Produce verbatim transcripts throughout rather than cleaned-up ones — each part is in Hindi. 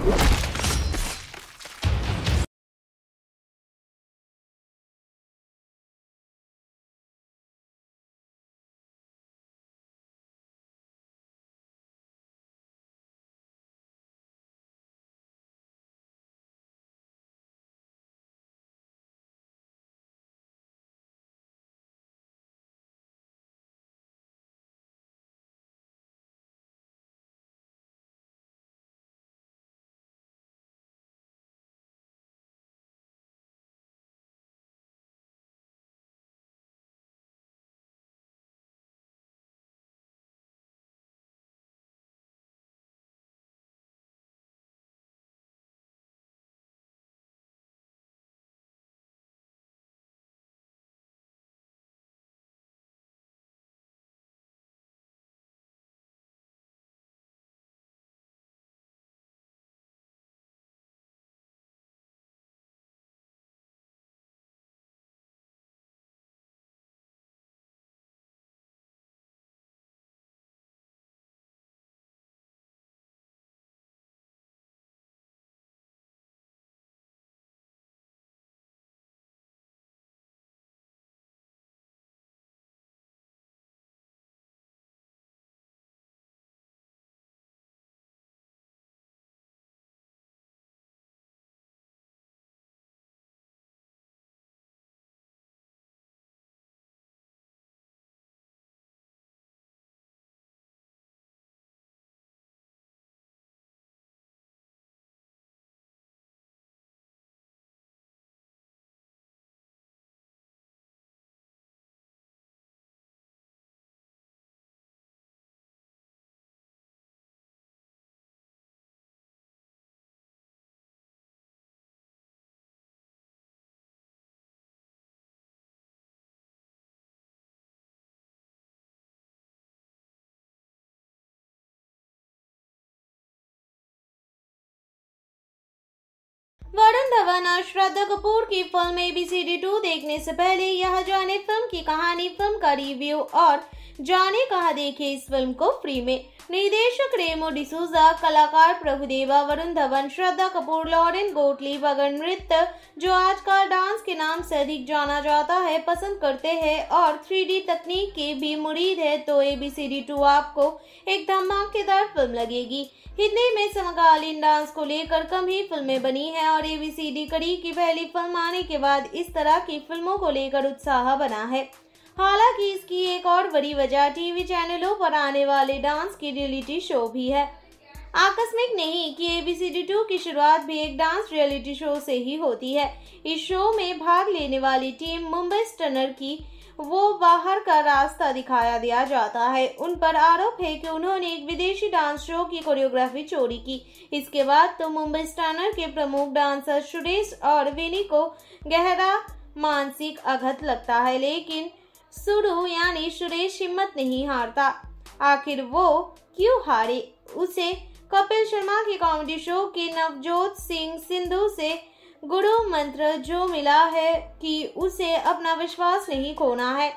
वरुण धवन और श्रद्धा कपूर की film A B C D two देखने से पहले यह जाने फिल्म की कहानी, फिल्म का रिव्यू और जाने कहाँ देखे इस फिल्म को फ्री में। निर्देशक रेमो डिसूजा, कलाकार प्रभुदेवा, वरुण धवन, श्रद्धा कपूर, लॉरेन गोटलीब अगर नृत्य, जो आजकल डांस के नाम से अधिक जाना जाता है, पसंद करते हैं और थ्री डी तकनीक के भी मुरीद है तो A B C D two आपको एक धमाकेदार फिल्म लगेगी। हिंदी में समकालीन डांस को लेकर कम ही फिल्में बनी हैं और ए बी सी डी कड़ी की पहली फिल्म आने के बाद इस तरह की फिल्मों को लेकर उत्साह बना है। हालांकि इसकी एक और बड़ी वजह टीवी चैनलों पर आने वाले डांस की रियलिटी शो भी है। आकस्मिक नहीं कि A B C D two की शुरुआत भी एक डांस रियलिटी शो से ही होती है। इस शो में भाग लेने वाली टीम मुंबई स्टनर की वो बाहर का रास्ता दिखाया दिया जाता है। उन पर आरोप है कि उन्होंने एक विदेशी डांस शो की कोरियोग्राफी चोरी की। इसके बाद तो मुंबई स्टनर के प्रमुख डांसर सुरेश और विनी को गहरा मानसिक आघात लगता है, लेकिन सुरु यानी सुरेश हिम्मत नहीं हारता। आखिर वो क्यों हारे? उसे कपिल शर्मा के कॉमेडी शो के नवजोत सिंह सिद्धू से गुरु मंत्र जो मिला है कि उसे अपना विश्वास नहीं खोना है।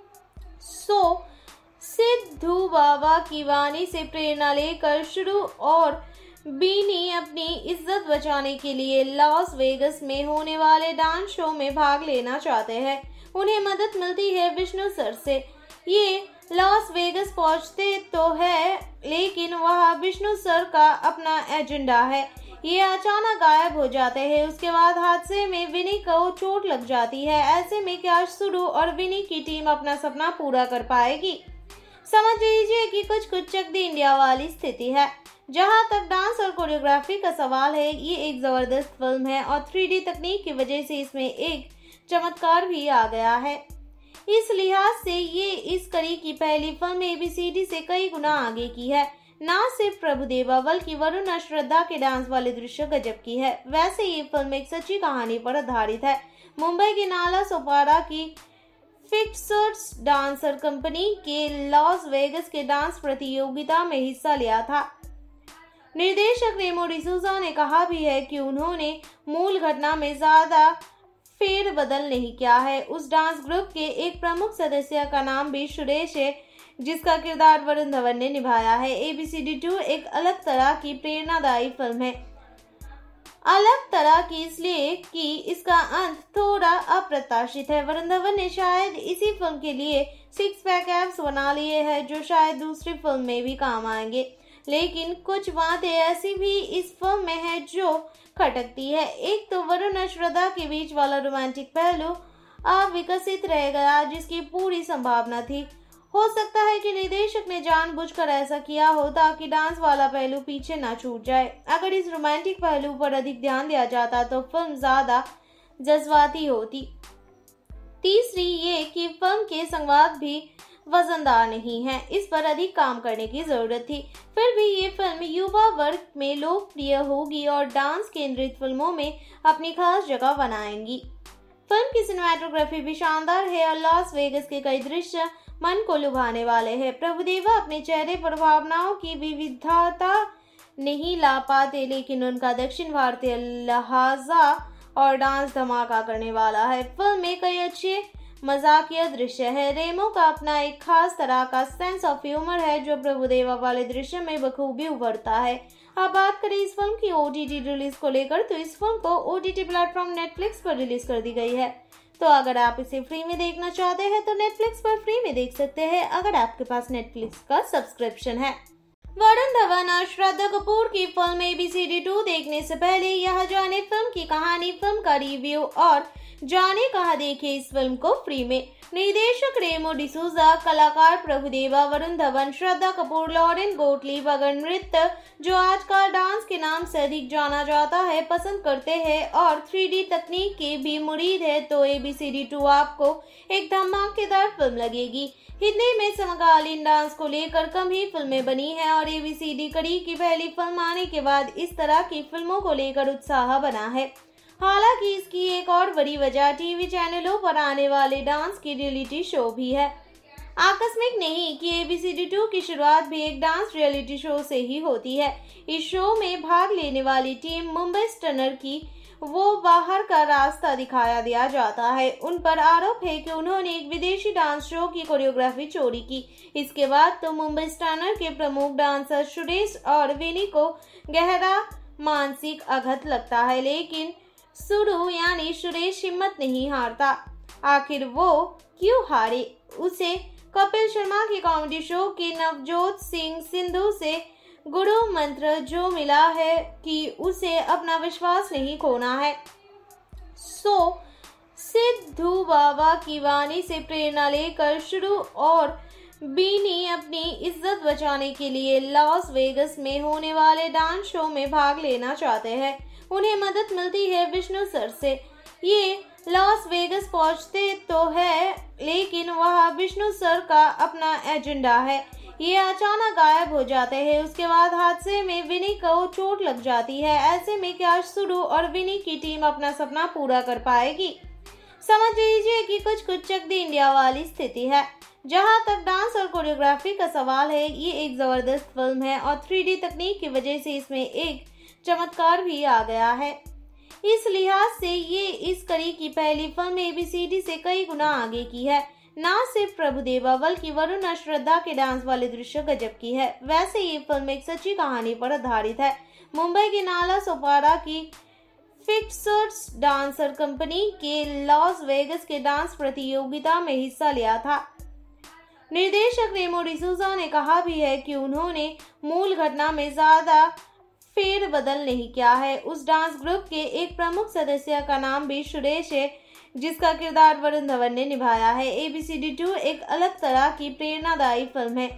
सो सिद्धू बाबा की वाणी से प्रेरणा लेकर शुरू और बीनी अपनी इज्जत बचाने के लिए लॉस वेगस में होने वाले डांस शो में भाग लेना चाहते हैं। उन्हें मदद मिलती है विष्णु सर से। ये लॉस वेगस पहुंचते तो है, लेकिन वहाँ विष्णु सर का अपना एजेंडा है। ये अचानक गायब हो जाते हैं। उसके बाद हादसे में विनी को चोट लग जाती है। ऐसे में क्या सुरु और विनी की टीम अपना सपना पूरा कर पाएगी? समझ लीजिए कि कुछ कुछ चक दी इंडिया वाली स्थिति है। जहां तक डांस और कोरियोग्राफी का सवाल है, ये एक जबरदस्त फिल्म है और थ्री डी तकनीक की वजह से इसमें एक चमत्कार भी आ गया है। इस लिहाज से ये इस कड़ी की पहली film A B C D से कई गुना आगे की है। न सिर्फ प्रभुदेवा बल्कि वरुण और श्रद्धा के डांस वाले दृश्य गजब की है। वैसे ये फिल्म एक सच्ची कहानी पर आधारित है। मुंबई के नाला सोपारा की फिक्सर्स डांसर कंपनी के लॉस वेगस के डांस प्रतियोगिता में हिस्सा लिया था। निर्देशक रेमो डिसूजा ने कहा भी है कि उन्होंने मूल घटना में ज्यादा फेरबदल नहीं किया है। उस डांस ग्रुप के एक प्रमुख सदस्य का नाम भी सुरेश है, जिसका किरदार वरुण धवन ने निभाया है। A B C D two एक अलग तरह की प्रेरणादायी फिल्म है। अलग तरह की इसलिए कि इसका अंत थोड़ा अप्रत्याशित है। वरुण धवन ने शायद इसी फिल्म के लिए सिक्स पैक एब्स बना लिए हैं जो शायद दूसरी फिल्म में भी काम आएंगे, लेकिन कुछ बातें ऐसी भी इस फिल्म में है जो खटकती है। एक तो वरुण और श्रद्धा के बीच वाला रोमांटिक पहलू अविकसित रह गया, जिसकी पूरी संभावना थी। हो सकता है कि निर्देशक ने जानबूझकर ऐसा किया हो ताकि डांस वाला पहलू पीछे ना छूट जाए। अगर इस रोमांटिक पहलू पर अधिक ध्यान दिया जाता तो फिल्म ज्यादा जज्बाती होती। तीसरी ये कि फिल्म के संवाद भी वजनदार नहीं है, इस पर अधिक काम करने की जरूरत थी। फिर भी ये फिल्म युवा वर्ग में लोकप्रिय होगी और डांस केंद्रित फिल्मों में अपनी खास जगह बनाएंगी। फिल्म की सिनेमेटोग्राफी भी शानदार है और लॉस वेगस के कई दृश्य मन को लुभाने वाले हैं। प्रभुदेवा अपने चेहरे पर भावनाओं की विविधता नहीं ला पाते, लेकिन उनका दक्षिण भारतीय लहजा और डांस धमाका करने वाला है। फिल्म में कई अच्छे मजाकिया दृश्य है। रेमो का अपना एक खास तरह का सेंस ऑफ ह्यूमर है जो प्रभुदेवा वाले दृश्य में बखूबी उभरता है। अब बात करें इस फिल्म की ओटीटी रिलीज को लेकर, तो इस फिल्म को ओटीटी प्लेटफॉर्म नेटफ्लिक्स पर रिलीज कर दी गई है। तो अगर आप इसे फ्री में देखना चाहते हैं तो नेटफ्लिक्स पर फ्री में देख सकते हैं अगर आपके पास नेटफ्लिक्स का सब्सक्रिप्शन है। वरुण धवन और श्रद्धा कपूर की film A B C D two देखने से पहले यह जाने फिल्म की कहानी, फिल्म का रिव्यू और जाने कहाँ देखे इस फिल्म को फ्री में। निर्देशक रेमो डिसूजा, कलाकार प्रभुदेवा, वरुण धवन, श्रद्धा कपूर, लॉरेन गोटलीब अगर नृत्य जो आजकल डांस के नाम से अधिक जाना जाता है पसंद करते हैं और थ्री डी तकनीक के भी मुरीद है तो A B C D two आपको एक धमाकेदार फिल्म लगेगी। हिंदी में समकालीन डांस को लेकर कम ही फिल्में बनी है और ए बी सी डी कड़ी की पहली फिल्म आने के बाद इस तरह की फिल्मों को लेकर उत्साह बना है। हालांकि इसकी एक और बड़ी वजह टीवी चैनलों पर आने वाले डांस की रियलिटी शो भी है। आकस्मिक नहीं कि A B C D two की शुरुआत भी एक डांस रियलिटी शो से ही होती है। इस शो में भाग लेने वाली टीम मुंबई स्टनर की वो बाहर का रास्ता दिखाया दिया जाता है। उन पर आरोप है कि उन्होंने एक विदेशी डांस शो की कोरियोग्राफी चोरी की। इसके बाद तो मुंबई स्टनर के प्रमुख डांसर सुरेश और विनी को गहरा मानसिक आघात लगता है, लेकिन सुरु यानी सुरेश हिम्मत नहीं हारता। आखिर वो क्यों हारे? उसे कपिल शर्मा की कॉमेडी शो की नवजोत सिंह सिद्धू से गुरु मंत्र जो मिला है कि उसे अपना विश्वास नहीं खोना है। सो सिद्धू बाबा की वाणी से प्रेरणा लेकर शुरू और बीनी अपनी इज्जत बचाने के लिए लॉस वेगस में होने वाले डांस शो में भाग लेना चाहते हैं। उन्हें मदद मिलती है विष्णु सर से। ये लॉस वेगस पहुंचते तो है, लेकिन वह विष्णु सर का अपना एजेंडा है। ये अचानक गायब हो जाते हैं। उसके बाद हादसे में विनी को चोट लग जाती है। ऐसे में क्या सुरु और विनी की टीम अपना सपना पूरा कर पाएगी? समझ लीजिए कि कुछ कुछ चक दी इंडिया वाली स्थिति है। जहां तक डांस और कोरियोग्राफी का सवाल है, ये एक जबरदस्त फिल्म है और थ्री डी तकनीक की वजह से इसमें एक चमत्कार भी आ गया है। इस लिहाज से ये इस कड़ी की पहली film A B C D से कई गुना आगे की है। न सिर्फ प्रभुदेवा बल्कि वरुण और श्रद्धा के डांस वाले दृश्य गजब की है। वैसे ये फिल्म एक सच्ची कहानी पर आधारित है। मुंबई के नाला सोपारा की फिक्सर्स डांसर कंपनी के लॉस वेगस के डांस प्रतियोगिता में हिस्सा लिया था। निर्देशक रेमो डिसूजा ने कहा भी है कि उन्होंने मूल घटना में ज्यादा फेर बदल नहीं किया है। उस डांस ग्रुप के एक प्रमुख सदस्य का नाम भी सुरेश है, जिसका किरदार वरुण धवन ने निभाया है। A B C D two एक अलग तरह की प्रेरणादायी फिल्म है।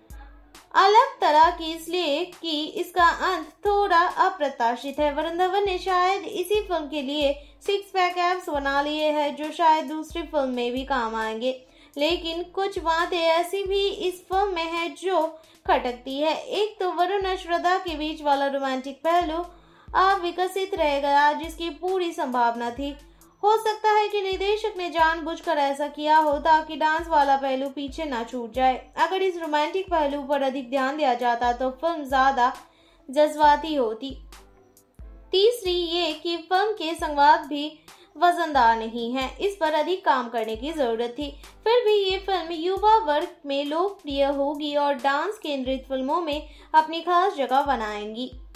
अलग तरह की इसलिए कि इसका अंत थोड़ा अप्रत्याशित है। वरुण धवन ने शायद इसी फिल्म के लिए सिक्स पैक एब्स बना लिए हैं जो शायद दूसरी फिल्म में भी काम आएंगे, लेकिन कुछ बातें ऐसी भी इस फिल्म में है जो खटकती है। एक तो वरुण और श्रद्धा के बीच वाला रोमांटिक पहलू अविकसित रह गया, जिसकी पूरी संभावना थी। हो सकता है कि निर्देशक ने जानबूझकर ऐसा किया हो ताकि डांस वाला पहलू पीछे ना छूट जाए। अगर इस रोमांटिक पहलू पर अधिक ध्यान दिया जाता तो फिल्म ज्यादा जज्बाती होती। तीसरी ये कि फिल्म के संवाद भी वजनदार नहीं है, इस पर अधिक काम करने की जरूरत थी। फिर भी ये फिल्म युवा वर्ग में लोकप्रिय होगी और डांस केंद्रित फिल्मों में अपनी खास जगह बनाएंगी।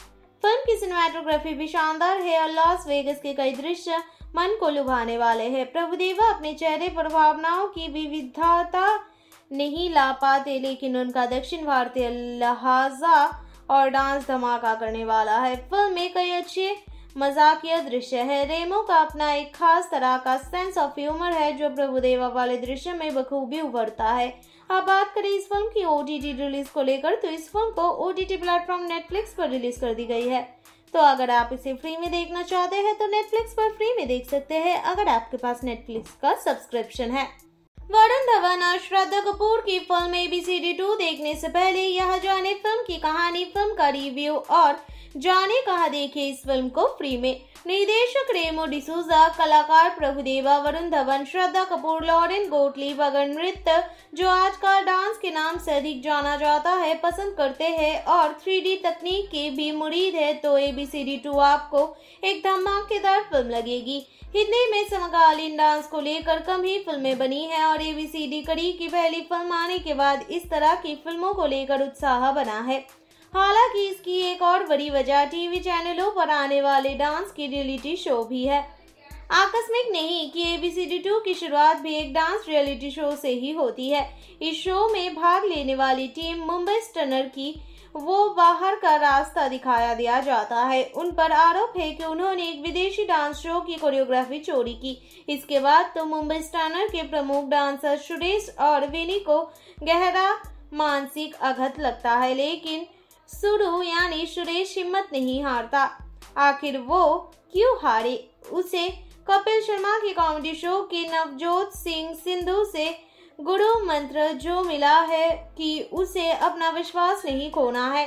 फिल्म की सिनेमैटोग्राफी भी शानदार है और लॉस वेगस के कई दृश्य मन को लुभाने वाले हैं। प्रभुदेवा अपने चेहरे पर भावनाओं की विविधता नहीं ला पाते, लेकिन उनका दक्षिण भारतीय लहजा और डांस धमाका करने वाला है। फिल्म में कई अच्छे मजाकिया दृश्य है। रेमो का अपना एक खास तरह का सेंस ऑफ ह्यूमर है जो प्रभुदेवा वाले दृश्य में बखूबी उभरता है। अब बात करें इस फिल्म की ओटीटी रिलीज को लेकर, तो इस फिल्म को ओटीटी प्लेटफॉर्म नेटफ्लिक्स पर रिलीज कर दी गई है। तो अगर आप इसे फ्री में देखना चाहते हैं तो नेटफ्लिक्स पर फ्री में देख सकते हैं अगर आपके पास नेटफ्लिक्स का सब्सक्रिप्शन है। वरुण धवन और श्रद्धा कपूर की film A B C D two देखने से पहले यह जाने फिल्म की कहानी, फिल्म का रिव्यू और जाने कहाँ देखे इस फिल्म को फ्री में। निर्देशक रेमो डिसूजा, कलाकार प्रभुदेवा, वरुण धवन, श्रद्धा कपूर, लॉरेन गोटलीब अगर नृत्य जो आजकल डांस के नाम से अधिक जाना जाता है पसंद करते हैं और थ्री डी तकनीक के भी मुरीद है तो A B C D two आपको एक धमाकेदार फिल्म लगेगी। हिंदी में समकालीन डांस को लेकर कम ही फिल्में बनी है और ए बी सी डी कड़ी की पहली फिल्म आने के बाद इस तरह की फिल्मों को लेकर उत्साह बना है। हालांकि इसकी एक और बड़ी वजह टीवी चैनलों पर आने वाले डांस की रियलिटी शो भी है। आकस्मिक नहीं कि A B C D two की शुरुआत भी एक डांस रियलिटी शो से ही होती है। इस शो में भाग लेने वाली टीम मुंबई स्टनर की वो बाहर का रास्ता दिखाया दिया जाता है। उन पर आरोप है कि उन्होंने एक विदेशी डांस शो की कोरियोग्राफी चोरी की। इसके बाद तो मुंबई स्टनर के प्रमुख डांसर सुरेश और विनी को गहरा मानसिक आघात लगता है, लेकिन सुरु यानी सुरेश हिम्मत नहीं हारता। आखिर वो क्यों हारे? उसे कपिल शर्मा के कॉमेडी शो के नवजोत सिंह सिद्धू से गुरु मंत्र जो मिला है कि उसे अपना विश्वास नहीं खोना है।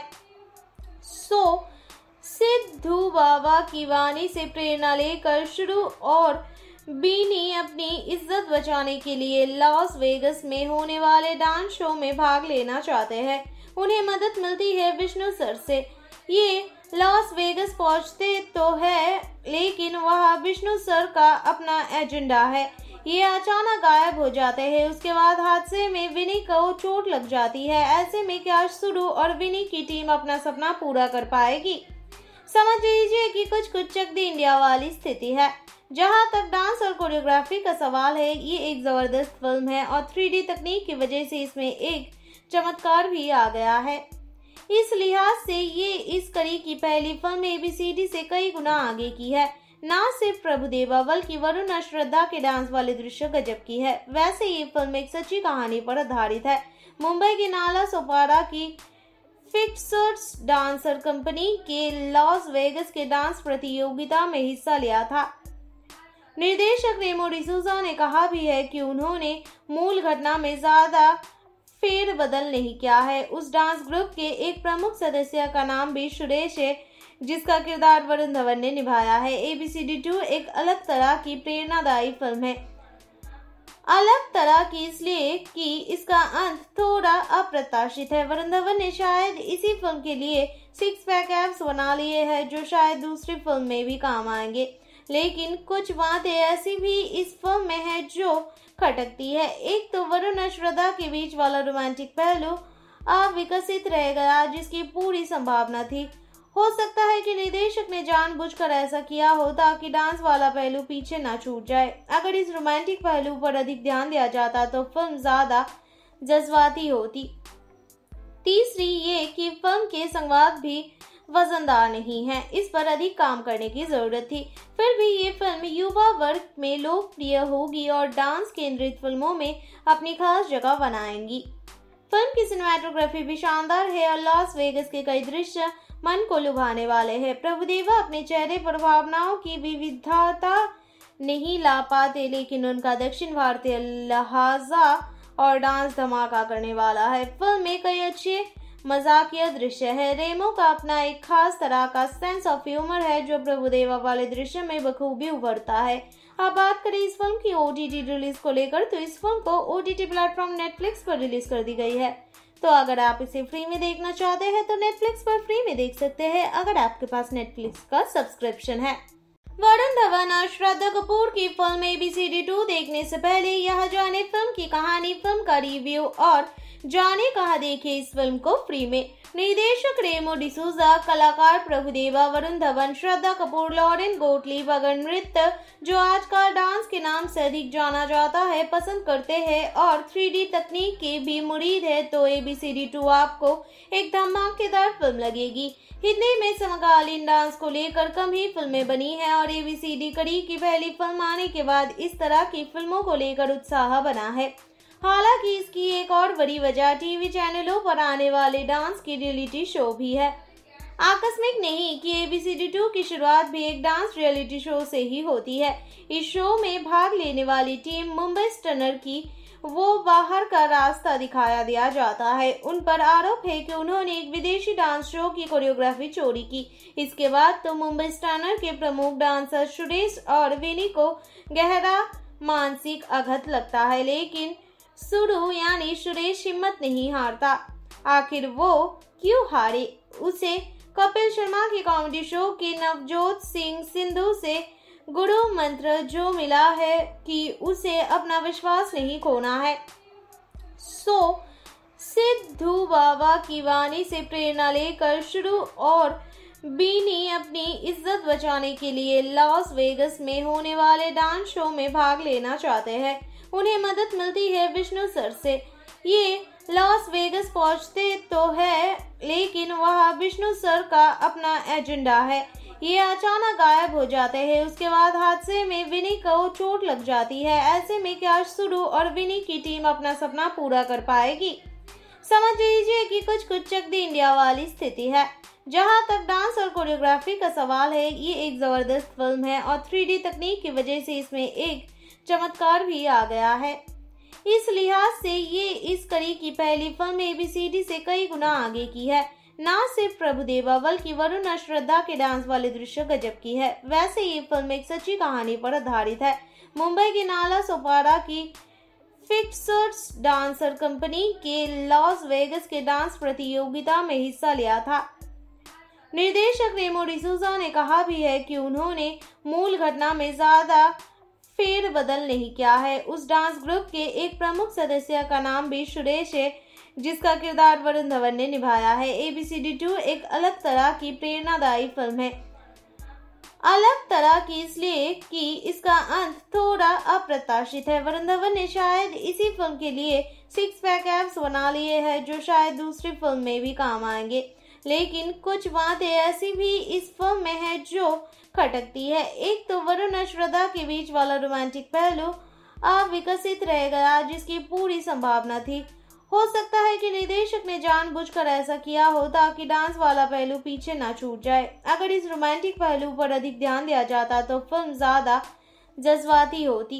सो सिद्धू बाबा की वाणी से प्रेरणा लेकर शुरू और बीनी अपनी इज्जत बचाने के लिए लॉस वेगस में होने वाले डांस शो में भाग लेना चाहते हैं। उन्हें मदद मिलती है विष्णु सर से। ये लॉस वेगस पहुंचते तो है, लेकिन वहाँ विष्णु सर का अपना एजेंडा है। ये अचानक गायब हो जाते हैं। उसके बाद हादसे में विनी को चोट लग जाती है। ऐसे में क्या सुरु और विनी की टीम अपना सपना पूरा कर पाएगी? समझ लीजिए कि कुछ कुछ चक दी इंडिया वाली स्थिति है। जहां तक डांस और कोरियोग्राफी का सवाल है, ये एक जबरदस्त फिल्म है और थ्री डी तकनीक की वजह से इसमें एक चमत्कार भी आ गया है। इस लिहाज से ये इस कड़ी की पहली film A B C D से कई गुना आगे की है। न सिर्फ प्रभुदेवा बल्कि वरुण और श्रद्धा के डांस वाले दृश्य गजब की है। वैसे ये फिल्म एक सच्ची कहानी पर आधारित है। मुंबई के नाला सोपारा की फिक्सर्स डांसर कंपनी के लॉस वेगस के डांस प्रतियोगिता में हिस्सा लिया था। निर्देशक रेमो डिसूजा ने कहा भी है कि उन्होंने मूल घटना में ज्यादा फेर बदल नहीं किया है। उस डांस ग्रुप के एक प्रमुख सदस्य का नाम भी सुरेश है, जिसका किरदार वरुण धवन ने निभाया है। A B C D two एक अलग तरह की प्रेरणादायी फिल्म है। अलग तरह की इसलिए कि इसका अंत थोड़ा अप्रत्याशित है। वरुण धवन ने शायद इसी फिल्म के लिए सिक्स पैक एब्स बना लिए हैं जो शायद दूसरी फिल्म में भी काम आएंगे, लेकिन कुछ बातें ऐसी भी इस फिल्म में है जो खटकती है। एक तो वरुण और श्रद्धा के बीच वाला रोमांटिक पहलू अविकसित रह गया, जिसकी पूरी संभावना थी। हो सकता है कि निर्देशक ने जानबूझकर ऐसा किया हो ताकि डांस वाला पहलू पीछे ना छूट जाए। अगर इस रोमांटिक पहलू पर अधिक ध्यान दिया जाता तो फिल्म ज्यादा जज्बाती होती। तीसरी ये कि फिल्म के संवाद भी वजनदार नहीं है, इस पर अधिक काम करने की जरूरत थी। फिर भी ये फिल्म युवा वर्ग में लोकप्रिय होगी और डांस केंद्रित फिल्मों में अपनी खास जगह बनाएंगी। फिल्म की सिनेमैटोग्राफी भी शानदार है और लॉस वेगस के कई दृश्य मन को लुभाने वाले हैं। प्रभुदेवा अपने चेहरे पर भावनाओं की विविधता नहीं ला पाते, लेकिन उनका दक्षिण भारतीय लहजा और डांस धमाका करने वाला है। फिल्म में कई अच्छे मजाकिया दृश्य है। रेमो का अपना एक खास तरह का सेंस ऑफ ह्यूमर है जो प्रभुदेवा वाले दृश्य में बखूबी उभरता है। अब बात करें इस फिल्म की ओटीटी रिलीज को लेकर, तो इस फिल्म को ओटीटी प्लेटफॉर्म नेटफ्लिक्स पर रिलीज कर दी गई है। तो अगर आप इसे फ्री में देखना चाहते हैं तो नेटफ्लिक्स पर फ्री में देख सकते हैं अगर आपके पास नेटफ्लिक्स का सब्सक्रिप्शन है। वरुण धवन और श्रद्धा कपूर की film A B C D two देखने से पहले यह जाने फिल्म की कहानी, फिल्म का रिव्यू और जाने कहा देखे इस फिल्म को फ्री में। निर्देशक रेमो डिसूजा, कलाकार प्रभुदेवा, वरुण धवन, श्रद्धा कपूर, लॉरेन गोटलीब अगर नृत्य, जो आजकल डांस के नाम से अधिक जाना जाता है, पसंद करते हैं और थ्री डी तकनीक के भी मुरीद है तो A B C D two आपको एक धमाकेदार फिल्म लगेगी। हिंदी में समकालीन डांस को लेकर कम ही फिल्में बनी हैं और ए बी सी डी कड़ी की पहली फिल्म आने के बाद इस तरह की फिल्मों को लेकर उत्साह बना है। हालांकि इसकी एक और बड़ी वजह टीवी चैनलों पर आने वाले डांस की रियलिटी शो भी है। आकस्मिक नहीं कि A B C D two की शुरुआत भी एक डांस रियलिटी शो से ही होती है। इस शो में भाग लेने वाली टीम मुंबई स्टनर की वो बाहर का रास्ता दिखाया दिया जाता है। उन पर आरोप है कि उन्होंने एक विदेशी डांस शो की कोरियोग्राफी चोरी की। इसके बाद तो मुंबई स्टनर के प्रमुख डांसर सुरेश और विनी को गहरा मानसिक आघात लगता है, लेकिन सुरु यानी सुरेश हिम्मत नहीं हारता। आखिर वो क्यों हारे? उसे कपिल शर्मा के कॉमेडी शो के नवजोत सिंह सिद्धू से गुरु मंत्र जो मिला है कि उसे अपना विश्वास नहीं खोना है। सो सिद्धू बाबा की वाणी से प्रेरणा लेकर शुरू और बीनी अपनी इज्जत बचाने के लिए लॉस वेगस में होने वाले डांस शो में भाग लेना चाहते हैं। उन्हें मदद मिलती है विष्णु सर से। ये लॉस वेगस पहुंचते तो है, लेकिन वह विष्णु सर का अपना एजेंडा है। ये अचानक गायब हो जाते हैं। उसके बाद हादसे में विनी को चोट लग जाती है। ऐसे में क्या सुरु और विनी की टीम अपना सपना पूरा कर पाएगी? समझ लीजिए कि कुछ कुछ चक दी इंडिया वाली स्थिति है। जहां तक डांस और कोरियोग्राफी का सवाल है, ये एक जबरदस्त फिल्म है और थ्री डी तकनीक की वजह से इसमें एक चमत्कार भी आ गया है। इस लिहाज से ये इस कड़ी की पहली film A B C D से कई गुना आगे की है। न सिर्फ प्रभुदेवा बल्कि वरुण और श्रद्धा के डांस वाले दृश्य गजब की है। वैसे ये फिल्म एक सच्ची कहानी पर आधारित है। मुंबई के नाला सोपारा की फिक्सर्स डांसर कंपनी के लॉस वेगस के डांस प्रतियोगिता में हिस्सा लिया था। निर्देशक रेमो डिसूजा ने कहा भी है कि उन्होंने मूल घटना में ज्यादा फेरबदल नहीं किया है। उस डांस ग्रुप के एक प्रमुख सदस्य का नाम भी सुरेश है, जिसका किरदार वरुण धवन ने निभाया है। A B C D two एक अलग तरह की प्रेरणादायी फिल्म है। अलग तरह की इसलिए कि इसका अंत थोड़ा अप्रत्याशित है। वरुण धवन ने शायद इसी फिल्म के लिए सिक्स पैक एब्स बना लिए हैं, जो शायद दूसरी फिल्म में भी काम आएंगे। लेकिन कुछ बातें ऐसी भी इस फिल्म में है जो खटकती है। एक तो वरुण और श्रद्धा के बीच वाला रोमांटिक पहलू अविकसित रह गया, जिसकी पूरी संभावना थी। हो सकता है कि निर्देशक ने जानबूझकर ऐसा किया हो ताकि डांस वाला पहलू पीछे ना छूट जाए। अगर इस रोमांटिक पहलू पर अधिक ध्यान दिया जाता तो फिल्म ज्यादा जज्बाती होती।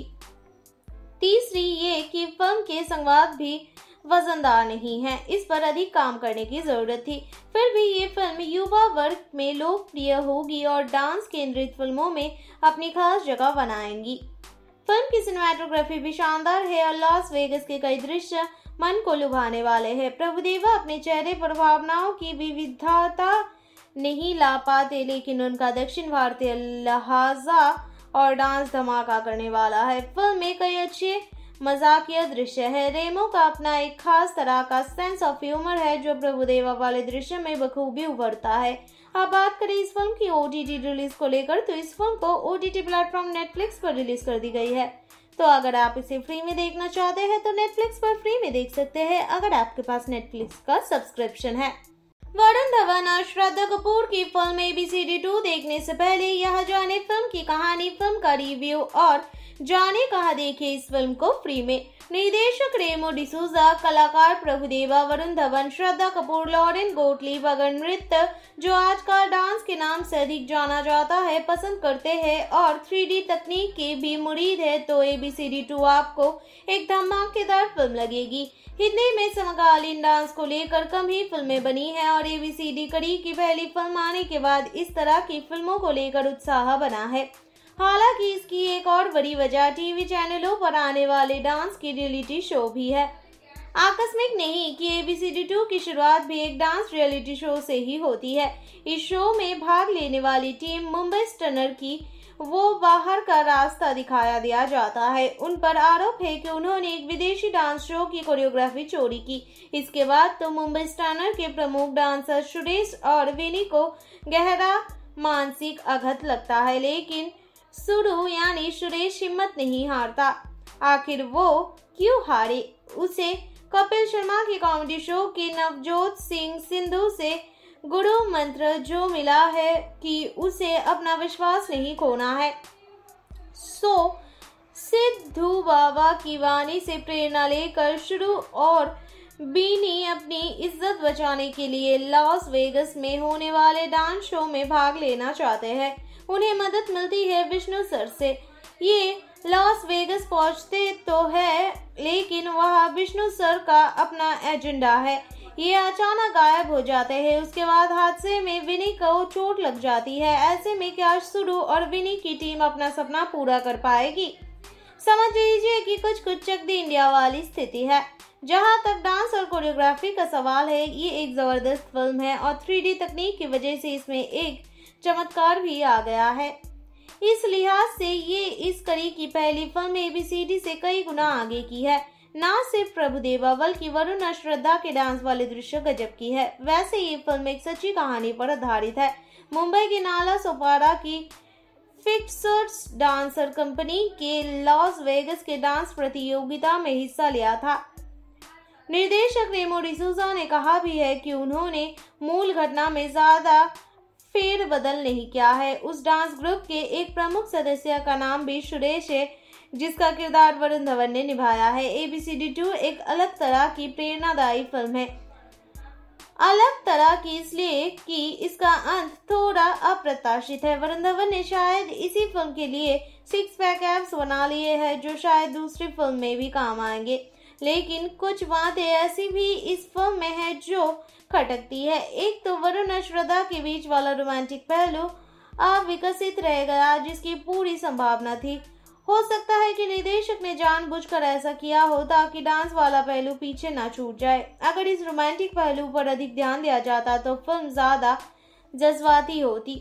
तीसरी ये कि फिल्म के संवाद भी वजनदार नहीं है। इस पर अधिक काम करने की जरूरत थी। फिर भी ये फिल्म युवा वर्ग में लोकप्रिय होगी और डांस केंद्रित फिल्मों में अपनी खास जगह बनाएंगी। फिल्म की सिनेमेटोग्राफी भी शानदार है और लॉस वेगस के कई दृश्य मन को लुभाने वाले हैं। प्रभुदेवा अपने चेहरे पर भावनाओं की विविधता नहीं ला पाते, लेकिन उनका दक्षिण भारतीय लहजा और डांस धमाका करने वाला है। फिल्म में कई अच्छे मजाकिया दृश्य है। रेमो का अपना एक खास तरह का सेंस ऑफ ह्यूमर है, जो प्रभुदेवा वाले दृश्य में बखूबी उभरता है। अब बात करें इस फिल्म की ओ टी टी रिलीज को लेकर, तो इस फिल्म को O T T platform Netflix पर रिलीज कर दी गई है। तो अगर आप इसे फ्री में देखना चाहते हैं तो नेटफ्लिक्स पर फ्री में देख सकते हैं, अगर आपके पास नेटफ्लिक्स का सब्सक्रिप्शन है। वरुण धवन और श्रद्धा कपूर की film A B C D two देखने से पहले यह जाने फिल्म की कहानी, फिल्म का रिव्यू और जाने कहा देखे इस फिल्म को फ्री में। निर्देशक रेमो डिसूजा, कलाकार प्रभुदेवा, वरुण धवन, श्रद्धा कपूर, लॉरेन गोटलीब अगर नृत्य, जो आजकल डांस के नाम से अधिक जाना जाता है, पसंद करते हैं और थ्री डी तकनीक के भी मुरीद है तो A B C D two आपको एक धमाकेदार फिल्म लगेगी। हिंदी में समकालीन डांस को लेकर कम ही फिल्में बनी हैं और ए बी सी डी कड़ी की पहली फिल्म आने के बाद इस तरह की फिल्मों को लेकर उत्साह बना है। हालांकि इसकी एक और बड़ी वजह टीवी चैनलों पर आने वाले डांस की रियलिटी शो भी है। आकस्मिक नहीं कि A B C D two की शुरुआत भी एक डांस रियलिटी शो से ही होती है। इस शो में भाग लेने वाली टीम मुंबई स्टनर की वो बाहर का रास्ता दिखाया दिया जाता है। उन पर आरोप है कि उन्होंने एक विदेशी डांस शो की कोरियोग्राफी चोरी की। इसके बाद तो मुंबई स्टैनर के प्रमुख डांसर सुरेश और विनी को गहरा मानसिक आघात लगता है, लेकिन सुरु यानी सुरेश हिम्मत नहीं हारता। आखिर वो क्यों हारे? उसे कपिल शर्मा की कॉमेडी शो के नवजोत सिंह सिद्धू से गुरु मंत्र जो मिला है कि उसे अपना विश्वास नहीं खोना है। सो सिद्धू बाबा की वाणी से प्रेरणा लेकर शुरू और बीनी अपनी इज्जत बचाने के लिए लॉस वेगस में होने वाले डांस शो में भाग लेना चाहते हैं। उन्हें मदद मिलती है विष्णु सर से। ये लॉस वेगस पहुंचते तो है, लेकिन वहाँ विष्णु सर का अपना एजेंडा है। ये अचानक गायब हो जाते हैं। उसके बाद हादसे में विनी को चोट लग जाती है। ऐसे में क्या सुरु और विनी की टीम अपना सपना पूरा कर पाएगी? समझ लीजिए कि कुछ कुछ चक दी इंडिया वाली स्थिति है। जहां तक डांस और कोरियोग्राफी का सवाल है, ये एक जबरदस्त फिल्म है और थ्री डी तकनीक की वजह से इसमें एक चमत्कार भी आ गया है। इस लिहाज से ये इस कड़ी की पहली फिल्म एबीसीडी से कई गुना आगे की है। न सिर्फ प्रभुदेवा बल्कि वरुण और श्रद्धा के डांस वाले दृश्य गजब की है। वैसे ये फिल्म एक सच्ची कहानी पर आधारित है। मुंबई के नाला सोपारा की फिक्सर्स डांसर कंपनी के लॉस वेगस के डांस प्रतियोगिता में हिस्सा लिया था। निर्देशक रेमो डिसूजा ने कहा भी है कि उन्होंने मूल घटना में ज्यादा फेरबदल नहीं किया है। उस डांस ग्रुप के एक प्रमुख सदस्य का नाम भी सुरेश है, जिसका किरदार वरुण धवन ने निभाया है। एबीसीडी टू एक अलग तरह की प्रेरणादायी फिल्म है। अलग तरह की इसलिए कि इसका अंत थोड़ा अप्रत्याशित है। वरुण धवन ने शायद इसी फिल्म के लिए सिक्स पैक एब्स बना लिए हैं, जो शायद दूसरी फिल्म में भी काम आएंगे। लेकिन कुछ बातें ऐसी भी इस फिल्म में है जो खटकती है। एक तो वरुण और श्रद्धा के बीच वाला रोमांटिक पहलू अविकसित रह गया, जिसकी पूरी संभावना थी। हो सकता है कि निर्देशक ने जानबूझकर ऐसा किया हो ताकि डांस वाला पहलू पीछे ना छूट जाए। अगर इस रोमांटिक पहलू पर अधिक ध्यान दिया जाता तो फिल्म ज्यादा जज्बाती होती।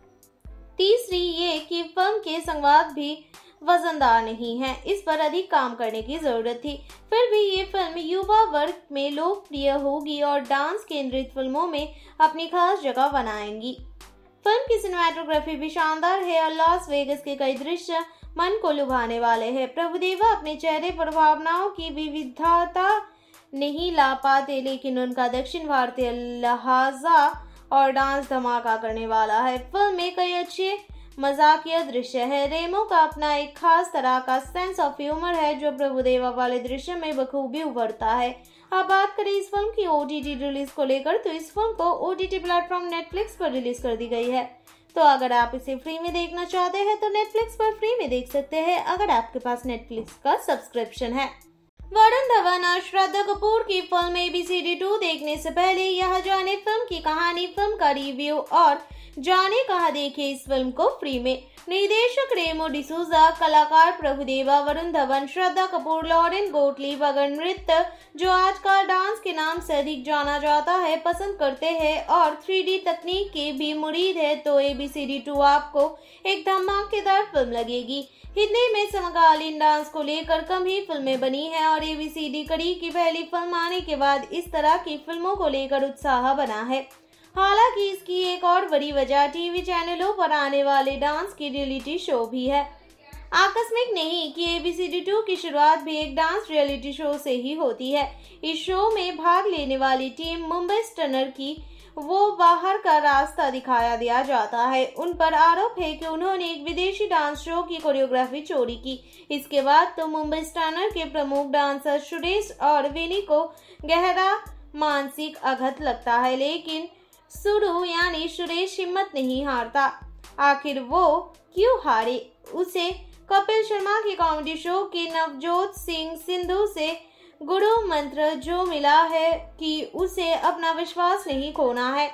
तीसरी ये कि फिल्म के संवाद भी वजनदार नहीं है। इस पर अधिक काम करने की जरूरत थी। फिर भी ये फिल्म युवा वर्ग में लोकप्रिय होगी और डांस केंद्रित फिल्मों में अपनी खास जगह बनाएंगी। फिल्म की सिनेमेटोग्राफी भी शानदार है और लॉस वेगस के कई दृश्य मन को लुभाने वाले हैं। प्रभुदेवा अपने चेहरे पर भावनाओं की विविधता नहीं ला पाते, लेकिन उनका दक्षिण भारतीय लहजा और डांस धमाका करने वाला है। फिल्म में कई अच्छे मजाकिया दृश्य है। रेमो का अपना एक खास तरह का सेंस ऑफ ह्यूमर है, जो प्रभुदेवा वाले दृश्य में बखूबी उभरता है। अब बात करें इस फिल्म की ओटीटी रिलीज को लेकर, तो इस फिल्म को ओटीटी प्लेटफॉर्म नेटफ्लिक्स पर रिलीज कर दी गई है। तो अगर आप इसे फ्री में देखना चाहते हैं तो नेटफ्लिक्स पर फ्री में देख सकते हैं, अगर आपके पास नेटफ्लिक्स का सब्सक्रिप्शन है। वरुण धवन और श्रद्धा कपूर की फिल्म एबीसीडी टू देखने से पहले यह जाने फिल्म की कहानी, फिल्म का रिव्यू और जाने कहाँ देखे इस फिल्म को फ्री में। निर्देशक रेमो डिसूजा, कलाकार प्रभुदेवा, वरुण धवन, श्रद्धा कपूर, लॉरेन गोटलीब अगर नृत्य, जो आजकल डांस के नाम से अधिक जाना जाता है, पसंद करते हैं और थ्री डी तकनीक के भी मुरीद है, तो एबीसीडी टू आपको एक धमाकेदार फिल्म लगेगी। हिंदी में समकालीन डांस को लेकर कम ही फिल्में बनी हैं और एबीसीडी कड़ी की पहली फिल्म आने के बाद इस तरह की फिल्मों को लेकर उत्साह बना है। हालांकि इसकी एक और बड़ी वजह टीवी चैनलों पर आने वाले डांस की रियलिटी शो भी है। आकस्मिक नहीं कि एबीसीडी टू की शुरुआत भी एक डांस रियलिटी शो से ही होती है। इस शो में भाग लेने वाली टीम मुंबई स्टनर की वो बाहर का रास्ता दिखाया दिया जाता है। उन पर आरोप है कि उन्होंने एक विदेशी डांस शो की कोरियोग्राफी चोरी की। इसके बाद तो मुंबई स्टैनर के प्रमुख डांसर सुरेश और विनी को गहरा मानसिक आघात लगता है, लेकिन सुरु यानी सुरेश हिम्मत नहीं हारता। आखिर वो क्यों हारे? उसे कपिल शर्मा की कॉमेडी शो के नवजोत सिंह सिद्धू से गुरु मंत्र जो मिला है कि उसे अपना विश्वास नहीं खोना है।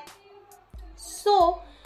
सो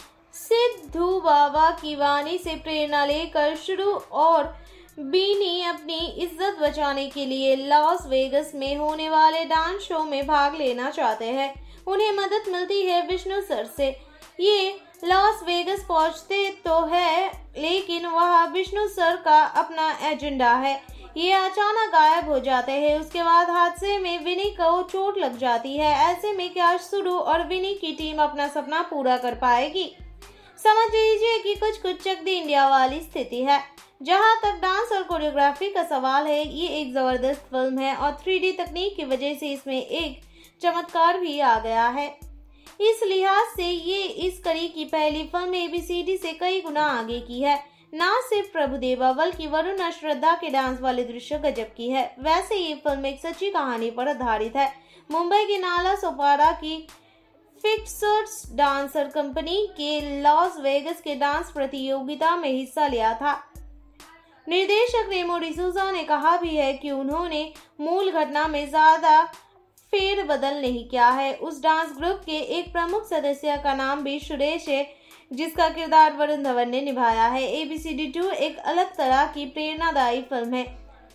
सिद्धू बाबा की वाणी से प्रेरणा लेकर शुरू और बीनी अपनी इज्जत बचाने के लिए लॉस वेगस में होने वाले डांस शो में भाग लेना चाहते हैं। उन्हें मदद मिलती है विष्णु सर से। ये लॉस वेगस पहुंचते तो है, लेकिन वह विष्णु सर का अपना एजेंडा है। ये अचानक गायब हो जाते हैं। उसके बाद हादसे में विनी को चोट लग जाती है। ऐसे में क्या सुडू और विनी की टीम अपना सपना पूरा कर पाएगी? समझ लीजिए कि कुछ कुछ चक दी इंडिया वाली स्थिति है। जहां तक डांस और कोरियोग्राफी का सवाल है, ये एक जबरदस्त फिल्म है और थ्री डी तकनीक की वजह से इसमें एक चमत्कार भी आ गया है। इस लिहाज से ये इस कड़ी की पहली फिल्म एबीसीडी से कई गुना आगे की है। न सिर्फ प्रभुदेवा बल्कि वरुण और श्रद्धा के डांस वाले दृश्य गजब की है। वैसे ये फिल्म एक सच्ची कहानी पर आधारित है। मुंबई के नाला सोपारा की फिक्सर्स डांसर कंपनी के लॉस वेगस के डांस प्रतियोगिता में हिस्सा लिया था। निर्देशक रेमो डिसूजा ने कहा भी है कि उन्होंने मूल घटना में ज्यादा फेरबदल नहीं किया है। उस डांस ग्रुप के एक प्रमुख सदस्य का नाम भी सुरेश है, जिसका किरदार वरुण धवन ने निभाया है। एबीसीडी टू एक अलग तरह की प्रेरणादायी फिल्म है।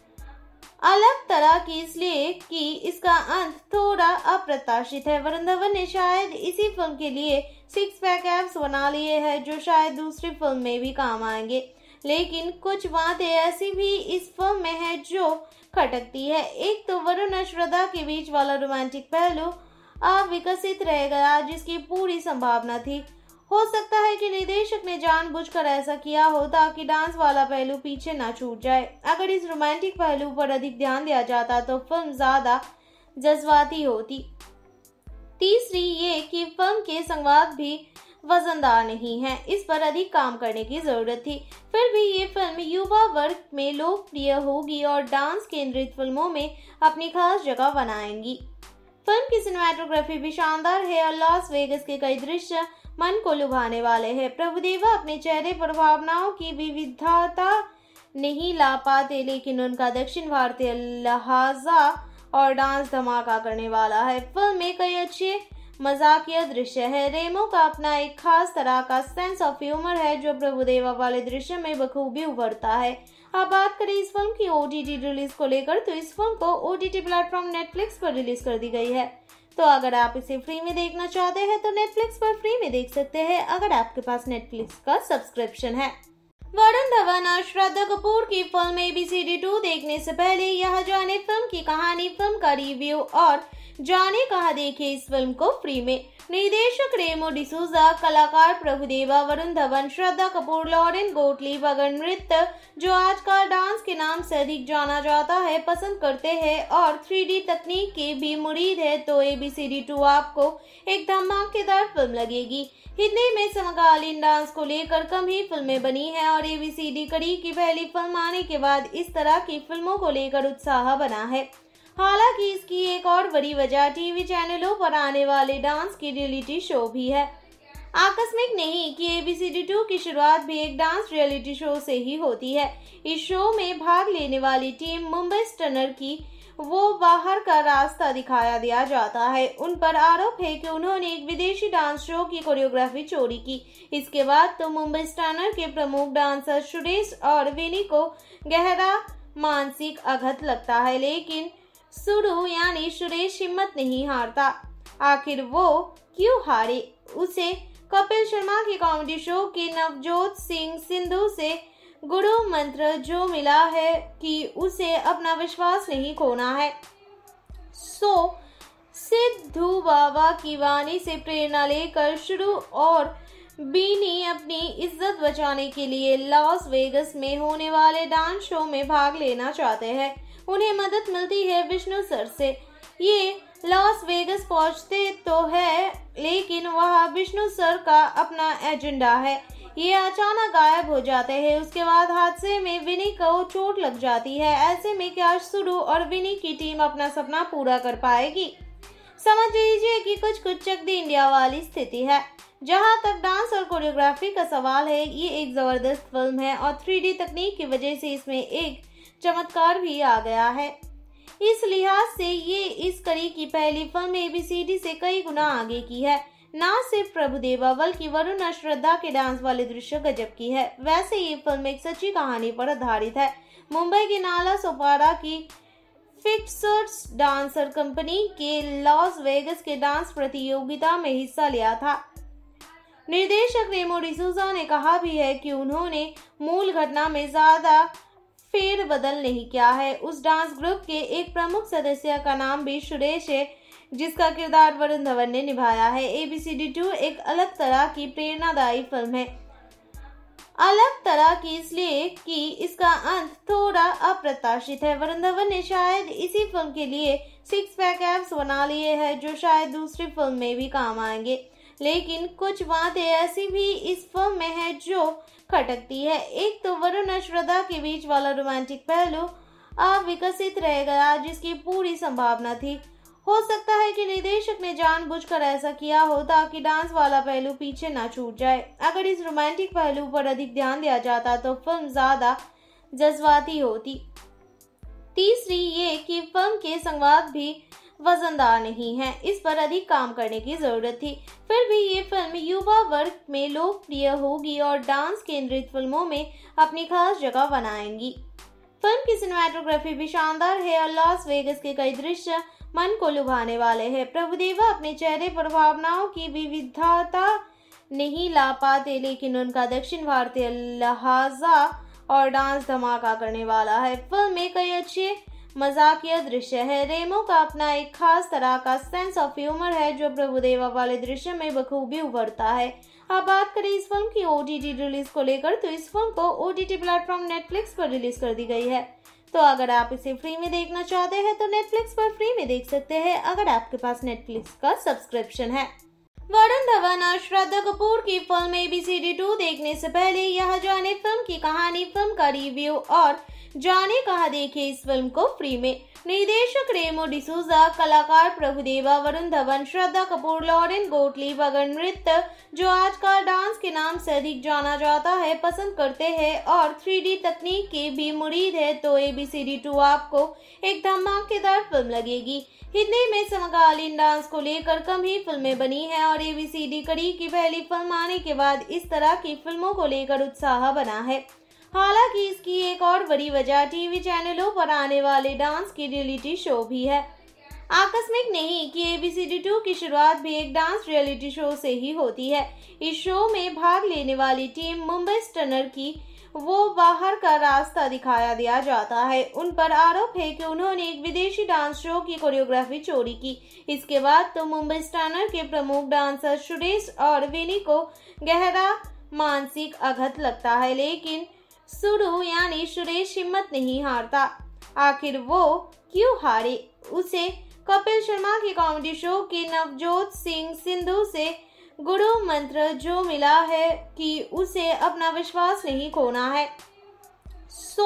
अलग तरह की इसलिए कि इसका अंत थोड़ा अप्रत्याशित है। वरुण धवन ने शायद इसी फिल्म के लिए सिक्स पैक एब्स बना लिए हैं, जो शायद दूसरी फिल्म में भी काम आएंगे। लेकिन कुछ बातें ऐसी भी इस फिल्म में है जो खटकती है। एक तो वरुण और श्रद्धा के बीच वाला रोमांटिक पहलू अविकसित रह गया, जिसकी पूरी संभावना थी। हो सकता है कि निर्देशक ने जानबूझकर ऐसा किया हो ताकि डांस वाला पहलू पीछे ना छूट जाए। अगर इस रोमांटिक पहलू पर अधिक ध्यान दिया जाता तो फिल्म ज्यादा जज्बाती होती। तीसरी ये कि फिल्म के संवाद भी वजनदार नहीं है, इस पर अधिक काम करने की जरूरत थी। फिर भी ये फिल्म युवा वर्ग में लोकप्रिय होगी और डांस केंद्रित फिल्मों में अपनी खास जगह बनाएंगी। फिल्म की सिनेमेटोग्राफी भी शानदार है और लॉस वेगस के कई दृश्य मन को लुभाने वाले हैं। प्रभुदेवा अपने चेहरे पर भावनाओं की विविधता नहीं ला पाते, लेकिन उनका दक्षिण भारतीय लहजा और डांस धमाका करने वाला है। फिल्म में कई अच्छे मजाकिया दृश्य है। रेमो का अपना एक खास तरह का सेंस ऑफ ह्यूमर है, जो प्रभुदेवा वाले दृश्य में बखूबी उभरता है। अब बात करें इस फिल्म की ओटीटी रिलीज को लेकर, तो इस फिल्म को ओटीटी प्लेटफॉर्म नेटफ्लिक्स पर रिलीज कर दी गई है। तो अगर आप इसे फ्री में देखना चाहते हैं तो नेटफ्लिक्स पर फ्री में देख सकते हैं, अगर आपके पास नेटफ्लिक्स का सब्सक्रिप्शन है। वरुण धवन और श्रद्धा कपूर की फिल्म एबीसीडी टू देखने से पहले यह जाने फिल्म की कहानी, फिल्म का रिव्यू और जाने कहाँ देखे इस फिल्म को फ्री में। निर्देशक रेमो डिसूजा, कलाकार प्रभुदेवा, वरुण धवन, श्रद्धा कपूर, लॉरेन गोटलीब अगर नृत्य, जो आजकल डांस के नाम से अधिक जाना जाता है, पसंद करते हैं और थ्री डी तकनीक के भी मुरीद है, तो एबीसीडी टू आपको एक धमाकेदार फिल्म लगेगी। हिंदी में समकालीन डांस को लेकर कम ही फिल्में बनी है और एबीसीडी कड़ी की पहली फिल्म आने के बाद इस तरह की फिल्मों को लेकर उत्साह बना है। हालांकि इसकी एक और बड़ी वजह टीवी चैनलों पर आने वाले डांस की रियलिटी शो भी है। आकस्मिक नहीं कि एबीसीडी टू की शुरुआत भी एक डांस रियलिटी शो से ही होती है। इस शो में भाग लेने वाली टीम मुंबई स्टनर की वो बाहर का रास्ता दिखाया दिया जाता है। उन पर आरोप है कि उन्होंने एक विदेशी डांस शो की कोरियोग्राफी चोरी की। इसके बाद तो मुंबई स्टनर के प्रमुख डांसर सुरेश और विनी को गहरा मानसिक आघात लगता है, लेकिन सुडू यानी सुरेश हिम्मत नहीं हारता। आखिर वो क्यों हारे? उसे कपिल शर्मा के कॉमेडी शो के नवजोत सिंह सिद्धू से गुरु मंत्र जो मिला है कि उसे अपना विश्वास नहीं खोना है। सो सिद्धू बाबा की वाणी से प्रेरणा लेकर शुरू और बीनी अपनी इज्जत बचाने के लिए लॉस वेगस में होने वाले डांस शो में भाग लेना चाहते हैं। उन्हें मदद मिलती है विष्णु सर से। ये लॉस वेगस पहुंचते तो है, लेकिन वह विष्णु सर का अपना एजेंडा है। ये अचानक गायब हो जाते हैं। उसके बाद हादसे में विनी को चोट लग जाती है। ऐसे में क्या सुडू और विनी की टीम अपना सपना पूरा कर पाएगी? समझ लीजिए कि कुछ कुछ चक दी इंडिया वाली स्थिति है। जहां तक डांस और कोरियोग्राफी का सवाल है, ये एक जबरदस्त फिल्म है और थ्री डी तकनीक की वजह से इसमें एक चमत्कार भी आ गया है। इस लिहाज से ये इस कड़ी की पहली फिल्म एबीसीडी से कई गुना आगे की है। न सिर्फ प्रभुदेवा बल्कि वरुण और श्रद्धा के डांस वाले दृश्य गजब की है। वैसे ये फिल्म एक सच्ची कहानी पर आधारित है। मुंबई के नाला सोपारा की फिक्सर्स डांसर कंपनी के लॉस वेगस के डांस प्रतियोगिता में हिस्सा लिया था। निर्देशक रेमो डिसूजा ने कहा भी है कि उन्होंने मूल घटना में ज्यादा फेरबदल नहीं किया है। उस डांस ग्रुप के एक प्रमुख सदस्य का नाम भी सुरेश है, जिसका किरदार वरुण धवन ने निभाया है। A B C D two एक अलग तरह की प्रेरणादायी फिल्म है। अलग तरह की इसलिए कि इसका अंत थोड़ा अप्रत्याशित है। वरुण धवन ने शायद इसी फिल्म के लिए सिक्स पैक एब्स बना लिए हैं, जो शायद दूसरी फिल्म में भी काम आएंगे, लेकिन कुछ बातें ऐसी भी इस फिल्म में है जो खटकती है। एक तो वरुण और श्रद्धा के बीच वाला रोमांटिक पहलू अविकसित रह गया, जिसकी पूरी संभावना थी। हो सकता है कि निर्देशक ने जानबूझकर ऐसा किया हो ताकि डांस वाला पहलू पीछे ना छूट जाए। अगर इस रोमांटिक पहलू पर अधिक ध्यान दिया जाता तो फिल्म ज्यादा जज्बाती होती। तीसरी ये कि फिल्म के संवाद भी वजनदार नहीं है, इस पर अधिक काम करने की जरूरत थी। फिर भी ये फिल्म युवा वर्ग में लोकप्रिय होगी और डांस केंद्रित फिल्मों में अपनी खास जगह बनाएंगी। फिल्म की सिनेमैटोग्राफी भी शानदार है और लॉस वेगस के कई दृश्य मन को लुभाने वाले हैं। प्रभुदेवा अपने चेहरे पर भावनाओं की विविधता नहीं ला पाते, लेकिन उनका दक्षिण भारतीय लहजा और डांस धमाका करने वाला है। फिल्म में कई अच्छे मजाकिया दृश्य है। रेमो का अपना एक खास तरह का सेंस ऑफ ह्यूमर है, जो प्रभुदेवा वाले दृश्य में बखूबी उभरता है। अब बात करें इस फिल्म की ओ टी टी रिलीज को लेकर, तो इस फिल्म को O T T platform Netflix पर रिलीज कर दी गई है। तो अगर आप इसे फ्री में देखना चाहते हैं तो नेटफ्लिक्स पर फ्री में देख सकते हैं, अगर आपके पास नेटफ्लिक्स का सब्सक्रिप्शन है। वरुण धवन और श्रद्धा कपूर की film A B C D two देखने से पहले यह जाने फिल्म की कहानी, फिल्म का रिव्यू और जाने कहाँ देखे इस फिल्म को फ्री में। निर्देशक रेमो डिसूजा, कलाकार प्रभुदेवा, वरुण धवन, श्रद्धा कपूर, लॉरेन गोटलीब अगर नृत्य, जो आजकल डांस के नाम से अधिक जाना जाता है, पसंद करते हैं और थ्री डी तकनीक के भी मुरीद है, तो A B C D two आपको एक धमाकेदार फिल्म लगेगी। हिंदी में समकालीन डांस को लेकर कम ही फिल्में बनी हैं और ए बी सी डी कड़ी की पहली फिल्म आने के बाद इस तरह की फिल्मों को लेकर उत्साह बना है। हालांकि इसकी एक और बड़ी वजह टीवी चैनलों पर आने वाले डांस की रियलिटी शो भी है। आकस्मिक नहीं कि A B C D two की शुरुआत भी एक डांस रियलिटी शो से ही होती है। इस शो में भाग लेने वाली टीम मुंबई स्टनर की वो बाहर का रास्ता दिखाया दिया जाता है। उन पर आरोप है कि उन्होंने एक विदेशी डांस शो की कोरियोग्राफी चोरी की। इसके बाद तो मुंबई स्टनर के प्रमुख डांसर सुरेश और विनी को गहरा मानसिक आघात लगता है, लेकिन सुरु यानी सुरेश हिम्मत नहीं हारता। आखिर वो क्यों हारे? उसे कपिल शर्मा के कॉमेडी शो के नवजोत सिंह सिद्धू से गुरु मंत्र जो मिला है कि उसे अपना विश्वास नहीं खोना है। सो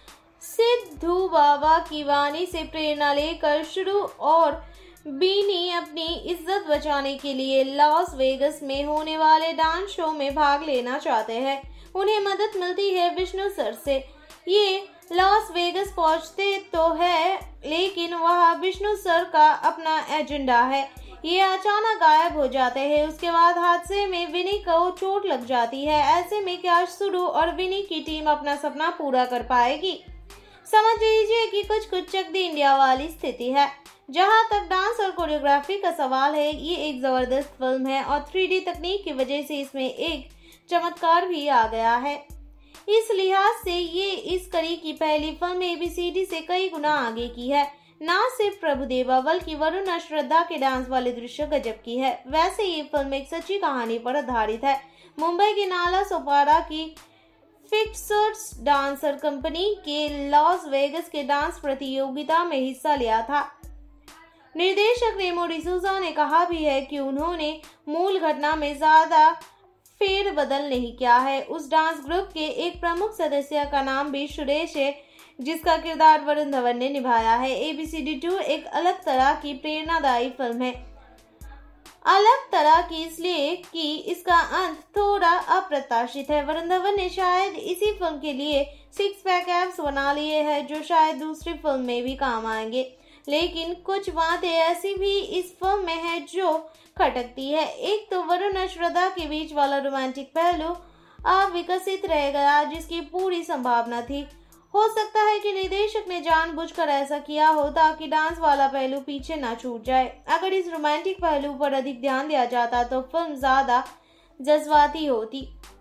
सिद्धू बाबा की वाणी से प्रेरणा लेकर शुरू और बीनी अपनी इज्जत बचाने के लिए लॉस वेगस में होने वाले डांस शो में भाग लेना चाहते हैं। उन्हें मदद मिलती है विष्णु सर से। ये लॉस वेगस पहुंचते तो है, लेकिन वहाँ विष्णु सर का अपना एजेंडा है। ये अचानक गायब हो जाते हैं। उसके बाद हादसे में विनी को चोट लग जाती है। ऐसे में क्या सुरु और विनी की टीम अपना सपना पूरा कर पाएगी? समझ लीजिए कि कुछ कुछ चक दी इंडिया वाली स्थिति है। जहां तक डांस और कोरियोग्राफी का सवाल है, ये एक जबरदस्त फिल्म है और थ्री डी तकनीक की वजह से इसमें एक चमत्कार भी आ गया है। इस लिहाज से ये इस कड़ी की पहली film A B C D से कई गुना आगे की है। न सिर्फ प्रभुदेवा बल्कि वरुण और श्रद्धा के डांस वाले दृश्य गजब की है। वैसे ये फिल्म एक सच्ची कहानी पर आधारित है। मुंबई के नाला सोपारा की फिक्सर्स डांसर कंपनी के लॉस वेगस के डांस प्रतियोगिता में हिस्सा लिया था। निर्देशक रेमो डिसूजा ने कहा भी है कि उन्होंने मूल घटना में ज्यादा फेरबदल नहीं किया है। उस डांस ग्रुप के एक प्रमुख सदस्य का नाम भी सुरेश है, जिसका किरदार वरुण धवन ने निभाया है। A B C D two एक अलग तरह की प्रेरणादायी फिल्म है। अलग तरह की इसलिए कि इसका अंत थोड़ा अप्रत्याशित है। वरुण धवन ने शायद इसी फिल्म के लिए सिक्स पैक एब्स बना लिए हैं, जो शायद दूसरी फिल्म में भी काम आएंगे, लेकिन कुछ बातें ऐसी भी इस फिल्म में है जो खटकती है। एक तो वरुण और श्रद्धा के बीच वाला रोमांटिक पहलू अविकसित रह गया, जिसकी पूरी संभावना थी। हो सकता है कि निर्देशक ने जानबूझकर ऐसा किया हो ताकि डांस वाला पहलू पीछे ना छूट जाए। अगर इस रोमांटिक पहलू पर अधिक ध्यान दिया जाता तो फिल्म ज्यादा जज्बाती होती।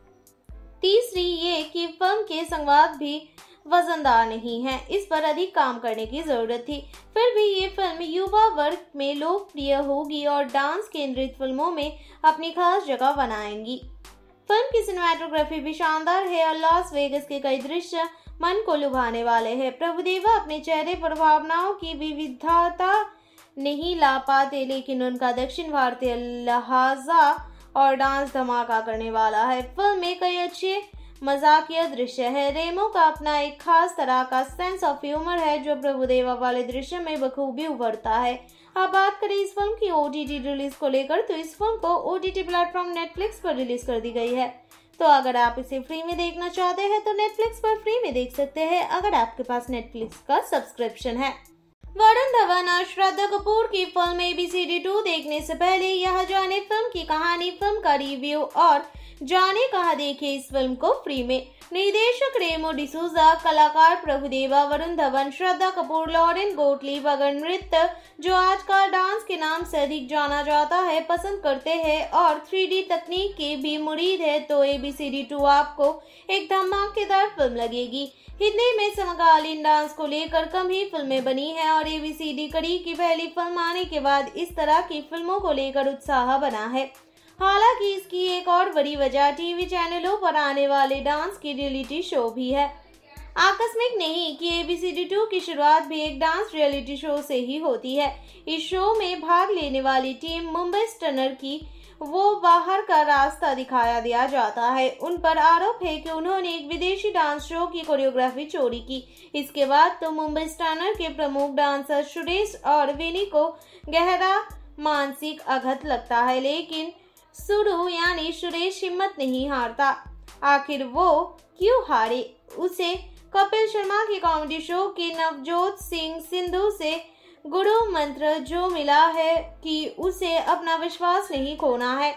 तीसरी ये कि फिल्म के संवाद भी वजनदार नहीं है, इस पर अधिक काम करने की जरूरत थी। फिर भी ये फिल्म युवा वर्ग में लोकप्रिय होगी और डांस केंद्रित फिल्मों में अपनी खास जगह बनाएंगी। फिल्म की सिनेमेटोग्राफी भी शानदार है और लॉस वेगस के कई दृश्य मन को लुभाने वाले हैं। प्रभुदेवा अपने चेहरे पर भावनाओं की विविधता नहीं ला पाते, लेकिन उनका दक्षिण भारतीय लहजा और डांस धमाका करने वाला है। फिल्म में कई अच्छे मजाकिया दृश्य है। रेमो का अपना एक खास तरह का सेंस ऑफ ह्यूमर है जो प्रभुदेवा वाले दृश्य में बखूबी उभरता है। अब बात करें इस फिल्म की ओटीटी रिलीज को लेकर, तो इस फिल्म को ओटीटी प्लेटफॉर्म नेटफ्लिक्स पर रिलीज कर दी गई है। तो अगर आप इसे फ्री में देखना चाहते हैं तो नेटफ्लिक्स पर फ्री में देख सकते हैं अगर आपके पास नेटफ्लिक्स का सब्सक्रिप्शन है। वरुण धवन और श्रद्धा कपूर की film A B C D two देखने से पहले यह जाने फिल्म की कहानी, फिल्म का रिव्यू और जाने कहाँ देखे इस फिल्म को फ्री में। निर्देशक रेमो डिसूजा, कलाकार प्रभुदेवा, वरुण धवन, श्रद्धा कपूर, लॉरेन गोटलीब अगर नृत्य, जो आजकल डांस के नाम से अधिक जाना जाता है, पसंद करते हैं और थ्री डी तकनीक के भी मुरीद है तो A B C D two आपको एक धमाकेदार फिल्म लगेगी। हिंदी में समकालीन डांस को लेकर कम ही फिल्में बनी है और ए बी सी डी कड़ी की पहली फिल्म आने के बाद इस तरह की फिल्मों को लेकर उत्साह बना है। हालांकि इसकी एक और बड़ी वजह टीवी चैनलों पर आने वाले डांस की रियलिटी शो भी है। आकस्मिक नहीं कि A B C D two की शुरुआत भी एक डांस रियलिटी शो से ही होती है। इस शो में भाग लेने वाली टीम मुंबई स्टनर की वो बाहर का रास्ता दिखाया दिया जाता है। उन पर आरोप है कि उन्होंने एक विदेशी डांस शो की कोरियोग्राफी चोरी की। इसके बाद तो मुंबई स्टनर के प्रमुख डांसर सुरेश और विनी को गहरा मानसिक आघात लगता है, लेकिन सुरु यानी सुरेश हिम्मत नहीं हारता। आखिर वो क्यों हारे? उसे कपिल शर्मा की कॉमेडी शो के नवजोत सिंह सिद्धू से गुरु मंत्र जो मिला है कि उसे अपना विश्वास नहीं खोना है।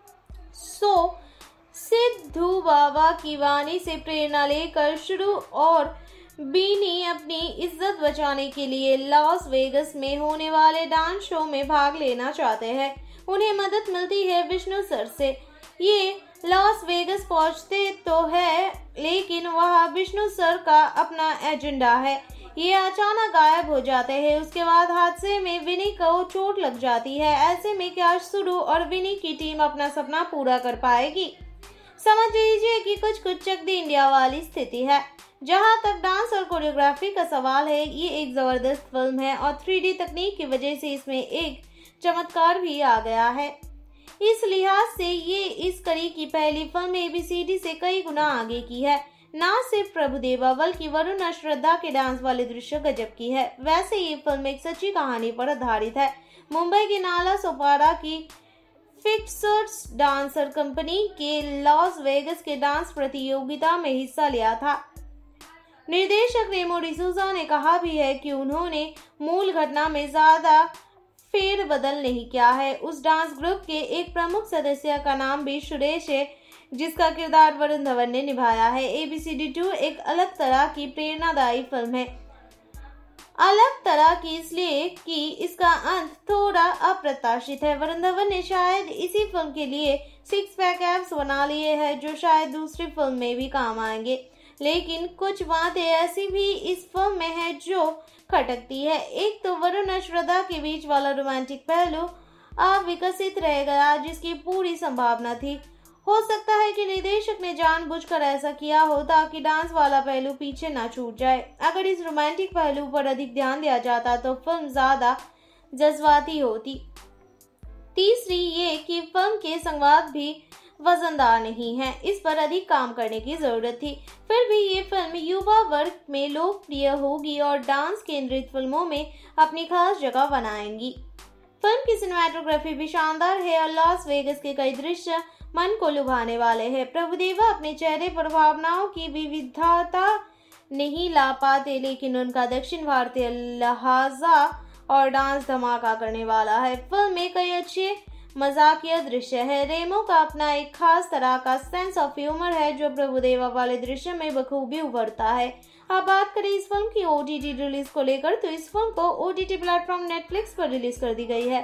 सो सिद्धू बाबा की वाणी से प्रेरणा लेकर शुरू और बीनी अपनी इज्जत बचाने के लिए लॉस वेगस में होने वाले डांस शो में भाग लेना चाहते हैं। उन्हें मदद मिलती है विष्णु सर से। ये लॉस वेगस पहुंचते तो है, लेकिन वह विष्णु सर का अपना एजेंडा है। ये अचानक गायब हो जाते हैं। उसके बाद हादसे में विनी को चोट लग जाती है। ऐसे में क्या सुरु और विनी की टीम अपना सपना पूरा कर पाएगी? समझ लीजिए कि कुछ कुछ चक दी इंडिया वाली स्थिति है। जहां तक डांस और कोरियोग्राफी का सवाल है, ये एक जबरदस्त फिल्म है और थ्री डी तकनीक की वजह से इसमें एक चमत्कार भी आ गया है। इस लिहाज से ये इस कड़ी की पहली film A B C D से कई गुना आगे की है। न सिर्फ प्रभुदेवा बल्कि वरुण और श्रद्धा के डांस वाले दृश्य गजब की है। वैसे ये फिल्म एक सच्ची कहानी पर आधारित है। मुंबई के नाला सोपारा की फिक्सर्स डांसर कंपनी के लॉस वेगस के डांस प्रतियोगिता में हिस्सा लिया था। निर्देशक रेमो डिसूजा ने कहा भी है कि उन्होंने मूल घटना में ज्यादा फेरबदल नहीं किया है। उस डांस ग्रुप के एक प्रमुख सदस्य का नाम भी सुरेश है, जिसका किरदार वरुण धवन ने निभाया है। A B C D two एक अलग तरह की प्रेरणादायी फिल्म है। अलग तरह की इसलिए कि इसका अंत थोड़ा अप्रत्याशित है। वरुण धवन ने शायद इसी फिल्म के लिए सिक्स पैक एब्स बना लिए हैं जो शायद दूसरी फिल्म में भी काम आएंगे, लेकिन कुछ बातें ऐसी भी इस फिल्म में है जो खटकती है। एक तो वरुण और श्रद्धा के बीच वाला रोमांटिक पहलू अविकसित रह गया, जिसकी पूरी संभावना थी। हो सकता है कि निर्देशक ने जानबूझकर ऐसा किया हो ताकि डांस वाला पहलू पीछे ना छूट जाए। अगर इस रोमांटिक पहलू पर अधिक ध्यान दिया जाता तो फिल्म ज्यादा जज्बाती होती। तीसरी ये कि फिल्म के संवाद भी वजनदार नहीं है, इस पर अधिक काम करने की जरूरत थी। फिर भी ये फिल्म युवा वर्ग में लोकप्रिय होगी और डांस केंद्रित फिल्मों में अपनी खास जगह बनाएंगी। फिल्म की सिनेमेटोग्राफी भी शानदार है और लॉस वेगस के कई दृश्य मन को लुभाने वाले हैं। प्रभुदेवा अपने चेहरे पर भावनाओं की विविधता नहीं ला पाते, लेकिन उनका दक्षिण भारतीय लहजा और डांस धमाका करने वाला है। फिल्म में कई अच्छे मजाकिया दृश्य है। रेमो का अपना एक खास तरह का सेंस ऑफ ह्यूमर है जो प्रभुदेवा वाले दृश्य में बखूबी उभरता है। अब बात करें इस फिल्म की ओ टी टी रिलीज को लेकर, तो इस फिल्म को O T T platform Netflix पर रिलीज कर दी गई है।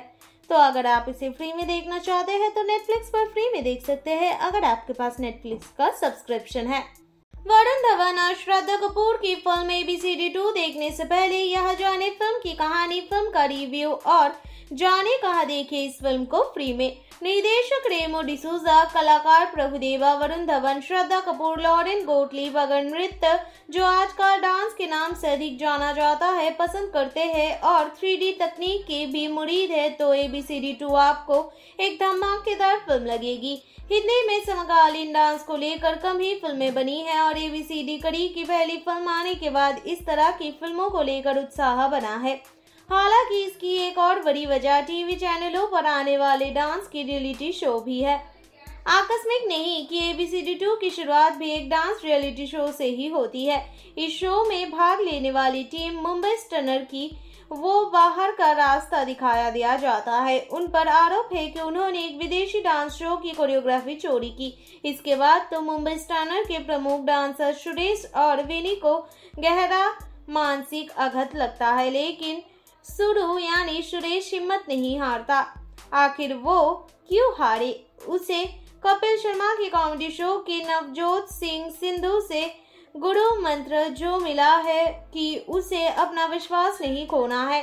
तो अगर आप इसे फ्री में देखना चाहते हैं तो नेटफ्लिक्स पर फ्री में देख सकते हैं अगर आपके पास नेटफ्लिक्स का सब्सक्रिप्शन है। वरुण धवन और श्रद्धा कपूर की film A B C D two देखने से पहले यहाँ जाने फिल्म की कहानी, फिल्म का रिव्यू और जाने कहाँ देखे इस फिल्म को फ्री में। निर्देशक रेमो डिसूजा, कलाकार प्रभुदेवा, वरुण धवन, श्रद्धा कपूर, लॉरेन गोटलीब अगर नृत्य, जो आजकल डांस के नाम से अधिक जाना जाता है, पसंद करते हैं और थ्री डी तकनीक के भी मुरीद है तो A B C D two आपको एक धमाकेदार फिल्म लगेगी। हिंदी में समकालीन डांस को लेकर कम ही फिल्में बनी हैं और ए बी सी डी कड़ी की पहली फिल्म आने के बाद इस तरह की फिल्मों को लेकर उत्साह बना है। हालांकि इसकी एक और बड़ी वजह टीवी चैनलों पर आने वाले डांस की रियलिटी शो भी है। आकस्मिक नहीं कि A B C D two की शुरुआत भी एक डांस रियलिटी शो से ही होती है। इस शो में भाग लेने वाली टीम मुंबई स्टनर की वो बाहर का रास्ता दिखाया दिया जाता है। उन पर आरोप है कि उन्होंने एक विदेशी डांस शो की कोरियोग्राफी चोरी की। इसके बाद तो मुंबई स्टनर के प्रमुख डांसर सुरेश और विनी को गहरा मानसिक आघात लगता है, लेकिन सुरु यानी सुरेश हिम्मत नहीं हारता। आखिर वो क्यों हारे? उसे कपिल शर्मा की कॉमेडी शो की नवजोत सिंह सिद्धू से गुरु मंत्र जो मिला है कि उसे अपना विश्वास नहीं खोना है।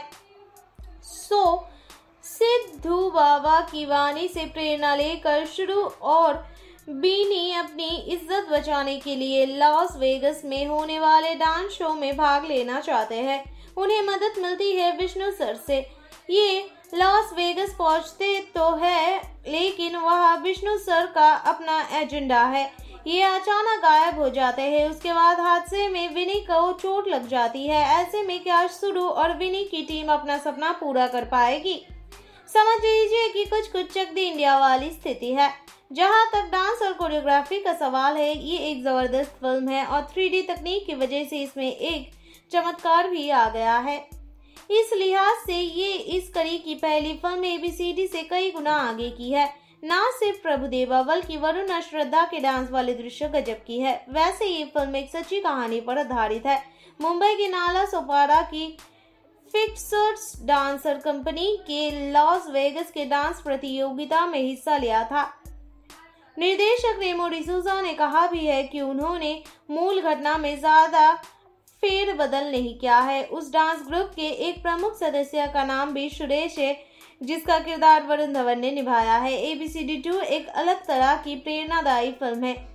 सो सिद्धू बाबा की वाणी से प्रेरणा लेकर शुरू और बीनी अपनी इज्जत बचाने के लिए लॉस वेगस में होने वाले डांस शो में भाग लेना चाहते हैं। उन्हें मदद मिलती है विष्णु सर से। ये लॉस वेगस पहुंचते तो है, लेकिन वहाँ विष्णु सर का अपना एजेंडा है। ये अचानक गायब हो जाते हैं। उसके बाद हादसे में विनी को चोट लग जाती है। ऐसे में क्या सुरु और विनी की टीम अपना सपना पूरा कर पाएगी? समझ लीजिए कि कुछ कुछ चक दी इंडिया वाली स्थिति है। जहां तक डांस और कोरियोग्राफी का सवाल है, ये एक जबरदस्त फिल्म है और थ्री डी तकनीक की वजह से इसमें एक चमत्कार भी आ गया है। इस लिहाज से ये इस कड़ी की पहली film A B C D से कई गुना आगे की है। न सिर्फ प्रभुदेवा बल्कि वरुण और श्रद्धा के डांस वाले दृश्य गजब की है। वैसे ये फिल्म एक सच्ची कहानी पर आधारित है। मुंबई के नाला सोपारा की फिक्सर्स डांसर कंपनी के लॉस वेगस के डांस प्रतियोगिता में हिस्सा लिया था। निर्देशक रेमो डिसूजा ने कहा भी है कि उन्होंने मूल घटना में ज्यादा फेर बदल नहीं किया है। उस डांस ग्रुप के एक प्रमुख सदस्य का नाम भी सुरेश है, जिसका किरदार वरुण धवन ने निभाया है। A B C D two एक अलग तरह की प्रेरणादायी फिल्म है।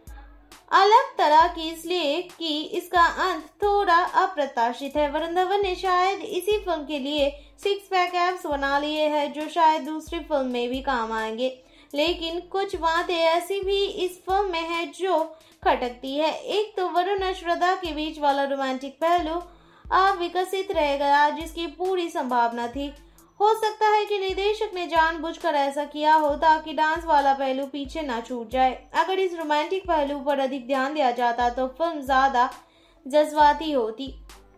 अलग तरह की इसलिए कि इसका अंत थोड़ा अप्रत्याशित है। वरुण धवन ने शायद इसी फिल्म के लिए सिक्स पैक एब्स बना लिए हैं, जो शायद दूसरी फिल्म में भी काम आएंगे। लेकिन कुछ बातें ऐसी भी इस फिल्म में है जो खटकती है। एक तो वरुण और श्रद्धा के बीच वाला रोमांटिक पहलू अविकसित रह गया, जिसकी पूरी संभावना थी। हो सकता है कि निर्देशक ने जानबूझकर ऐसा किया हो ताकि डांस वाला पहलू पीछे ना छूट जाए। अगर इस रोमांटिक पहलू पर अधिक ध्यान दिया जाता तो फिल्म ज्यादा जज्बाती होती।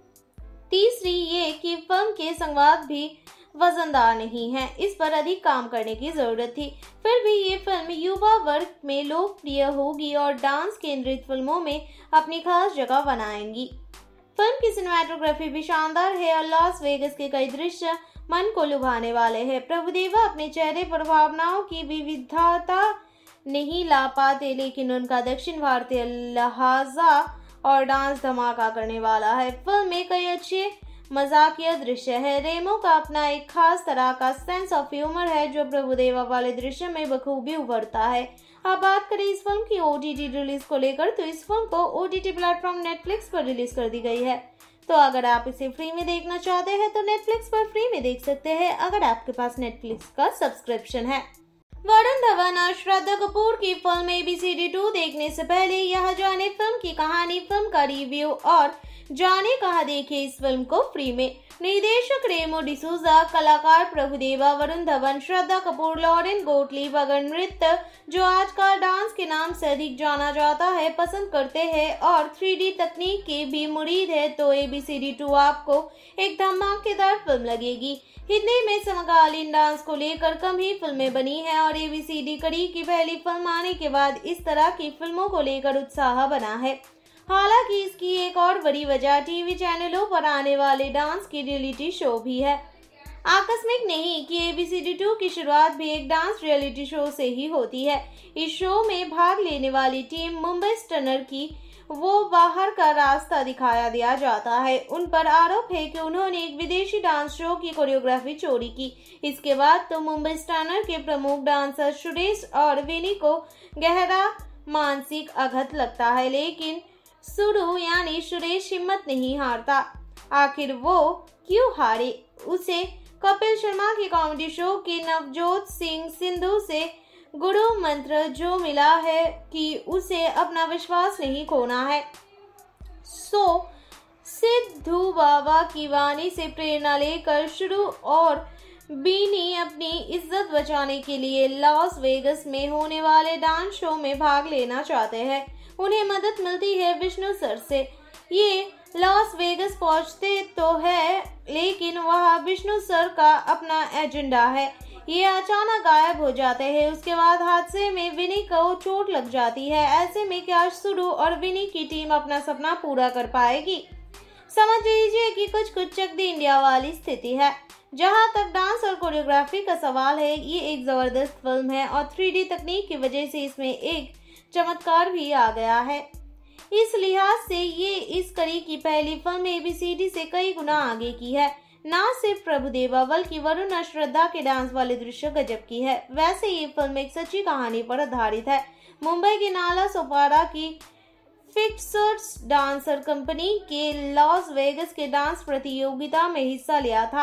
तीसरी ये कि फिल्म के संवाद भी वजनदार नहीं है, इस पर अधिक काम करने की जरूरत थी। फिर भी ये फिल्म युवा वर्ग में लोकप्रिय होगी और डांस केंद्रित फिल्मों में अपनी खास जगह बनाएंगी। फिल्म की सिनेमेटोग्राफी भी शानदार है और लॉस वेगस के कई दृश्य मन को लुभाने वाले हैं। प्रभुदेवा अपने चेहरे पर भावनाओं की विविधता नहीं ला पाते, लेकिन उनका दक्षिण भारतीय लहजा और डांस धमाका करने वाला है। फिल्म में कई अच्छे मजाकिया दृश्य है। रेमो का अपना एक खास तरह का सेंस ऑफ ह्यूमर है जो प्रभुदेवा वाले दृश्य में बखूबी उभरता है। अब बात करें इस फिल्म की ओ टी टी रिलीज को लेकर, तो इस फिल्म को O T T platform Netflix पर रिलीज कर दी गई है। तो अगर आप इसे फ्री में देखना चाहते हैं तो नेटफ्लिक्स पर फ्री में देख सकते हैं अगर आपके पास नेटफ्लिक्स का सब्सक्रिप्शन है। वरुण धवन और श्रद्धा कपूर की film A B C D two देखने से पहले यहाँ जाने फिल्म की कहानी, फिल्म का रिव्यू और जाने कहाँ देखे इस फिल्म को फ्री में। निर्देशक रेमो डिसूजा, कलाकार प्रभुदेवा, वरुण धवन, श्रद्धा कपूर, लॉरेन गोटलीब अगर नृत्य, जो आजकल डांस के नाम से अधिक जाना जाता है, पसंद करते हैं और थ्री डी तकनीक के भी मुरीद है तो A B C D two आपको एक धमाकेदार फिल्म लगेगी। हिंदी में समकालीन डांस को लेकर कम ही फिल्में बनी हैं और ए बी सी डी कड़ी की पहली फिल्म आने के बाद इस तरह की फिल्मों को लेकर उत्साह बना है। हालांकि इसकी एक और बड़ी वजह टीवी चैनलों पर आने वाले डांस की रियलिटी शो भी है। आकस्मिक नहीं कि A B C D two की शुरुआत भी एक डांस रियलिटी शो से ही होती है। इस शो में भाग लेने वाली टीम मुंबई स्टनर की वो बाहर का रास्ता दिखाया दिया जाता है। उन पर आरोप है कि उन्होंने एक विदेशी डांस शो की कोरियोग्राफी चोरी की। इसके बाद तो मुंबई स्टनर के प्रमुख डांसर सुरेश और विनी को गहरा मानसिक आघात लगता है, लेकिन सुरु यानी सुरेश हिम्मत नहीं हारता। आखिर वो क्यों हारे? उसे कपिल शर्मा के कॉमेडी शो के नवजोत सिंह सिद्धू से गुरु मंत्र जो मिला है कि उसे अपना विश्वास नहीं खोना है। सो सिद्धू बाबा की वाणी से प्रेरणा लेकर शुरू और बीनी अपनी इज्जत बचाने के लिए लॉस वेगस में होने वाले डांस शो में भाग लेना चाहते हैं। उन्हें मदद मिलती है विष्णु सर से। ये लॉस वेगस पहुंचते तो है, लेकिन वहाँ विष्णु सर का अपना एजेंडा है। ये अचानक गायब हो जाते हैं। उसके बाद हादसे में विनी को चोट लग जाती है। ऐसे में क्या सुरु और विनी की टीम अपना सपना पूरा कर पाएगी? समझ लीजिए कि कुछ कुछ चक दी इंडिया वाली स्थिति है। जहां तक डांस और कोरियोग्राफी का सवाल है, ये एक जबरदस्त फिल्म है और थ्री डी तकनीक की वजह से इसमें एक चमत्कार भी आ गया है। इस लिहाज से ये इस कड़ी की पहली film A B C D से कई गुना आगे की है। न सिर्फ प्रभुदेवा बल्कि वरुण और श्रद्धा के डांस वाले दृश्य गजब की है। वैसे ये फिल्म एक सच्ची कहानी पर आधारित है। मुंबई के नाला सोपारा की फिक्सर्स डांसर कंपनी के लॉस वेगस के डांस प्रतियोगिता में हिस्सा लिया था।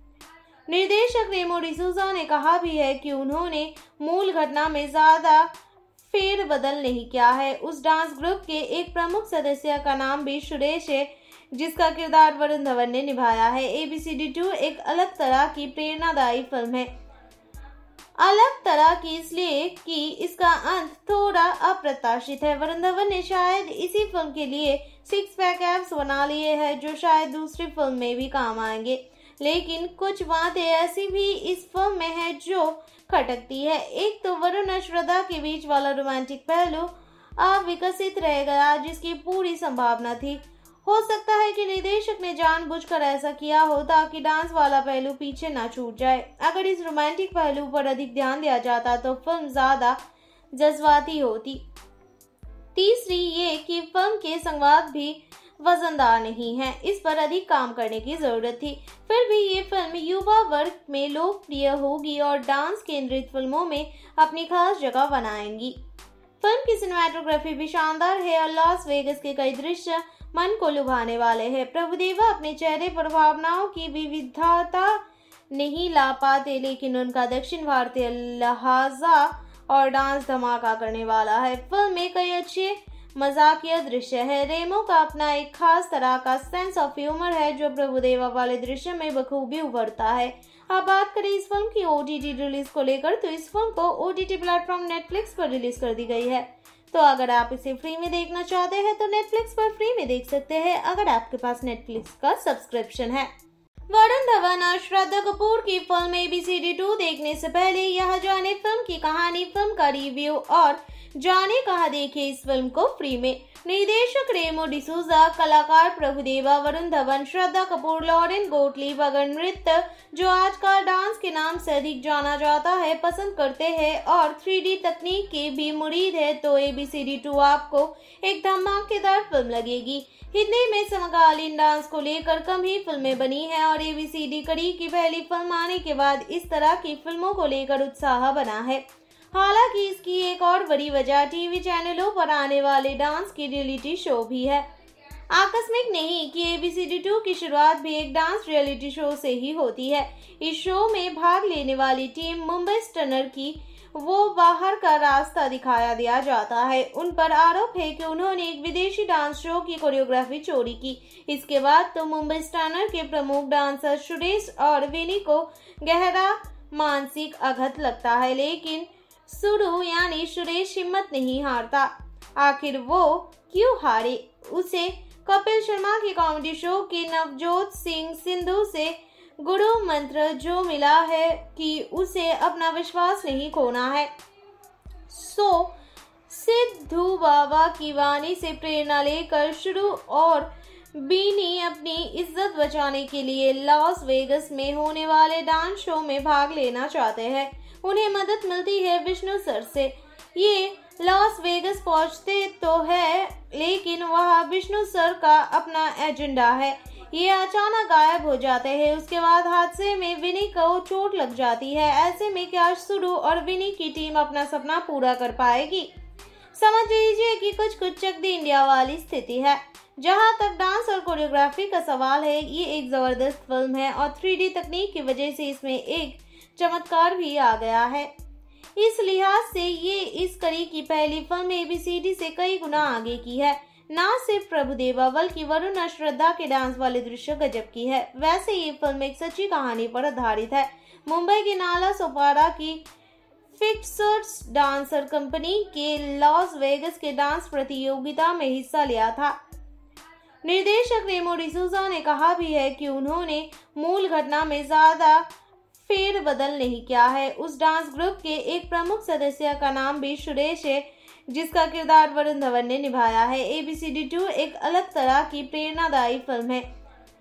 निर्देशक रेमो डिसूजा ने कहा भी है कि उन्होंने मूल घटना में ज्यादा फेरबदल नहीं किया है। उस डांस ग्रुप के एक प्रमुख सदस्य का नाम भी सुरेश है, जिसका किरदार वरुण धवन ने निभाया है। A B C D two एक अलग तरह की प्रेरणादायी फिल्म है। अलग तरह की इसलिए कि इसका अंत थोड़ा अप्रत्याशित है। वरुण धवन ने शायद इसी फिल्म के लिए सिक्स पैक एब्स बना लिए हैं, जो शायद दूसरी फिल्म में भी काम आएंगे। लेकिन कुछ बातें ऐसी भी इस फिल्म में है जो खटकती है। एक तो वरुण और श्रद्धा के बीच वाला रोमांटिक पहलू अविकसित रह गया, जिसकी पूरी संभावना थी। हो सकता है कि निर्देशक ने जानबूझकर ऐसा किया हो ताकि डांस वाला पहलू पीछे ना छूट जाए। अगर इस रोमांटिक पहलू पर अधिक ध्यान दिया जाता तो फिल्म ज्यादा जज्बाती होती। तीसरी ये कि फिल्म के संवाद भी वजनदार नहीं है, इस पर अधिक काम करने की जरूरत थी। फिर भी ये फिल्म युवा वर्ग में लोकप्रिय होगी और डांस केंद्रित फिल्मों में अपनी खास जगह बनाएंगी। फिल्म की सिनेमेटोग्राफी भी शानदार है और लॉस वेगस के कई दृश्य मन को लुभाने वाले हैं। प्रभुदेवा अपने चेहरे पर भावनाओं की विविधता नहीं ला पाते, लेकिन उनका दक्षिण भारतीय लहजा और डांस धमाका करने वाला है। फिल्म में कई अच्छे मजाकिया दृश्य है। रेमो का अपना एक खास तरह का सेंस ऑफ ह्यूमर है, जो प्रभुदेवा वाले दृश्य में बखूबी उभरता है। अब बात करें इस फिल्म की ओ टी टी रिलीज को लेकर, तो इस फिल्म को O T T platform Netflix पर रिलीज कर दी गई है। तो अगर आप इसे फ्री में देखना चाहते हैं तो नेटफ्लिक्स पर फ्री में देख सकते हैं, अगर आपके पास नेटफ्लिक्स का सब्सक्रिप्शन है। वरुण धवन और श्रद्धा कपूर की film A B C D two देखने से पहले यह जाने फिल्म की कहानी, फिल्म का रिव्यू और जाने कहाँ देखे इस फिल्म को फ्री में। निर्देशक रेमो डिसूजा, कलाकार प्रभुदेवा, वरुण धवन, श्रद्धा कपूर, लॉरेन गोटलीब अगर नृत्य, जो आजकल डांस के नाम से अधिक जाना जाता है, पसंद करते हैं और थ्री डी तकनीक के भी मुरीद है, तो A B C D two आपको एक धमाकेदार फिल्म लगेगी। हिंदी में समकालीन डांस को लेकर कम ही फिल्में बनी है और ए बी सी डी कड़ी की पहली फिल्म आने के बाद इस तरह की फिल्मों को लेकर उत्साह बना है। हालांकि इसकी एक और बड़ी वजह टीवी चैनलों पर आने वाले डांस की रियलिटी शो भी है। आकस्मिक नहीं कि A B C D two की शुरुआत भी एक डांस रियलिटी शो से ही होती है। इस शो में भाग लेने वाली टीम मुंबई स्टनर की वो बाहर का रास्ता दिखाया दिया जाता है। उन पर आरोप है कि उन्होंने एक विदेशी डांस शो की कोरियोग्राफी चोरी की। इसके बाद तो मुंबई स्टनर के प्रमुख डांसर सुरेश और विनी को गहरा मानसिक आघात लगता है, लेकिन सुरु यानी सुरेश हिम्मत नहीं हारता। आखिर वो क्यों हारे? उसे कपिल शर्मा के कॉमेडी शो के नवजोत सिंह सिद्धू से गुरु मंत्र जो मिला है कि उसे अपना विश्वास नहीं खोना है। सो सिद्धू बाबा की वाणी से प्रेरणा लेकर शुरू और बीनी अपनी इज्जत बचाने के लिए लॉस वेगस में होने वाले डांस शो में भाग लेना चाहते हैं। उन्हें मदद मिलती है विष्णु सर से। ये लॉस वेगस पहुंचते तो है, लेकिन वहाँ विष्णु सर का अपना एजेंडा है। ये अचानक गायब हो जाते हैं। उसके बाद हादसे में विनी को चोट लग जाती है। ऐसे में क्या सुडू और विनी की टीम अपना सपना पूरा कर पाएगी? समझ लीजिए कि कुछ कुछ चक दी इंडिया वाली स्थिति है। जहां तक डांस और कोरियोग्राफी का सवाल है, ये एक जबरदस्त फिल्म है और थ्री डी तकनीक की वजह से इसमें एक चमत्कार भी आ गया है। इस लिहाज से ये इस कड़ी की पहली फिल्म एबीसीडी से कई गुना आगे की है। न सिर्फ प्रभुदेवा बल्कि वरुण और श्रद्धा के डांस वाले दृश्य गजब की है। वैसे ये फिल्म एक सच्ची कहानी पर आधारित है। मुंबई के नाला सोपारा की फिक्सर्स डांसर कंपनी के लॉस वेगस के डांस प्रतियोगिता में हिस्सा लिया था। निर्देशक रेमो डिसूजा ने कहा भी है कि उन्होंने मूल घटना में ज्यादा फेरबदल नहीं किया है। उस डांस ग्रुप के एक प्रमुख सदस्य का नाम भी सुरेश है, जिसका किरदार वरुण धवन ने निभाया है। एबीसीडी टू एक अलग तरह की प्रेरणादायी फिल्म है।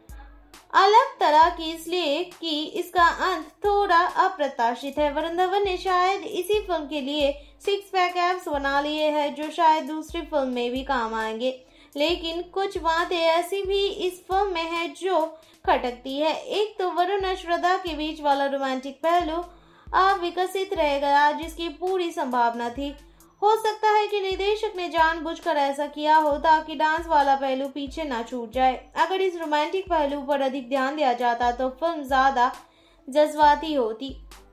अलग तरह की इसलिए कि इसका अंत थोड़ा अप्रत्याशित है। वरुण धवन ने शायद इसी फिल्म के लिए सिक्स पैक एब्स बना लिए हैं, जो शायद दूसरी फिल्म में भी काम आएंगे। लेकिन कुछ बातें ऐसी भी इस फिल्म में है जो खटकती है। एक तो वरुण और श्रद्धा के बीच वाला रोमांटिक पहलू अविकसित रह गया, जिसकी पूरी संभावना थी। हो सकता है कि निर्देशक ने जानबूझकर ऐसा किया हो ताकि डांस वाला पहलू पीछे ना छूट जाए। अगर इस रोमांटिक पहलू पर अधिक ध्यान दिया जाता तो फिल्म ज्यादा जज्बाती होती।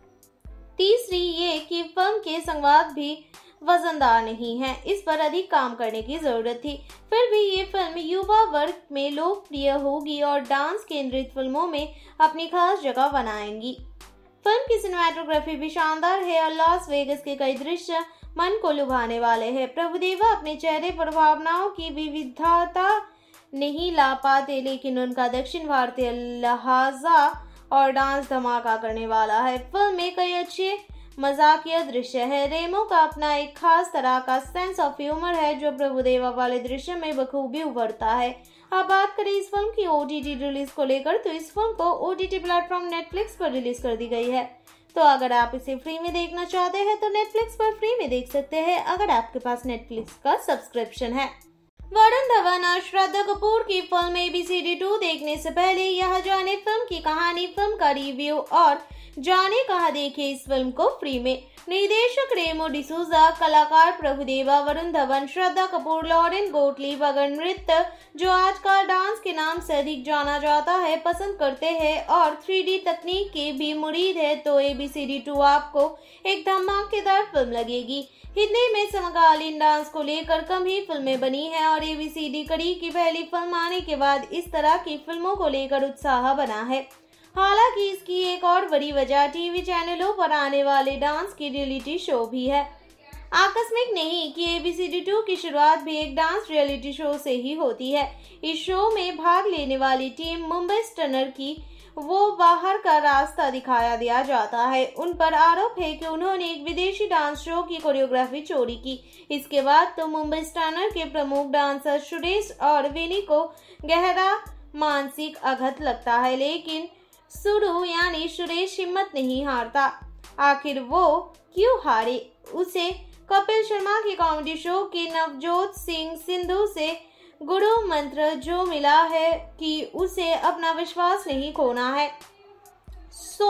तीसरी ये कि फिल्म के संवाद भी वजनदार नहीं है। इस पर अधिक काम करने की जरूरत थी। फिर भी ये फिल्म युवा वर्ग में लोकप्रिय होगी और डांस केंद्रित फिल्मों में अपनी खास जगह बनाएंगी। फिल्म की सिनेमेटोग्राफी भी शानदार है और लॉस वेगस के कई दृश्य मन को लुभाने वाले हैं। प्रभुदेवा अपने चेहरे पर भावनाओं की विविधता नहीं ला पाते, लेकिन उनका दक्षिण भारतीय लहजा और डांस धमाका करने वाला है। फिल्म में कई अच्छे मजाकिया दृश्य है। रेमो का अपना एक खास तरह का सेंस ऑफ ह्यूमर है, जो प्रभुदेवा वाले दृश्य में बखूबी उभरता है। अब बात करें इस फिल्म की ओटीटी रिलीज को लेकर, तो इस फिल्म को ओटीटी प्लेटफॉर्म नेटफ्लिक्स पर रिलीज कर दी गई है। तो अगर आप इसे फ्री में देखना चाहते हैं तो नेटफ्लिक्स पर फ्री में देख सकते हैं, अगर आपके पास नेटफ्लिक्स का सब्सक्रिप्शन है। वरुण धवन और श्रद्धा कपूर की फिल्म एबीसीडी टू देखने से पहले यह जाने फिल्म की कहानी, फिल्म का रिव्यू और जाने कहाँ देखे इस फिल्म को फ्री में। निर्देशक रेमो डिसूजा, कलाकार प्रभुदेवा, वरुण धवन, श्रद्धा कपूर, लॉरेन गोटलीब अगर नृत्य, जो आजकल डांस के नाम से अधिक जाना जाता है, पसंद करते हैं और थ्री डी तकनीक के भी मुरीद है, तो एबीसीडी टू आपको एक धमाकेदार फिल्म लगेगी। हिंदी में समकालीन डांस को लेकर कम ही फिल्में बनी हैं और एबीसीडी कड़ी की पहली फिल्म आने के बाद इस तरह की फिल्मों को लेकर उत्साह बना है। हालांकि इसकी एक और बड़ी वजह टीवी चैनलों पर आने वाले डांस की रियलिटी शो भी है। आकस्मिक नहीं कि एबीसीडी टू की शुरुआत भी एक डांस रियलिटी शो से ही होती है। इस शो में भाग लेने वाली टीम मुंबई स्टनर की वो बाहर का रास्ता दिखाया दिया जाता है। उन पर आरोप है कि उन्होंने एक विदेशी डांस शो की कोरियोग्राफी चोरी की। इसके बाद तो मुंबई स्टनर के प्रमुख डांसर सुरेश और विनी को गहरा मानसिक आघात लगता है, लेकिन सुडू यानी सुरेश हिम्मत नहीं हारता। आखिर वो क्यों हारे? उसे कपिल शर्मा के कॉमेडी शो के नवजोत सिंह सिद्धू से गुरु मंत्र जो मिला है कि उसे अपना विश्वास नहीं खोना है। सो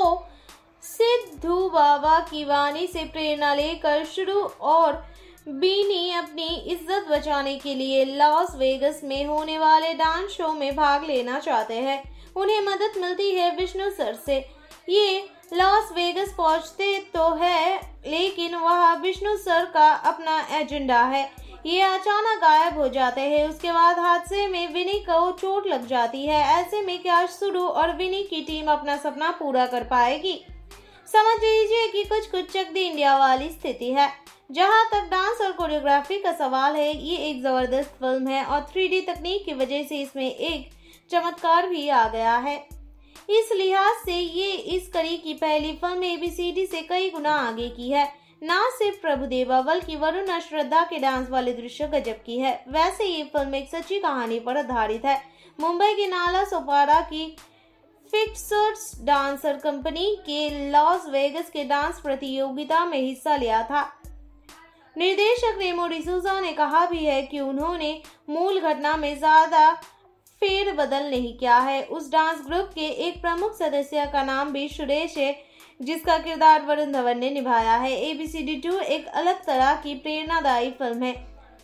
सिद्धू बाबा की वाणी से प्रेरणा लेकर शुरू और बीनी अपनी इज्जत बचाने के लिए लॉस वेगस में होने वाले डांस शो में भाग लेना चाहते हैं। उन्हें मदद मिलती है विष्णु सर से। ये लॉस वेगस पहुंचते तो है, लेकिन वहाँ विष्णु सर का अपना एजेंडा है। ये अचानक गायब हो जाते हैं। उसके बाद हादसे में विनी को चोट लग जाती है। ऐसे में क्या सुडू और विनी की टीम अपना सपना पूरा कर पाएगी? समझ लीजिए कि कुछ कुछ चक दी इंडिया वाली स्थिति है। जहां तक डांस और कोरियोग्राफी का सवाल है, ये एक जबरदस्त फिल्म है और थ्री डी तकनीक की वजह से इसमें एक चमत्कार भी आ गया है। इस लिहाज से ये इस कड़ी की पहली फिल्म एबीसीडी से कई गुना आगे की है। न सिर्फ प्रभुदेवा बल्कि वरुण और श्रद्धा के डांस वाले दृश्य गजब की है। वैसे ये फिल्म एक सच्ची कहानी पर आधारित है। मुंबई के नाला सोपारा की फिक्सर्स डांसर कंपनी के लॉस वेगस के डांस प्रतियोगिता में हिस्सा लिया था। निर्देशक रेमो डिसूजा ने कहा भी है कि उन्होंने मूल घटना में ज्यादा फेरबदल नहीं किया है। उस डांस ग्रुप के एक प्रमुख सदस्य का नाम भी सुरेश है, जिसका किरदार वरुण धवन ने निभाया है। A B C D two एक अलग तरह की प्रेरणादायी फिल्म है।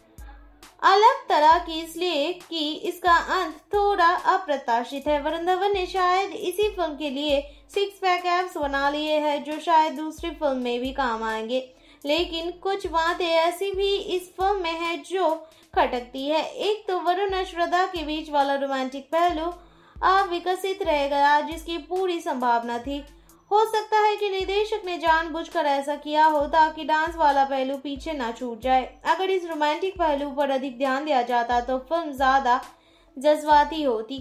अलग तरह की इसलिए कि इसका अंत थोड़ा अप्रत्याशित है। वरुण धवन ने शायद इसी फिल्म के लिए सिक्स पैक एब्स बना लिए हैं, जो शायद दूसरी फिल्म में भी काम आएंगे। लेकिन कुछ बातें ऐसी भी इस फिल्म में है जो खटकती है। एक तो वरुण और श्रद्धा के बीच वाला रोमांटिक पहलू अविकसित रह गया, जिसकी पूरी संभावना थी। हो सकता है कि निर्देशक ने जानबूझकर ऐसा किया हो ताकि डांस वाला पहलू पीछे न छूट जाए। अगर इस रोमांटिक पहलू पर अधिक ध्यान दिया जाता तो फिल्म ज्यादा जज्बाती होती।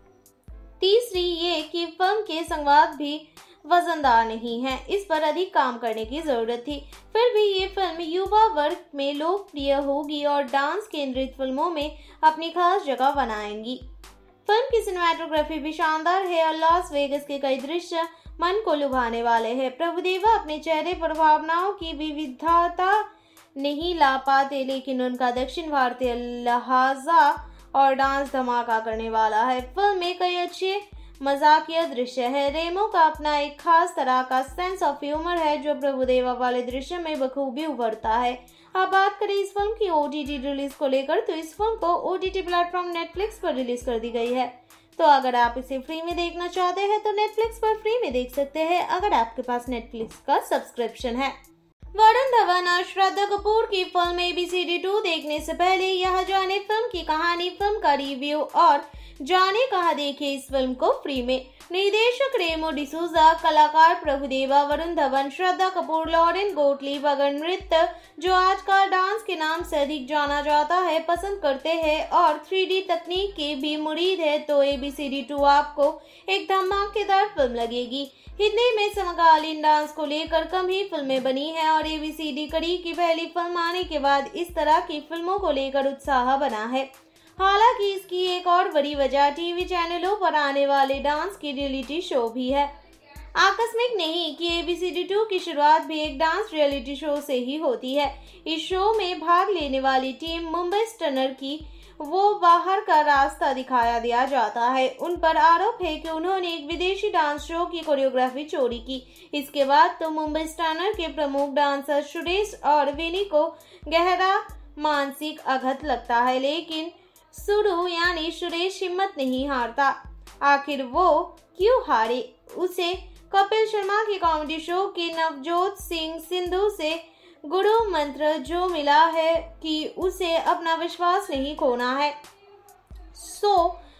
तीसरी ये कि फिल्म के संवाद भी वजनदार नहीं है, इस पर अधिक काम करने की जरूरत थी। फिर भी ये फिल्म युवा वर्ग में लोकप्रिय होगी और डांस केंद्रित फिल्मों में अपनी खास जगह बनाएंगी। फिल्म की सिनेमेटोग्राफी भी शानदार है और लॉस वेगस के कई दृश्य मन को लुभाने वाले हैं। प्रभुदेवा अपने चेहरे पर भावनाओं की विविधता नहीं ला पाते, लेकिन उनका दक्षिण भारतीय लहजा और डांस धमाका करने वाला है। फिल्म में कई अच्छे मजाकिया दृश्य है। रेमो का अपना एक खास तरह का सेंस ऑफ ह्यूमर है, जो प्रभुदेवा वाले दृश्य में बखूबी उभरता है। अब बात करें इस फिल्म की ओ टी टी रिलीज को लेकर, तो इस फिल्म को O T T platform Netflix पर रिलीज कर दी गई है। तो अगर आप इसे फ्री में देखना चाहते हैं तो नेटफ्लिक्स पर फ्री में देख सकते हैं, अगर आपके पास नेटफ्लिक्स का सब्सक्रिप्शन है। वरुण धवन और श्रद्धा कपूर की film A B C D two देखने से पहले यह जाने फिल्म की कहानी, फिल्म का रिव्यू और जाने कहाँ देखे इस फिल्म को फ्री में। निर्देशक रेमो डिसूजा, कलाकार प्रभुदेवा, वरुण धवन, श्रद्धा कपूर, लॉरेन गोटलीब अगर नृत्य, जो आजकल डांस के नाम से अधिक जाना जाता है, पसंद करते हैं और थ्री डी तकनीक के भी मुरीद है, तो A B C D two आपको एक धमाकेदार फिल्म लगेगी। हिंदी में समकालीन डांस को लेकर कम ही फिल्में बनी है और ए बी सी डी कड़ी की पहली फिल्म आने के बाद इस तरह की फिल्मों को लेकर उत्साह बना है। हालांकि इसकी एक और बड़ी वजह टीवी चैनलों पर आने वाले डांस की रियलिटी शो भी है। आकस्मिक नहीं कि A B C D two की शुरुआत भी एक डांस रियलिटी शो से ही होती है। इस शो में भाग लेने वाली टीम मुंबई स्टनर की वो बाहर का रास्ता दिखाया दिया जाता है। उन पर आरोप है कि उन्होंने एक विदेशी डांस शो की कोरियोग्राफी चोरी की। इसके बाद तो मुंबई स्टनर के प्रमुख डांसर सुरेश और विनी को गहरा मानसिक आघात लगता है, लेकिन सुरु यानी सुरेश हिम्मत नहीं हारता। आखिर वो क्यों हारे? उसे कपिल शर्मा के कॉमेडी शो के नवजोत सिंह सिद्धू से गुरु मंत्र जो मिला है कि उसे अपना विश्वास नहीं खोना है। सो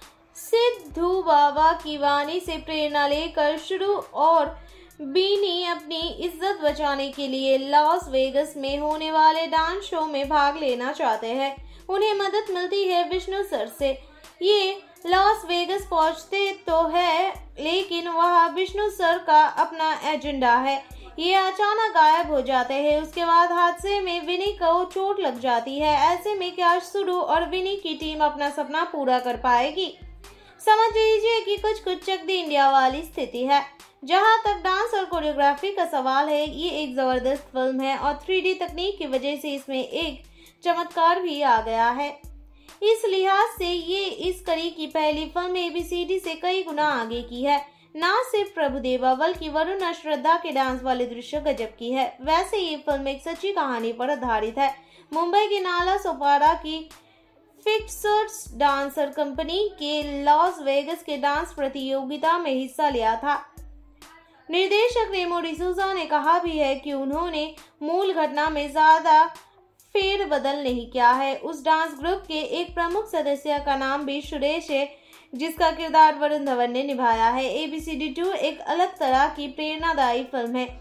सिद्धू बाबा की वाणी से प्रेरणा लेकर शुरू और बीनी अपनी इज्जत बचाने के लिए लॉस वेगस में होने वाले डांस शो में भाग लेना चाहते हैं। उन्हें मदद मिलती है विष्णु सर से। ये लॉस वेगस पहुंचते तो है, लेकिन वह विष्णु सर का अपना एजेंडा है। ये अचानक गायब हो जाते हैं। उसके बाद हादसे में विनी को चोट लग जाती है। ऐसे में क्या सुरु और विनी की टीम अपना सपना पूरा कर पाएगी? समझ लीजिए कि कुछ कुछ चक दी इंडिया वाली स्थिति है। जहां तक डांस और कोरियोग्राफी का सवाल है, ये एक जबरदस्त फिल्म है और थ्री डी तकनीक की वजह से इसमें एक चमत्कार भी आ गया है। इस लिहाज से ये इस कड़ी की पहली film A B C D से कई गुना आगे की है। न सिर्फ प्रभुदेवा बल्कि वरुण और श्रद्धा के डांस वाले दृश्य गजब की है। वैसे ये फिल्म एक सच्ची कहानी पर आधारित है। मुंबई के नाला सोपारा की फिक्सर्स डांसर कंपनी के लॉस वेगस के डांस प्रतियोगिता में हिस्सा लिया था। निर्देशक रेमो डिसूजा ने कहा भी है कि उन्होंने मूल घटना में ज्यादा फेरबदल नहीं किया है। उस डांस ग्रुप के एक प्रमुख सदस्य का नाम भी सुरेश है, जिसका किरदार वरुण धवन ने निभाया है। A B C D two एक अलग तरह की प्रेरणादायी फिल्म है।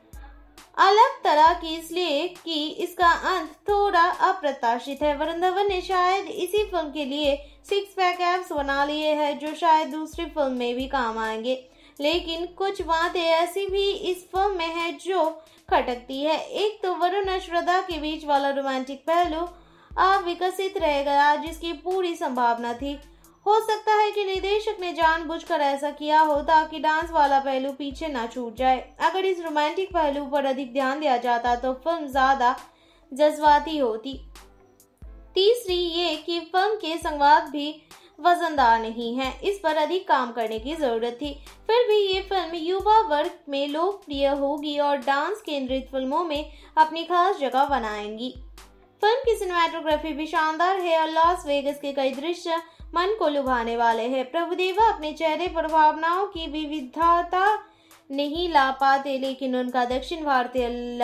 अलग तरह की इसलिए कि इसका अंत थोड़ा अप्रत्याशित है। वरुण धवन ने शायद इसी फिल्म के लिए सिक्स पैक एब्स बना लिए हैं, जो शायद दूसरी फिल्म में भी काम आएंगे। लेकिन कुछ बातें ऐसी भी इस फिल्म में है जो खटकती है। एक तो वरुण और श्रद्धा के बीच वाला रोमांटिक पहलू अविकसित रह गया, जिसकी पूरी संभावना थी। हो सकता है कि निर्देशक ने जानबूझकर ऐसा किया हो ताकि डांस वाला पहलू पीछे न छूट जाए। अगर इस रोमांटिक पहलू पर अधिक ध्यान दिया जाता तो फिल्म ज्यादा जज्बाती होती। तीसरी ये कि फिल्म के संवाद भी वजनदार नहीं है, इस पर अधिक काम करने की जरूरत थी। फिर भी ये फिल्म युवा वर्ग में लोकप्रिय होगी और डांस केंद्रित फिल्मों में अपनी खास जगह बनाएंगी। फिल्म की सिनेमेटोग्राफी भी शानदार है और लॉस वेगस के कई दृश्य मन को लुभाने वाले हैं। प्रभुदेवा अपने चेहरे पर भावनाओं की विविधता नहीं ला पाते, लेकिन उनका दक्षिण भारतीय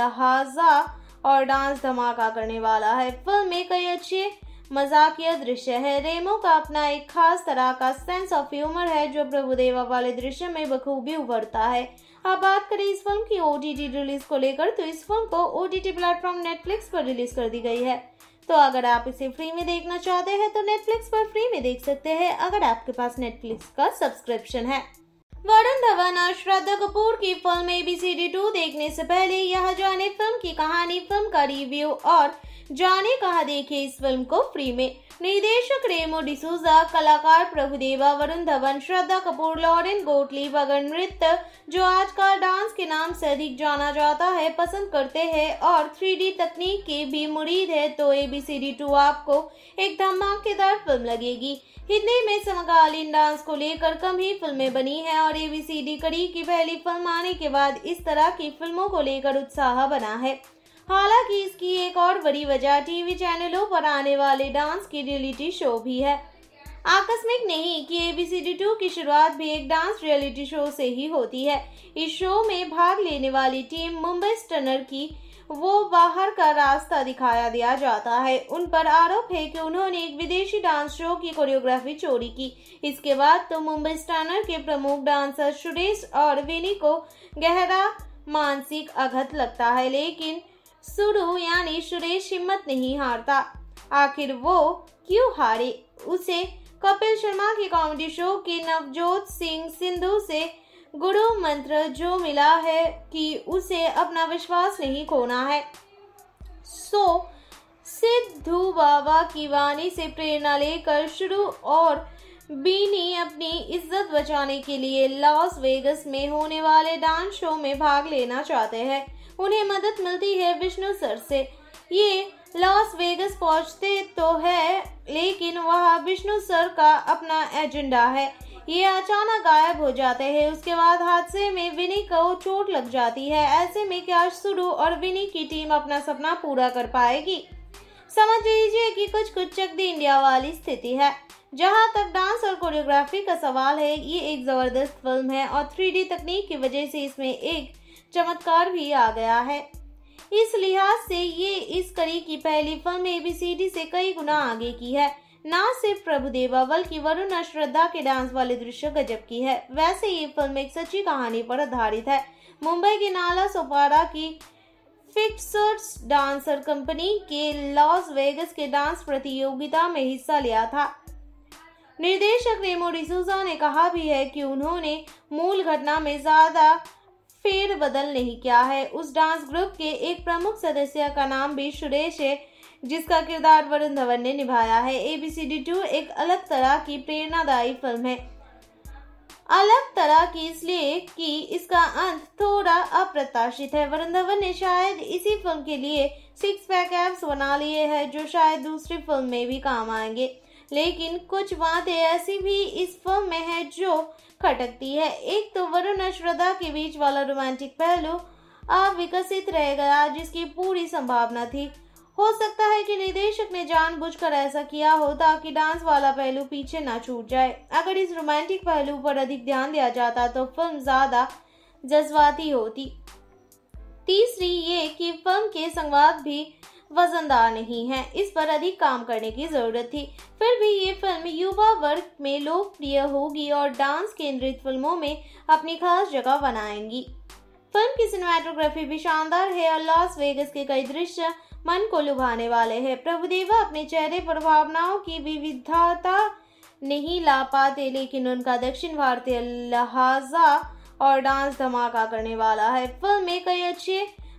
लहजा और डांस धमाका करने वाला है। फिल्म में कई अच्छे मजाकिया दृश्य है। रेमो का अपना एक खास तरह का सेंस ऑफ ह्यूमर है जो प्रभुदेवा वाले दृश्य में बखूबी उभरता है। अब बात करें इस फिल्म की ओटीटी रिलीज को लेकर, तो इस फिल्म को ओटीटी प्लेटफॉर्म नेटफ्लिक्स पर रिलीज कर दी गई है। तो अगर आप इसे फ्री में देखना चाहते हैं तो नेटफ्लिक्स पर फ्री में देख सकते हैं अगर आपके पास नेटफ्लिक्स का सब्सक्रिप्शन है। वरुण धवन और श्रद्धा कपूर की film A B C D two देखने से पहले यह जाने फिल्म की कहानी, फिल्म का रिव्यू और जाने कहाँ देखे इस फिल्म को फ्री में। निर्देशक रेमो डिसूजा, कलाकार प्रभुदेवा, वरुण धवन, श्रद्धा कपूर, लॉरेन गोटलीब अगर नृत्य, जो आजकल डांस के नाम से अधिक जाना जाता है, पसंद करते हैं और थ्री डी तकनीक के भी मुरीद है तो A B C D two आपको एक धमाकेदार फिल्म लगेगी। हिंदी में समकालीन डांस को लेकर कम ही फिल्में बनी हैं और ए बी सी डी कड़ी की पहली फिल्म आने के बाद इस तरह की फिल्मों को लेकर उत्साह बना है। हालांकि इसकी एक और बड़ी वजह टीवी चैनलों पर आने वाले डांस की रियलिटी शो भी है। आकस्मिक नहीं कि A B C D two की शुरुआत भी एक डांस रियलिटी शो से ही होती है। इस शो में भाग लेने वाली टीम मुंबई स्टनर की वो बाहर का रास्ता दिखाया दिया जाता है। उन पर आरोप है कि उन्होंने एक विदेशी डांस शो की कोरियोग्राफी चोरी की। इसके बाद तो मुंबई स्टनर के प्रमुख डांसर सुरेश और विनी को गहरा मानसिक आघात लगता है, लेकिन सुरु यानी सुरेश हिम्मत नहीं हारता। आखिर वो क्यों हारे? उसे कपिल शर्मा की कॉमेडी शो की नवजोत सिंह सिद्धू से गुरु मंत्र जो मिला है कि उसे अपना विश्वास नहीं खोना है। सो सिद्धू बाबा की वाणी से प्रेरणा लेकर शुरू और बीनी अपनी इज्जत बचाने के लिए लॉस वेगस में होने वाले डांस शो में भाग लेना चाहते हैं। उन्हें मदद मिलती है विष्णु सर से। ये लॉस वेगस पहुंचते तो है, लेकिन वहाँ विष्णु सर का अपना एजेंडा है। ये अचानक गायब हो जाते हैं। उसके बाद हादसे में विनी को चोट लग जाती है। ऐसे में क्या सुरु और विनी की टीम अपना सपना पूरा कर पाएगी? समझ लीजिए कि कुछ कुछ चक दी इंडिया वाली स्थिति है। जहां तक डांस और कोरियोग्राफी का सवाल है, ये एक जबरदस्त फिल्म है और थ्री डी तकनीक की वजह से इसमें एक चमत्कार भी आ गया है। इस लिहाज से ये इस कड़ी की पहली film A B C D से कई गुना आगे की है। न सिर्फ प्रभुदेवा बल्कि वरुण और श्रद्धा के डांस वाले दृश्य गजब की है। वैसे ये फिल्म एक सच्ची कहानी पर आधारित है। मुंबई के नाला सोपारा की फिक्सर्स डांसर कंपनी के लॉस वेगस के डांस प्रतियोगिता में हिस्सा लिया था। निर्देशक रेमो डिसूजा ने कहा भी है कि उन्होंने मूल घटना में ज्यादा फेर बदल नहीं किया है। उस डांस ग्रुप के एक प्रमुख सदस्य का नाम भी सुरेश है, जिसका किरदार वरुण धवन ने निभाया है। A B C D two एक अलग तरह की प्रेरणादायी फिल्म है। अलग तरह की इसलिए कि इसका अंत थोड़ा अप्रत्याशित है। वरुण धवन ने शायद इसी फिल्म के लिए सिक्स पैक एब्स बना लिए हैं जो शायद दूसरी फिल्म में भी काम आएंगे, लेकिन कुछ बातें ऐसी भी इस फिल्म में है जो खटकती है। एक तो वरुण और श्रद्धा के बीच वाला रोमांटिक पहलू अविकसित रह गया, जिसकी पूरी संभावना थी। हो सकता है कि निर्देशक ने जानबूझकर ऐसा किया हो ताकि डांस वाला पहलू पीछे न छूट जाए। अगर इस रोमांटिक पहलू पर अधिक ध्यान दिया जाता तो फिल्म ज्यादा जज्बाती होती। तीसरी ये कि फिल्म के संवाद भी वजनदार नहीं है, इस पर अधिक काम करने की जरूरत थी। फिर भी ये फिल्म युवा वर्ग में लोकप्रिय होगी और डांस केंद्रित फिल्मों में अपनी खास जगह बनाएंगी। फिल्म की सिनेमेटोग्राफी भी शानदार है और लॉस वेगस के कई दृश्य मन को लुभाने वाले हैं। प्रभुदेवा अपने चेहरे पर भावनाओं की विविधता नहीं ला पाते, लेकिन उनका दक्षिण भारतीय लहजा और डांस धमाका करने वाला है। फिल्म में कई अच्छे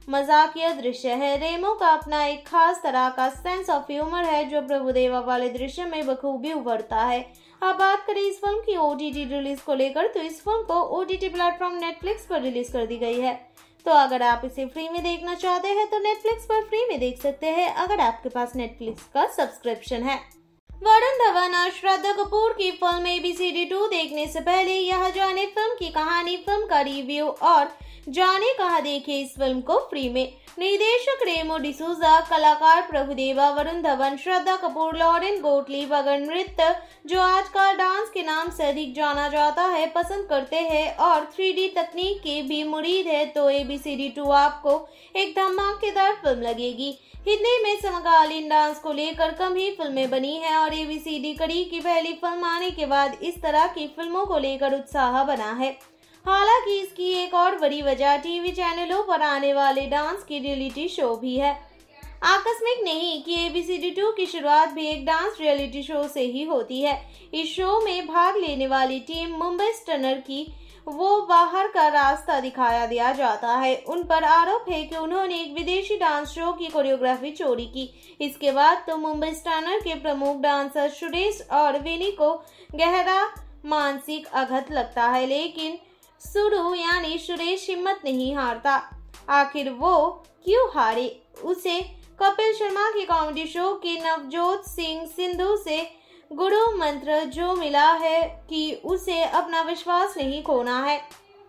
मजाकिया दृश्य है। रेमो का अपना एक खास तरह का सेंस ऑफ ह्यूमर है जो प्रभुदेवा वाले दृश्य में बखूबी उभरता है। अब बात करें इस फिल्म की ओटीटी रिलीज को लेकर, तो इस फिल्म को ओटीटी प्लेटफॉर्म नेटफ्लिक्स पर रिलीज कर दी गई है। तो अगर आप इसे फ्री में देखना चाहते हैं तो नेटफ्लिक्स पर फ्री में देख सकते हैं अगर आपके पास नेटफ्लिक्स का सब्सक्रिप्शन है। वरुण धवन और श्रद्धा कपूर की film A B C D two देखने से पहले यह जाने फिल्म की कहानी, फिल्म का रिव्यू और जाने कहाँ देखे इस फिल्म को फ्री में। निर्देशक रेमो डिसूजा, कलाकार प्रभुदेवा, वरुण धवन, श्रद्धा कपूर, लॉरेन गोटलीब अगर नृत्य, जो आजकल डांस के नाम से अधिक जाना जाता है, पसंद करते हैं और थ्री डी तकनीक के भी मुरीद है तो A B C D two आपको एक धमाकेदार फिल्म लगेगी। हिंदी में समकालीन डांस को लेकर कम ही फिल्में बनी हैं और ए बी सी डी कड़ी की पहली फिल्म आने के बाद इस तरह की फिल्मों को लेकर उत्साह बना है। हालांकि इसकी एक और बड़ी वजह टीवी चैनलों पर आने वाले डांस की रियलिटी शो भी है। आकस्मिक नहीं कि A B C D two की शुरुआत भी एक डांस रियलिटी शो से ही होती है। इस शो में भाग लेने वाली टीम मुंबई स्टनर की वो बाहर का रास्ता दिखाया दिया जाता है। उन पर आरोप है कि उन्होंने एक विदेशी डांस शो की कोरियोग्राफी चोरी की। इसके बाद तो मुंबई स्टनर के प्रमुख डांसर सुरेश और विनी को गहरा मानसिक आघात लगता है, लेकिन सुरु यानी सुरेश हिम्मत नहीं हारता। आखिर वो क्यों हारे? उसे कपिल शर्मा के कॉमेडी शो के नवजोत सिंह सिद्धू से गुरु मंत्र जो मिला है कि उसे अपना विश्वास नहीं खोना है।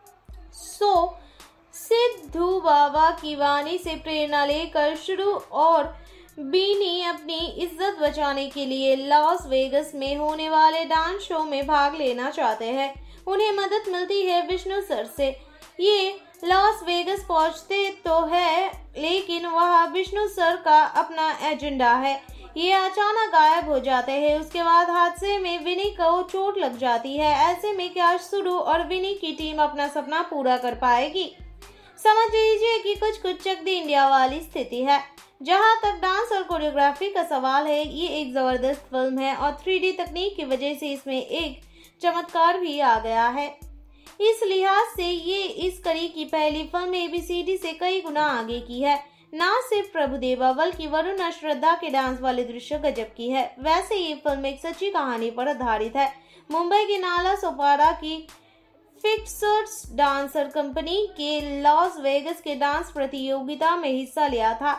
सो सिद्धू बाबा की वाणी से प्रेरणा लेकर शुरू और बीनी अपनी इज्जत बचाने के लिए लॉस वेगस में होने वाले डांस शो में भाग लेना चाहते हैं। उन्हें मदद मिलती है विष्णु सर से। ये लॉस वेगस पहुंचते तो है, लेकिन वहाँ विष्णु सर का अपना एजेंडा है। ये अचानक गायब हो जाते हैं। उसके बाद हादसे में विनी को चोट लग जाती है। ऐसे में क्या सुरु और विनी की टीम अपना सपना पूरा कर पाएगी? समझ लीजिए कि कुछ कुछ चक दी इंडिया वाली स्थिति है। जहां तक डांस और कोरियोग्राफी का सवाल है, ये एक जबरदस्त फिल्म है और थ्री डी तकनीक की वजह से इसमें एक चमत्कार भी आ गया है। इस लिहाज से ये इस कड़ी की पहली film A B C D से कई गुना आगे की है। न सिर्फ प्रभुदेवा बल्कि वरुण और श्रद्धा के डांस वाले दृश्य गजब की है। वैसे ये फिल्म एक सच्ची कहानी पर आधारित है। मुंबई के नाला सोपारा की फिक्सर्स डांसर कंपनी के लॉस वेगस के डांस प्रतियोगिता में हिस्सा लिया था।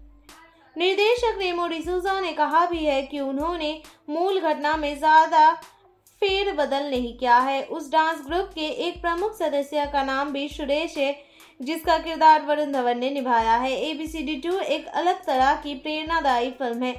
निर्देशक रेमो डिसूजा ने कहा भी है कि उन्होंने मूल घटना में ज्यादा फेरबदल नहीं किया है। उस डांस ग्रुप के एक प्रमुख सदस्य का नाम भी सुरेश है, जिसका किरदार वरुण धवन ने निभाया है। A B C D two एक अलग तरह की प्रेरणादायी फिल्म है।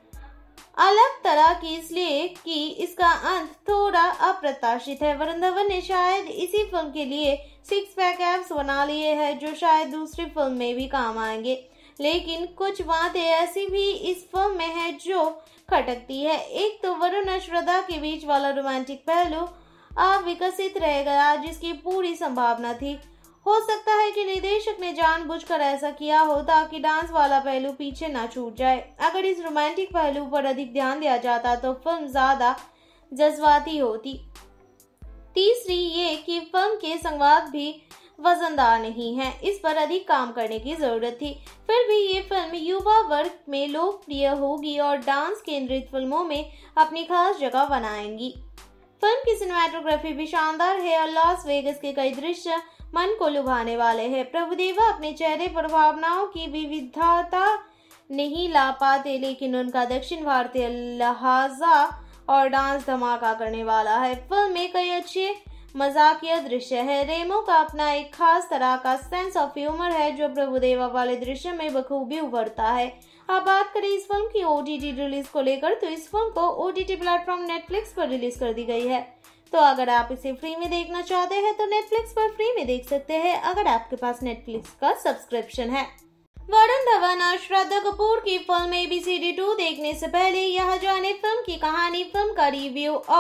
अलग तरह की इसलिए कि इसका अंत थोड़ा अप्रत्याशित है। वरुण धवन ने शायद इसी फिल्म के लिए सिक्स पैक एब्स बना लिए हैं जो शायद दूसरी फिल्म में भी काम आएंगे, लेकिन कुछ बातें ऐसी भी इस फिल्म में है जो खटकती है। एक तो वरुण और श्रद्धा के बीच वाला रोमांटिक पहलू अविकसित रह गया, जिसकी पूरी संभावना थी। हो सकता है कि निर्देशक ने जानबूझकर ऐसा किया हो ताकि डांस वाला पहलू पीछे ना छूट जाए। अगर इस रोमांटिक पहलू पर अधिक ध्यान दिया जाता तो फिल्म ज्यादा जज्बाती होती। तीसरी ये कि फिल्म के संवाद भी वजनदार नहीं है, इस पर अधिक काम करने की जरूरत थी। फिर भी ये फिल्म युवा वर्ग में लोकप्रिय होगी और डांस केंद्रित फिल्मों में अपनी खास जगह बनाएंगी। फिल्म की सिनेमेटोग्राफी भी शानदार है और लॉस वेगस के कई दृश्य मन को लुभाने वाले हैं। प्रभुदेवा अपने चेहरे पर भावनाओं की विविधता नहीं ला पाते, लेकिन उनका दक्षिण भारतीय लहजा और डांस धमाका करने वाला है। फिल्म में कई अच्छे मजाकिया दृश्य है। रेमो का अपना एक खास तरह का सेंस ऑफ ह्यूमर है जो प्रभुदेवा वाले दृश्य में बखूबी उभरता है। अब बात करें इस फिल्म की ओ टी टी रिलीज को लेकर, तो इस फिल्म को O T T platform Netflix पर रिलीज कर दी गई है। तो अगर आप इसे फ्री में देखना चाहते हैं तो नेटफ्लिक्स पर फ्री में देख सकते हैं अगर आपके पास नेटफ्लिक्स का सब्सक्रिप्शन है। वरुण धवन और श्रद्धा कपूर की film A B C D two देखने से पहले यह जाने फिल्म की कहानी, फिल्म का रिव्यू और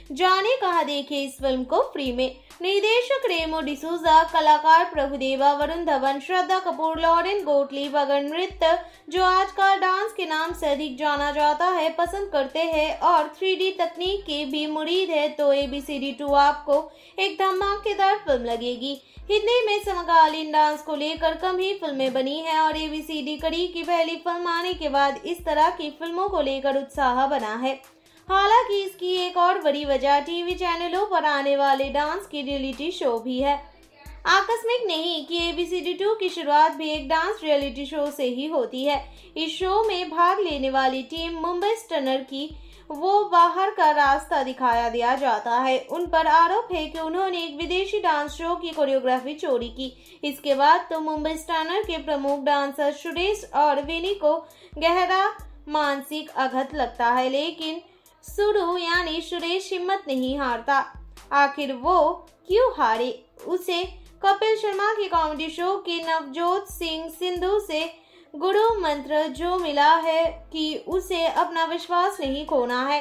जाने कहाँ देखे इस फिल्म को फ्री में। निर्देशक रेमो डिसूजा, कलाकार प्रभुदेवा, वरुण धवन, श्रद्धा कपूर, लॉरेन गोटलीब अगर नृत्य, जो आजकल डांस के नाम से अधिक जाना जाता है, पसंद करते हैं और थ्री डी तकनीक के भी मुरीद है तो A B C D two आपको एक धमाकेदार फिल्म लगेगी। हिंदी में समकालीन डांस को लेकर कम ही फिल्में बनी हैं और ए बी सी डी कड़ी की पहली फिल्म आने के बाद इस तरह की फिल्मों को लेकर उत्साह बना है। हालांकि इसकी एक और बड़ी वजह टीवी चैनलों पर आने वाले डांस की रियलिटी शो भी है। आकस्मिक नहीं कि A B C D two की शुरुआत भी एक डांस रियलिटी शो से ही होती है। इस शो में भाग लेने वाली टीम मुंबई स्टनर की वो बाहर का रास्ता दिखाया दिया जाता है। उन पर आरोप है कि उन्होंने एक विदेशी डांस शो की कोरियोग्राफी चोरी की। इसके बाद तो मुंबई स्टनर के प्रमुख डांसर सुरेश और विनी को गहरा मानसिक आघात लगता है, लेकिन सुरु यानी सुरेश हिम्मत नहीं हारता। आखिर वो क्यों हारे? उसे कपिल शर्मा के कॉमेडी शो के नवजोत सिंह सिद्धू से गुरु मंत्र जो मिला है कि उसे अपना विश्वास नहीं खोना है।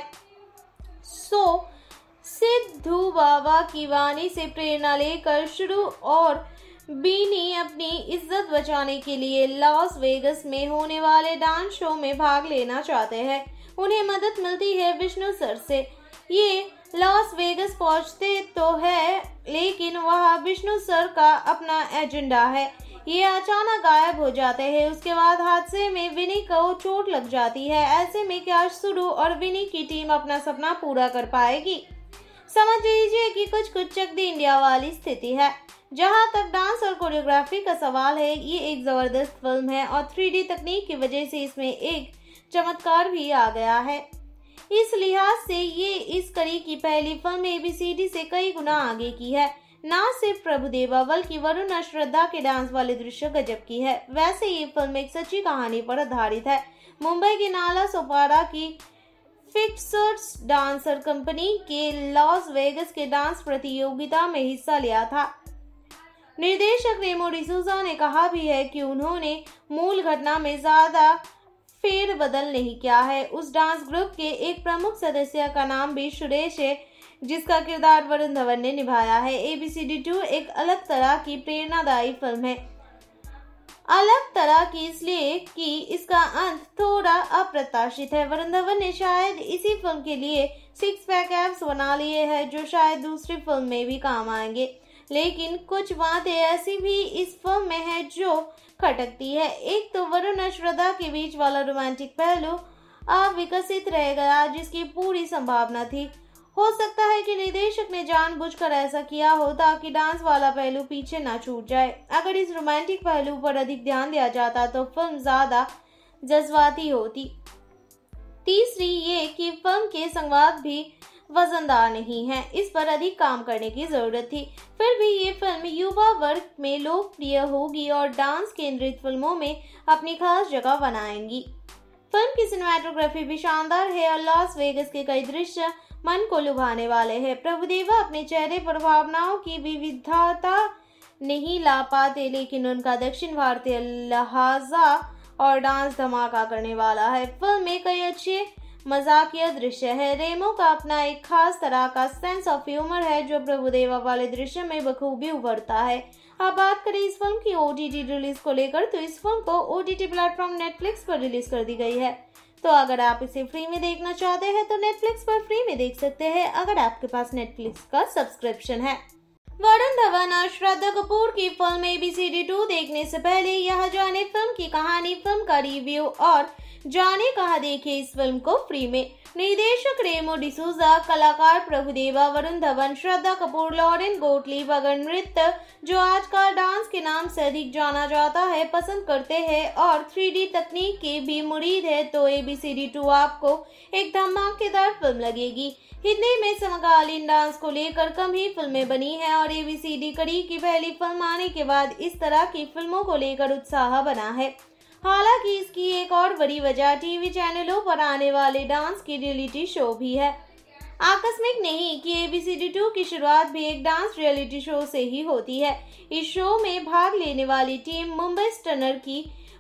सो सिद्धू बाबा की वाणी से प्रेरणा लेकर शुरू और बीनी अपनी इज्जत बचाने के लिए लॉस वेगस में होने वाले डांस शो में भाग लेना चाहते हैं। उन्हें मदद मिलती है विष्णु सर से। ये लॉस वेगस पहुंचते तो है, लेकिन वहाँ विष्णु सर का अपना एजेंडा है। ये अचानक गायब हो जाते हैं। उसके बाद हादसे में विनी को चोट लग जाती है। ऐसे में क्या सुरु और विनी की टीम अपना सपना पूरा कर पाएगी? समझ लीजिए कि कुछ कुछ चक दी इंडिया वाली स्थिति है। जहां तक डांस और कोरियोग्राफी का सवाल है, ये एक जबरदस्त फिल्म है और थ्री डी तकनीक की वजह से इसमें एक चमत्कार भी आ गया है। इस लिहाज से ये इस कड़ी की पहली film A B C D से कई गुना आगे की है। न सिर्फ प्रभुदेवा बल्कि वरुण और श्रद्धा के डांस वाले दृश्य गजब की है। वैसे ये फिल्म एक सच्ची कहानी पर आधारित है। मुंबई के नाला सोपारा की फिक्सर्स डांसर कंपनी के लॉस वेगस के डांस प्रतियोगिता में हिस्सा लिया था। निर्देशक रेमो डिसूजा ने कहा भी है कि उन्होंने मूल घटना में ज्यादा फेरबदल नहीं किया है। उस डांस ग्रुप के एक प्रमुख सदस्य का नाम भी सुरेश है, जिसका किरदार वरुण धवन ने निभाया है। A B C D two एक अलग तरह की प्रेरणादायी फिल्म है। अलग तरह की इसलिए कि इसका अंत थोड़ा अप्रत्याशित है। वरुण धवन ने शायद इसी फिल्म के लिए सिक्स पैक एब्स बना लिए हैं, जो शायद दूसरी फिल्म में भी काम आएंगे। लेकिन कुछ बातें ऐसी भी इस फिल्म में है जो खटकती है। एक तो वरुण और श्रद्धा के बीच वाला रोमांटिक पहलू अविकसित रह गया, जिसकी पूरी संभावना थी। हो सकता है कि निर्देशक ने जानबूझकर ऐसा किया हो ताकि डांस वाला पहलू पीछे ना छूट जाए। अगर इस रोमांटिक पहलू पर अधिक ध्यान दिया जाता तो फिल्म ज्यादा जज्बाती होती। तीसरी ये कि फिल्म के संवाद भी वजनदार नहीं है। इस पर अधिक काम करने की जरूरत थी। फिर भी ये फिल्म युवा वर्ग में लोकप्रिय होगी और डांस केंद्रित फिल्मों में अपनी खास जगह बनाएंगी। फिल्म की सिनेमेटोग्राफी भी शानदार है और लॉस वेगस के कई दृश्य मन को लुभाने वाले हैं। प्रभुदेवा अपने चेहरे पर भावनाओं की विविधता नहीं ला पाते, लेकिन उनका दक्षिण भारतीय लहजा और डांस धमाका करने वाला है। फिल्म में कई अच्छे मजाकिया दृश्य है। रेमो का अपना एक खास तरह का सेंस ऑफ ह्यूमर है, जो प्रभुदेवा वाले दृश्य में बखूबी उभरता है। अब बात करें इस फिल्म की ओ टी टी रिलीज को लेकर, तो इस फिल्म को O T T platform Netflix पर रिलीज कर दी गई है। तो अगर आप इसे फ्री में देखना चाहते हैं तो नेटफ्लिक्स पर फ्री में देख सकते हैं, अगर आपके पास नेटफ्लिक्स का सब्सक्रिप्शन है। वरुण धवन और श्रद्धा कपूर की film A B C D two देखने से पहले यह जाने फिल्म की कहानी, फिल्म का रिव्यू और जाने कहाँ देखे इस फिल्म को फ्री में। निर्देशक रेमो डिसूजा, कलाकार प्रभुदेवा, वरुण धवन, श्रद्धा कपूर, लॉरेन गोटलीब अगर नृत्य, जो आजकल डांस के नाम से अधिक जाना जाता है, पसंद करते हैं और थ्री डी तकनीक के भी मुरीद है तो A B C D two आपको एक धमाकेदार फिल्म लगेगी। हिंदी में समकालीन डांस को लेकर कम ही फिल्में बनी हैं और ए बी सी डी कड़ी की पहली फिल्म आने के बाद इस तरह की फिल्मों को लेकर उत्साह बना है। हालांकि इसकी एक और बड़ी वजह टीवी चैनलों पर आने वाले डांस की रियलिटी शो भी है। आकस्मिक नहीं कि A B C D two की शुरुआत भी एक डांस रियलिटी शो से ही होती है। इस शो में भाग लेने वाली टीम मुंबई स्टनर की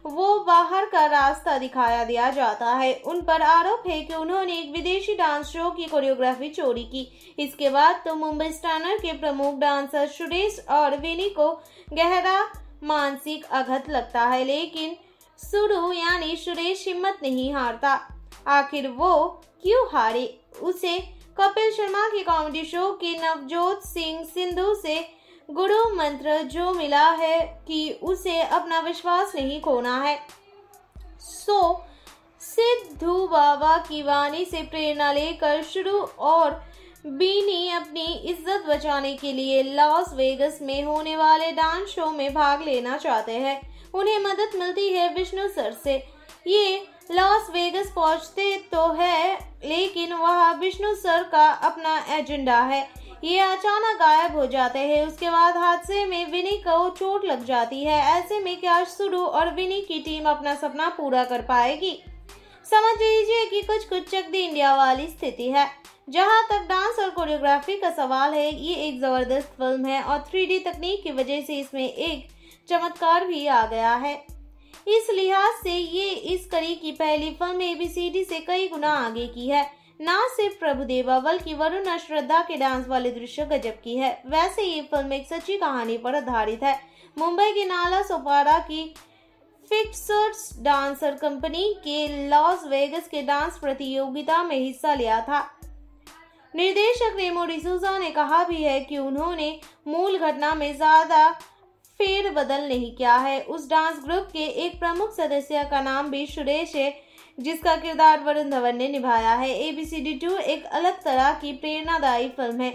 वो बाहर का रास्ता दिखाया दिया जाता है। उन पर आरोप है कि उन्होंने एक विदेशी डांस शो की कोरियोग्राफी चोरी की। इसके बाद तो मुंबई स्टर्नर के प्रमुख डांसर सुरेश और विनी को गहरा मानसिक आघात लगता है, लेकिन सुरु यानी सुरेश हिम्मत नहीं हारता। आखिर वो क्यों हारे? उसे कपिल शर्मा के कॉमेडी शो के नवजोत सिंह सिद्धू से गुरु मंत्र जो मिला है कि उसे अपना विश्वास नहीं खोना है। सो सिद्धू बाबा की वाणी से प्रेरणा लेकर शुरू और बीनी अपनी इज्जत बचाने के लिए लॉस वेगस में होने वाले डांस शो में भाग लेना चाहते हैं। उन्हें मदद मिलती है विष्णु सर से। ये लॉस वेगस पहुंचते तो है, लेकिन वहाँ विष्णु सर का अपना एजेंडा है। ये अचानक गायब हो जाते हैं। उसके बाद हादसे में विनी को चोट लग जाती है। ऐसे में क्या सुरु और विनी की टीम अपना सपना पूरा कर पाएगी? समझ लीजिए कि कुछ कुछ चक दी इंडिया वाली स्थिति है। जहां तक डांस और कोरियोग्राफी का सवाल है, ये एक जबरदस्त फिल्म है और थ्री डी तकनीक की वजह से इसमें एक चमत्कार भी आ गया है। इस लिहाज से ये इस कड़ी की पहली फिल्म एबीसीडी से कई गुना आगे की है। न सिर्फ प्रभुदेवा बल्कि वरुण और श्रद्धा के डांस वाले दृश्य गजब की है। वैसे ये फिल्म एक सच्ची कहानी पर आधारित है। मुंबई के नाला सोपारा की फिक्सर्स डांसर कंपनी के लॉस वेगस के डांस प्रतियोगिता में हिस्सा लिया था। निर्देशक रेमो डिसूजा ने कहा भी है कि उन्होंने मूल घटना में ज्यादा फेरबदल नहीं किया है। उस डांस ग्रुप के एक प्रमुख सदस्य का नाम भी सुरेश है, जिसका किरदार वरुण धवन ने निभाया है। एबीसीडी टू एक अलग तरह की प्रेरणादायी फिल्म है।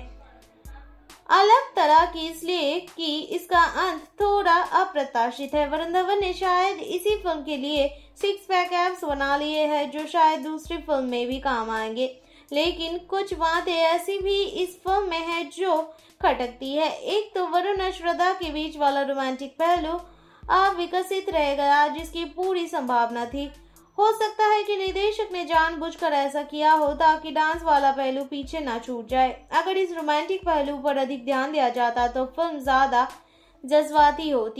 अलग तरह की इसलिए कि इसका अंत थोड़ा अप्रत्याशित है। वरुण धवन ने शायद इसी फिल्म के लिए सिक्स पैक एब्स बना लिए हैं, जो शायद दूसरी फिल्म में भी काम आएंगे। लेकिन कुछ बातें ऐसी भी इस फिल्म में है जो खटकती है। एक तो वरुण और श्रद्धा के बीच वाला रोमांटिक पहलू अविकसित रह गया, जिसकी पूरी संभावना थी। हो सकता है कि निर्देशक ने जानबूझकर ऐसा किया हो ताकि डांस वाला पहलू पीछे ना छूट जाए। अगर इस रोमांटिक पहलू पर अधिक ध्यान दिया जाता तो फिल्म ज्यादा जज्बाती होती।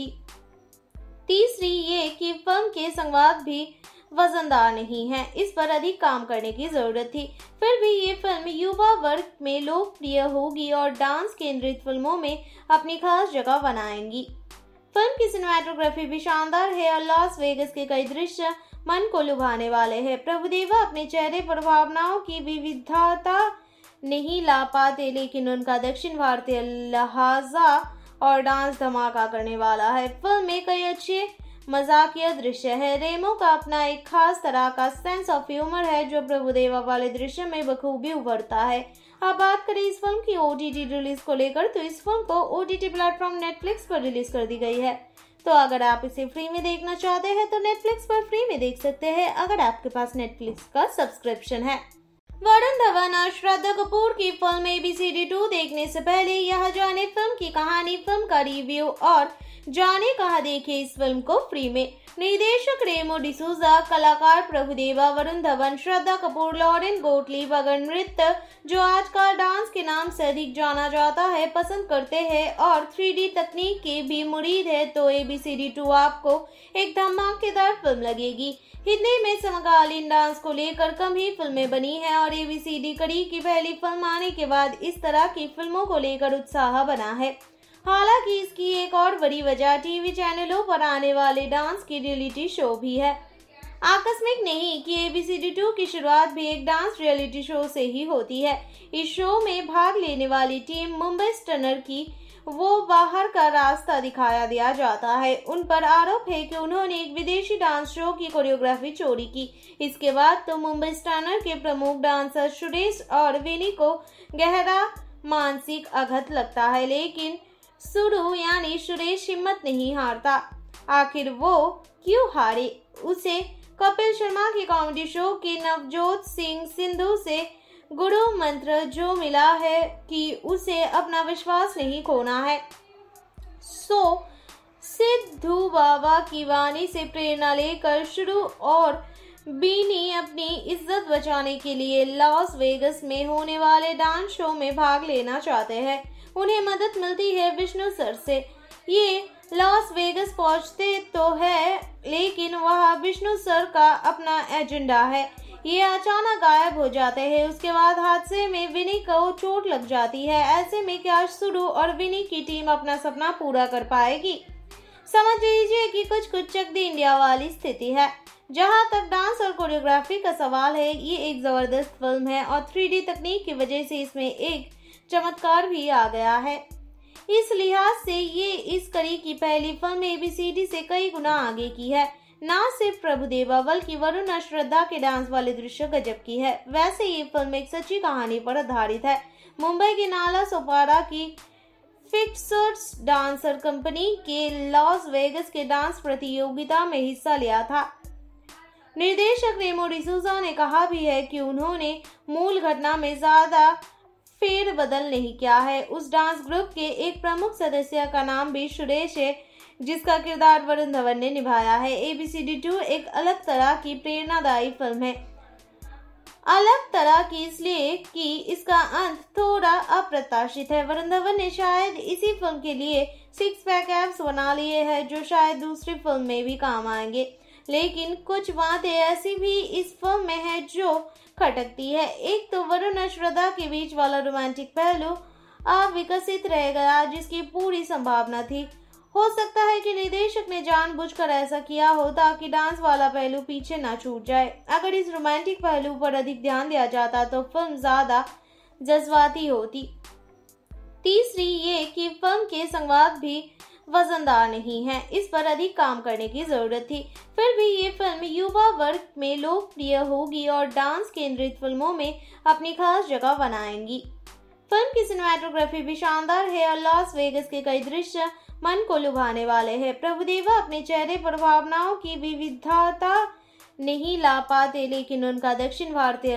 तीसरी ये कि फिल्म के संवाद भी वजनदार नहीं है, इस पर अधिक काम करने की जरूरत थी। फिर भी ये फिल्म युवा वर्ग में लोकप्रिय होगी और डांस केंद्रित फिल्मों में अपनी खास जगह बनाएंगी। फिल्म की सिनेमेटोग्राफी भी शानदार है और लॉस वेगस के कई दृश्य मन को लुभाने वाले हैं। प्रभुदेवा अपने चेहरे पर भावनाओं की विविधता नहीं ला पाते, लेकिन उनका दक्षिण भारतीय लहजा और डांस धमाका करने वाला है। फिल्म में कई अच्छे मजाकिया दृश्य है। रेमो का अपना एक खास तरह का सेंस ऑफ ह्यूमर है, जो प्रभुदेवा वाले दृश्य में बखूबी उभरता है। अब बात करें इस फिल्म की ओटीटी रिलीज को लेकर, तो इस फिल्म को ओटीटी प्लेटफॉर्म नेटफ्लिक्स पर रिलीज कर दी गई है। तो अगर आप इसे फ्री में देखना चाहते हैं तो नेटफ्लिक्स पर फ्री में देख सकते हैं, अगर आपके पास नेटफ्लिक्स का सब्सक्रिप्शन है। वरुण धवन और श्रद्धा कपूर की फिल्म एबीसीडी टू देखने से पहले यह जाने फिल्म की कहानी, फिल्म का रिव्यू और जाने कहाँ देखे इस फिल्म को फ्री में। निर्देशक रेमो डिसूजा, कलाकार प्रभुदेवा, वरुण धवन, श्रद्धा कपूर, लॉरेन गोटलीब अगर नृत्य, जो आजकल डांस के नाम से अधिक जाना जाता है, पसंद करते हैं और थ्री डी तकनीक के भी मुरीद है, तो एबीसीडी टू आपको एक धमाकेदार फिल्म लगेगी। हिंदी में समकालीन डांस को लेकर कम ही फिल्में बनी हैं और एबीसीडी कड़ी की पहली फिल्म आने के बाद इस तरह की फिल्मों को लेकर उत्साह बना है। हालांकि इसकी एक और बड़ी वजह टीवी चैनलों पर आने वाले डांस की रियलिटी शो भी है। आकस्मिक नहीं कि एबीसीडी टू की शुरुआत भी एक डांस रियलिटी शो से ही होती है। इस शो में भाग लेने वाली टीम मुंबई स्टर्नर की वो बाहर का रास्ता दिखाया दिया जाता है। उन पर आरोप है कि उन्होंने एक विदेशी डांस शो की कोरियोग्राफी चोरी की। इसके बाद तो मुंबई स्टर्नर के प्रमुख डांसर सुरेश और विनी को गहरा मानसिक आघात लगता है, लेकिन सुरु यानी सुरेश हिम्मत नहीं हारता। आखिर वो क्यों हारे? उसे कपिल शर्मा के कॉमेडी शो के नवजोत सिंह सिद्धू से गुरु मंत्र जो मिला है कि उसे अपना विश्वास नहीं खोना है। सो सिद्धू बाबा की वाणी से प्रेरणा लेकर शुरू और बीनी अपनी इज्जत बचाने के लिए लॉस वेगस में होने वाले डांस शो में भाग लेना चाहते हैं। उन्हें मदद मिलती है विष्णु सर से। ये लॉस वेगस पहुंचते तो है, लेकिन वह विष्णु सर का अपना एजेंडा है। ये अचानक गायब हो जाते हैं। उसके बाद हादसे में विनी को चोट लग जाती है। ऐसे में क्या सुरु और विनी की टीम अपना सपना पूरा कर पाएगी? समझ लीजिए कि कुछ कुछ चक दी इंडिया वाली स्थिति है। जहां तक डांस और कोरियोग्राफी का सवाल है, ये एक जबरदस्त फिल्म है और थ्री डी तकनीक की वजह से इसमें एक चमत्कार भी आ गया है। इस लिहाज से ये इस कड़ी की पहली फिल्म एबीसीडी से कई गुना आगे की है। न सिर्फ प्रभुदेवा बल्कि वरुण और श्रद्धा के डांस वाले दृश्य गजब की है। वैसे ये फिल्म एक सच्ची कहानी पर आधारित है। मुंबई के नाला सोपारा की फिक्सर्स डांसर कंपनी के लॉस वेगस के डांस प्रतियोगिता में हिस्सा लिया था। निर्देशक रेमो डिसूजा ने कहा भी है कि उन्होंने मूल घटना में ज्यादा फेरबदल नहीं किया है। उस डांस ग्रुप के एक प्रमुख सदस्य का नाम भी सुरेश है, जिसका किरदार वरुण धवन ने निभाया है। एबीसीडी टू एक अलग तरह की प्रेरणादायी फिल्म है। अलग तरह की इसलिए कि इसका अंत थोड़ा अप्रत्याशित है। वरुण धवन ने शायद इसी फिल्म के लिए सिक्स पैक एब्स बना लिए हैं, जो शायद दूसरी फिल्म में भी काम आएंगे। लेकिन कुछ बातें ऐसी भी इस फिल्म में है जो खटकती है। एक तो वरुण और श्रद्धा के बीच वाला रोमांटिक पहलू अविकसित रह गया, जिसकी पूरी संभावना थी। हो सकता है कि निर्देशक ने जानबूझकर ऐसा किया हो ताकि डांस वाला पहलू पीछे ना छूट जाए। अगर इस रोमांटिक पहलू पर अधिक ध्यान दिया जाता तो फिल्म ज्यादा जज्बाती होती। तीसरी ये कि फिल्म के संवाद भी वजनदार नहीं है, इस पर अधिक काम करने की जरूरत थी। फिर भी ये फिल्म युवा वर्ग में लोकप्रिय होगी और डांस केंद्रित फिल्मों में अपनी खास जगह बनाएंगी। फिल्म की सिनेमेटोग्राफी भी शानदार है और लॉस वेगस के कई दृश्य मन को लुभाने वाले हैं। प्रभुदेवा अपने चेहरे पर भावनाओं की विविधता नहीं ला पाते, लेकिन उनका दक्षिण भारतीय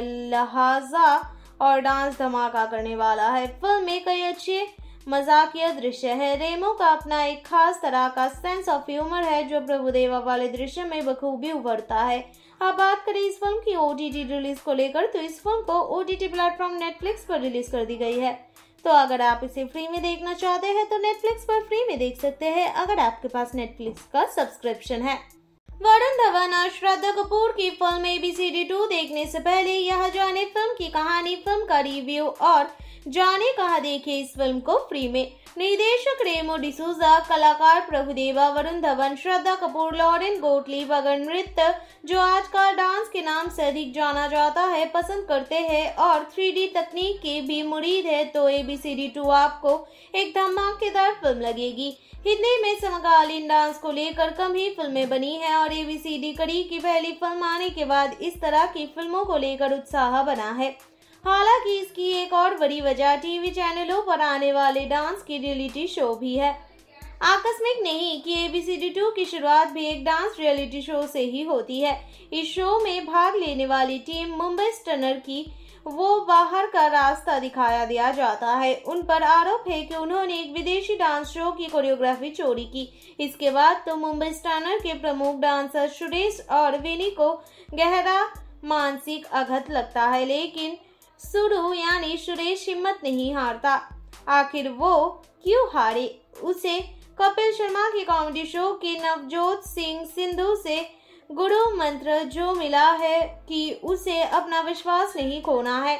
लहजा और डांस धमाका करने वाला है। फिल्म में कई अच्छे मजाकिया दृश्य है। रेमो का अपना एक खास तरह का सेंस ऑफ ह्यूमर है, जो प्रभुदेवा वाले दृश्य में बखूबी उभरता है। अब बात करें इस फिल्म की ओटीटी रिलीज को लेकर, तो इस फिल्म को ओटीटी प्लेटफॉर्म नेटफ्लिक्स पर रिलीज कर दी गई है। तो अगर आप इसे फ्री में देखना चाहते हैं तो नेटफ्लिक्स पर फ्री में देख सकते हैं, अगर आपके पास नेटफ्लिक्स का सब्सक्रिप्शन है। वरुण धवन और श्रद्धा कपूर की फिल्म एबीसीडी टू देखने से पहले यह जाने फिल्म की कहानी, फिल्म का रिव्यू और जाने कहाँ देखे इस फिल्म को फ्री में। निर्देशक रेमो डिसूजा, कलाकार प्रभुदेवा, वरुण धवन, श्रद्धा कपूर, लॉरेन गोटलीब अगर नृत्य, जो आजकल डांस के नाम से अधिक जाना जाता है, पसंद करते हैं और थ्री डी तकनीक के भी मुरीद है, तो एबीसीडी टू आपको एक धमाकेदार फिल्म लगेगी। हिंदी में समकालीन डांस को लेकर कम ही फिल्में बनी हैं और एबीसीडी कड़ी की पहली फिल्म आने के बाद इस तरह की फिल्मों को लेकर उत्साह बना है। हालांकि इसकी एक और बड़ी वजह टीवी चैनलों पर आने वाले डांस की रियलिटी शो भी है। आकस्मिक नहीं कि एबीसीडी टू की शुरुआत भी एक डांस रियलिटी शो से ही होती है। इस शो में भाग लेने वाली टीम मुंबई स्टनर की वो बाहर का रास्ता दिखाया दिया जाता है। उन पर आरोप है कि उन्होंने एक विदेशी डांस शो की कोरियोग्राफी चोरी की। इसके बाद तो मुंबई स्टनर के प्रमुख डांसर सुरेश और विनी को गहरा मानसिक आघात लगता है, लेकिन सुरु यानी सुरेश हिम्मत नहीं हारता। आखिर वो क्यों हारे? उसे कपिल शर्मा की कॉमेडी शो की नवजोत सिंह सिद्धू से गुरु मंत्र जो मिला है कि उसे अपना विश्वास नहीं खोना है।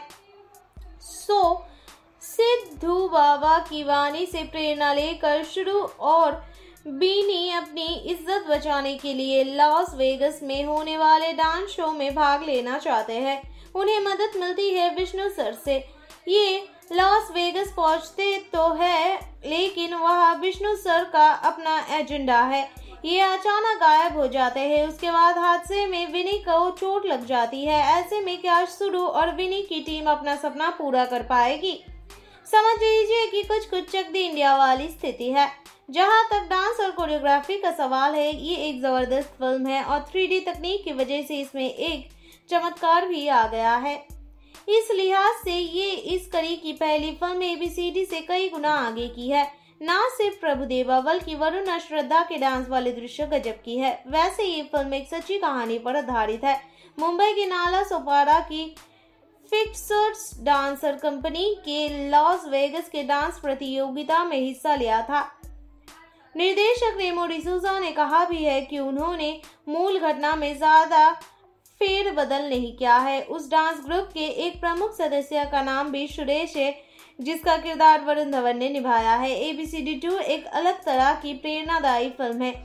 सो सिद्धू बाबा की वाणी से प्रेरणा लेकर शुरू और बीनी अपनी इज्जत बचाने के लिए लॉस वेगस में होने वाले डांस शो में भाग लेना चाहते हैं। उन्हें मदद मिलती है विष्णु सर से। ये लॉस वेगस पहुंचते तो है, लेकिन वह विष्णु सर का अपना एजेंडा है। ये अचानक गायब हो जाते हैं। उसके बाद हादसे में विनी को चोट लग जाती है। ऐसे में क्या सुरु और विनी की टीम अपना सपना पूरा कर पाएगी? समझ लीजिए कि कुछ कुछ चक दी इंडिया वाली स्थिति है। जहां तक डांस और कोरियोग्राफी का सवाल है, ये एक जबरदस्त फिल्म है और थ्री डी तकनीक की वजह से इसमें एक चमत्कार भी आ गया है। इस लिहाज से ये इस कड़ी की पहली फिल्म एबीसीडी से कई गुना आगे की है। न सिर्फ प्रभुदेवा बल्कि वरुण और श्रद्धा के डांस वाले दृश्य गजब की है। वैसे ये फिल्म एक सच्ची कहानी पर आधारित है। मुंबई के नाला सोपारा की फिक्सर्स डांसर कंपनी के लॉस वेगस के डांस प्रतियोगिता में हिस्सा लिया था। निर्देशक रेमो डिसूजा ने कहा भी है कि उन्होंने मूल घटना में ज्यादा फेरबदल नहीं किया है। उस डांस ग्रुप के एक प्रमुख सदस्य का नाम भी सुरेश है, जिसका किरदार वरुण धवन ने निभाया है। A B C D two एक अलग तरह की प्रेरणादायी फिल्म है।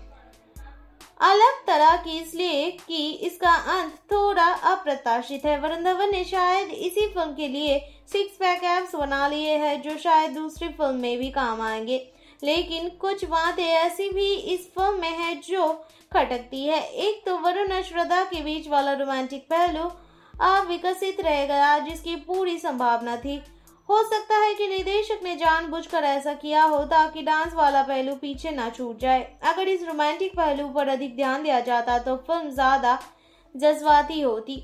अलग तरह की इसलिए कि इसका अंत थोड़ा अप्रत्याशित है। वरुण धवन ने शायद इसी फिल्म के लिए सिक्स पैक एब्स बना लिए हैं, जो शायद दूसरी फिल्म में भी काम आएंगे, लेकिन कुछ बातें ऐसी भी इस फिल्म में है जो खटकती है। एक तो वरुण और श्रद्धा के बीच वाला रोमांटिक पहलू अविकसित रह गया, जिसकी पूरी संभावना थी। हो सकता है कि निर्देशक ने जानबूझकर ऐसा किया हो ताकि डांस वाला पहलू पीछे ना छूट जाए। अगर इस रोमांटिक पहलू पर अधिक ध्यान दिया जाता तो फिल्म ज्यादा जज्बाती होती।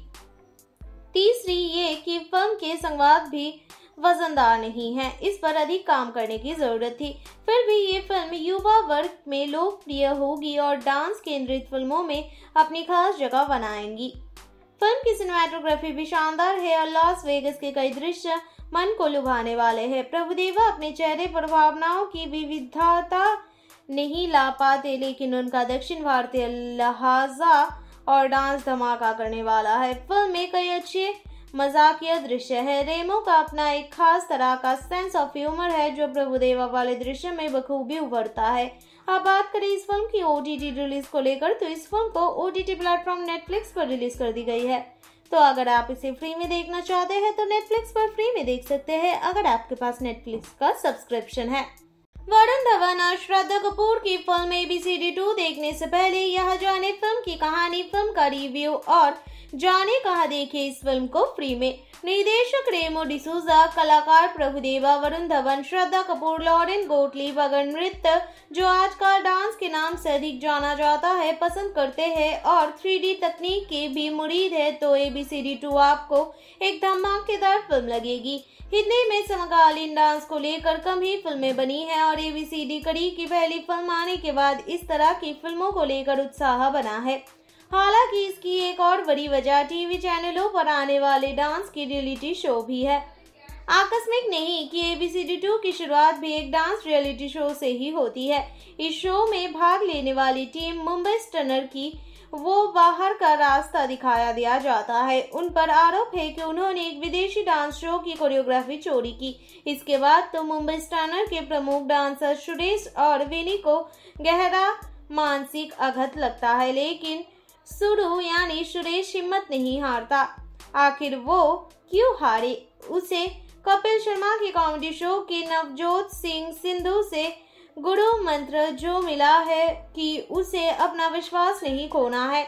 तीसरी ये कि फिल्म के संवाद भी वजनदार नहीं है, इस पर अधिक काम करने की जरूरत थी। फिर भी ये फिल्म युवा वर्ग में लोकप्रिय होगी और डांस केंद्रित फिल्मों में अपनी खास जगह बनाएंगी। फिल्म की सिनेमेटोग्राफी भी शानदार है और लॉस वेगस के कई दृश्य मन को लुभाने वाले हैं। प्रभुदेवा अपने चेहरे पर भावनाओं की विविधता नहीं ला पाते, लेकिन उनका दक्षिण भारतीय लहजा और डांस धमाका करने वाला है। फिल्म में कई अच्छे मजाकिया दृश्य है। रेमो का अपना एक खास तरह का सेंस ऑफ ह्यूमर है, जो प्रभुदेवा वाले दृश्य में बखूबी उभरता है। अब बात करें इस फिल्म की ओ टी टी रिलीज को लेकर, तो इस फिल्म को O T T platform Netflix पर रिलीज कर दी गई है। तो अगर आप इसे फ्री में देखना चाहते हैं तो नेटफ्लिक्स पर फ्री में देख सकते हैं, अगर आपके पास नेटफ्लिक्स का सब्सक्रिप्शन है। वरुण धवन और श्रद्धा कपूर की film A B C D two देखने से पहले यह जाने फिल्म की कहानी, फिल्म का रिव्यू और जाने कहाँ देखे इस फिल्म को फ्री में। निर्देशक रेमो डिसूजा, कलाकार प्रभुदेवा, वरुण धवन, श्रद्धा कपूर, लॉरेन गोटलीब अगर नृत्य, जो आजकल डांस के नाम से अधिक जाना जाता है, पसंद करते हैं और थ्री डी तकनीक के भी मुरीद है, तो A B C D two आपको एक धमाकेदार फिल्म लगेगी। हिंदी में समकालीन डांस को लेकर कम ही फिल्में बनी हैं और ए बी सी डी कड़ी की पहली फिल्म आने के बाद इस तरह की फिल्मों को लेकर उत्साह बना है। हालांकि इसकी एक और बड़ी वजह टीवी चैनलों पर आने वाले डांस की रियलिटी शो भी है। आकस्मिक नहीं कि A B C D two की शुरुआत भी एक डांस रियलिटी शो से ही होती है। इस शो में भाग लेने वाली टीम मुंबई स्टनर की वो बाहर का रास्ता दिखाया दिया जाता है। उन पर आरोप है कि उन्होंने एक विदेशी डांस शो की कोरियोग्राफी चोरी की। इसके बाद तो मुंबई स्टनर के प्रमुख डांसर सुरेश और विनी को गहरा मानसिक आघात लगता है, लेकिन सुरु यानी सुरेश हिम्मत नहीं हारता। आखिर वो क्यों हारे? उसे कपिल शर्मा के कॉमेडी शो के नवजोत सिंह सिद्धू से गुरु मंत्र जो मिला है कि उसे अपना विश्वास नहीं खोना है।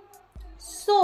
सो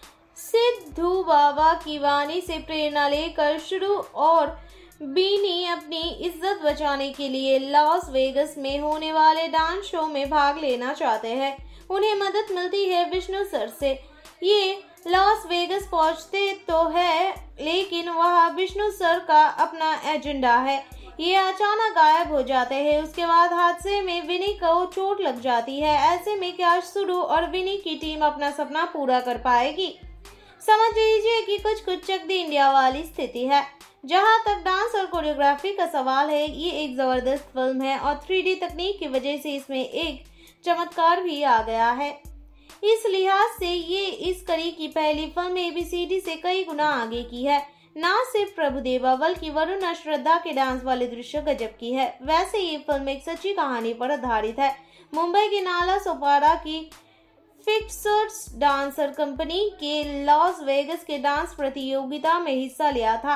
सिद्धू बाबा की वाणी से प्रेरणा लेकर शुरू और बीनी अपनी इज्जत बचाने के लिए लॉस वेगस में होने वाले डांस शो में भाग लेना चाहते हैं। उन्हें मदद मिलती है विष्णु सर से। ये लॉस वेगस पहुंचते तो है, लेकिन वहाँ विष्णु सर का अपना एजेंडा है। ये अचानक गायब हो जाते हैं। उसके बाद हादसे में विनी को चोट लग जाती है। ऐसे में क्या सुरु और विनी की टीम अपना सपना पूरा कर पाएगी? समझ लीजिए कि कुछ कुछ चक दी इंडिया वाली स्थिति है। जहां तक डांस और कोरियोग्राफी का सवाल है, ये एक जबरदस्त फिल्म है और थ्री डी तकनीक की वजह से इसमें एक चमत्कार भी आ गया है। इस लिहाज से ये इस कड़ी की पहली film A B C D से कई गुना आगे की है। न सिर्फ प्रभुदेवा बल्कि वरुण और श्रद्धा के डांस वाले दृश्य गजब की है। वैसे ये फिल्म एक सच्ची कहानी पर आधारित है। मुंबई के नाला सोपारा की फिक्सर्स डांसर कंपनी के लॉस वेगस के डांस प्रतियोगिता में हिस्सा लिया था।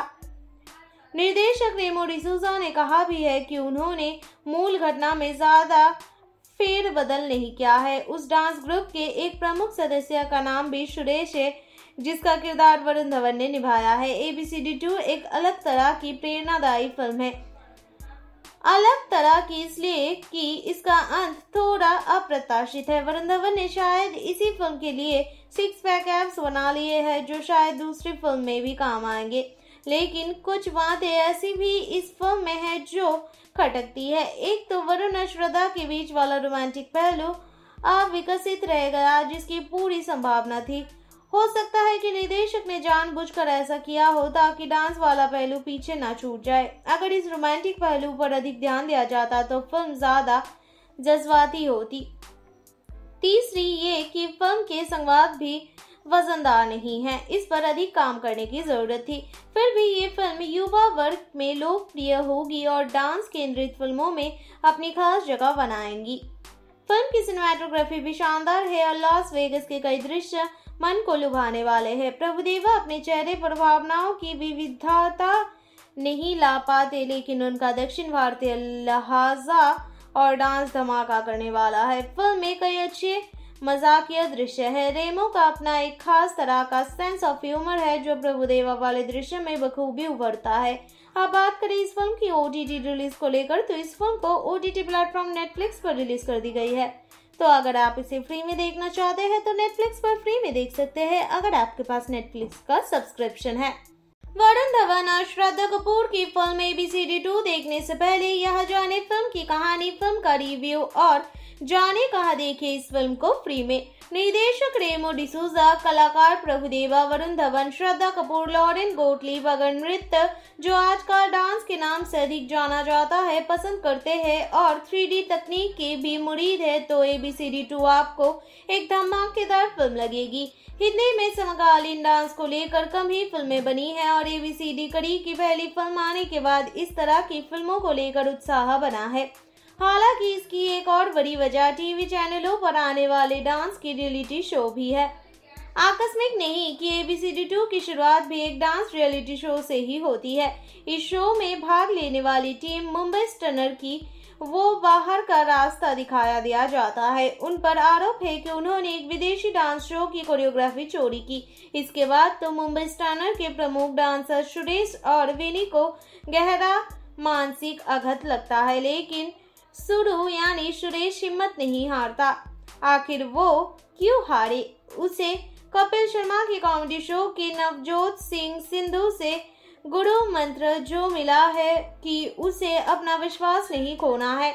निर्देशक रेमो डिसूजा ने कहा भी है कि उन्होंने मूल घटना में ज्यादा फेरबदल नहीं किया है। उस डांस ग्रुप के एक प्रमुख सदस्य का नाम भी सुरेश है, जिसका किरदार वरुण धवन ने निभाया है। A B C D two एक अलग तरह की प्रेरणादायी फिल्म है। अलग तरह की इसलिए कि इसका अंत थोड़ा अप्रत्याशित है। वरुण धवन ने शायद इसी फिल्म के लिए सिक्स पैक एब्स बना लिए हैं, जो शायद दूसरी फिल्म में भी काम आएंगे, लेकिन कुछ बातें ऐसी भी इस फिल्म में है जो खटकती है। एक तो वरुण और श्रद्धा के बीच वाला रोमांटिक पहलू अविकसित रह गया, जिसकी पूरी संभावना थी। हो सकता है कि निर्देशक ने जानबूझकर ऐसा किया हो ताकि डांस वाला पहलू पीछे ना छूट जाए। अगर इस रोमांटिक पहलू पर अधिक ध्यान दिया जाता तो फिल्म ज्यादा जज्बाती होती। तीसरी ये कि फिल्म के संवाद भी वजनदार नहीं है, इस पर अधिक काम करने की जरूरत थी। फिर भी ये फिल्म युवा वर्ग में लोकप्रिय होगी और डांस केंद्रित फिल्मों में अपनी खास जगह बनाएंगी। फिल्म की सिनेमेटोग्राफी भी शानदार है और लॉस वेगस के कई दृश्य मन को लुभाने वाले हैं। प्रभुदेवा अपने चेहरे पर भावनाओं की विविधता नहीं ला पाते, लेकिन उनका दक्षिण भारतीय लहजा और डांस धमाका करने वाला है। फिल्म में कई अच्छे मजाकिया दृश्य है। रेमो का अपना एक खास तरह का सेंस ऑफ ह्यूमर है जो प्रभुदेवा वाले दृश्य में बखूबी उभरता है। अब बात करें इस फिल्म की ओटीटी रिलीज को लेकर, तो इस फिल्म को ओटीटी प्लेटफॉर्म नेटफ्लिक्स पर रिलीज कर दी गई है। तो अगर आप इसे फ्री में देखना चाहते हैं तो नेटफ्लिक्स पर फ्री में देख सकते हैं अगर आपके पास नेटफ्लिक्स का सब्सक्रिप्शन है। वरुण धवन और श्रद्धा कपूर की film A B C D two देखने से पहले यहाँ जाने फिल्म की कहानी, फिल्म का रिव्यू और जाने कहाँ देखे इस फिल्म को फ्री में। निर्देशक रेमो डिसूजा, कलाकार प्रभुदेवा, वरुण धवन, श्रद्धा कपूर, लॉरेन गोटलीब अगर नृत्य जो आजकल डांस के नाम से अधिक जाना जाता है पसंद करते हैं और थ्री डी तकनीक के भी मुरीद है तो A B C D two आपको एक धमाकेदार फिल्म लगेगी। हिंदी में समकालीन डांस को लेकर कम ही फिल्में बनी है और ए बी सी डी कड़ी की पहली फिल्म आने के बाद इस तरह की फिल्मों को लेकर उत्साह बना है। हालांकि इसकी एक और बड़ी वजह टीवी चैनलों पर आने वाले डांस की रियलिटी शो भी है। आकस्मिक नहीं कि A B C D two की शुरुआत भी एक डांस रियलिटी शो से ही होती है। इस शो में भाग लेने वाली टीम मुंबई स्टनर की वो बाहर का रास्ता दिखाया दिया जाता है। उन पर आरोप है कि उन्होंने एक विदेशी डांस शो की कोरियोग्राफी चोरी की। इसके बाद तो मुंबई स्टनर के प्रमुख डांसर सुरेश और विनी को गहरा मानसिक आघात लगता है, लेकिन सुरु यानी सुरेश हिम्मत नहीं हारता। आखिर वो क्यों हारे? उसे कपिल शर्मा की कॉमेडी शो की नवजोत सिंह सिद्धू से गुरु मंत्र जो मिला है कि उसे अपना विश्वास नहीं खोना है।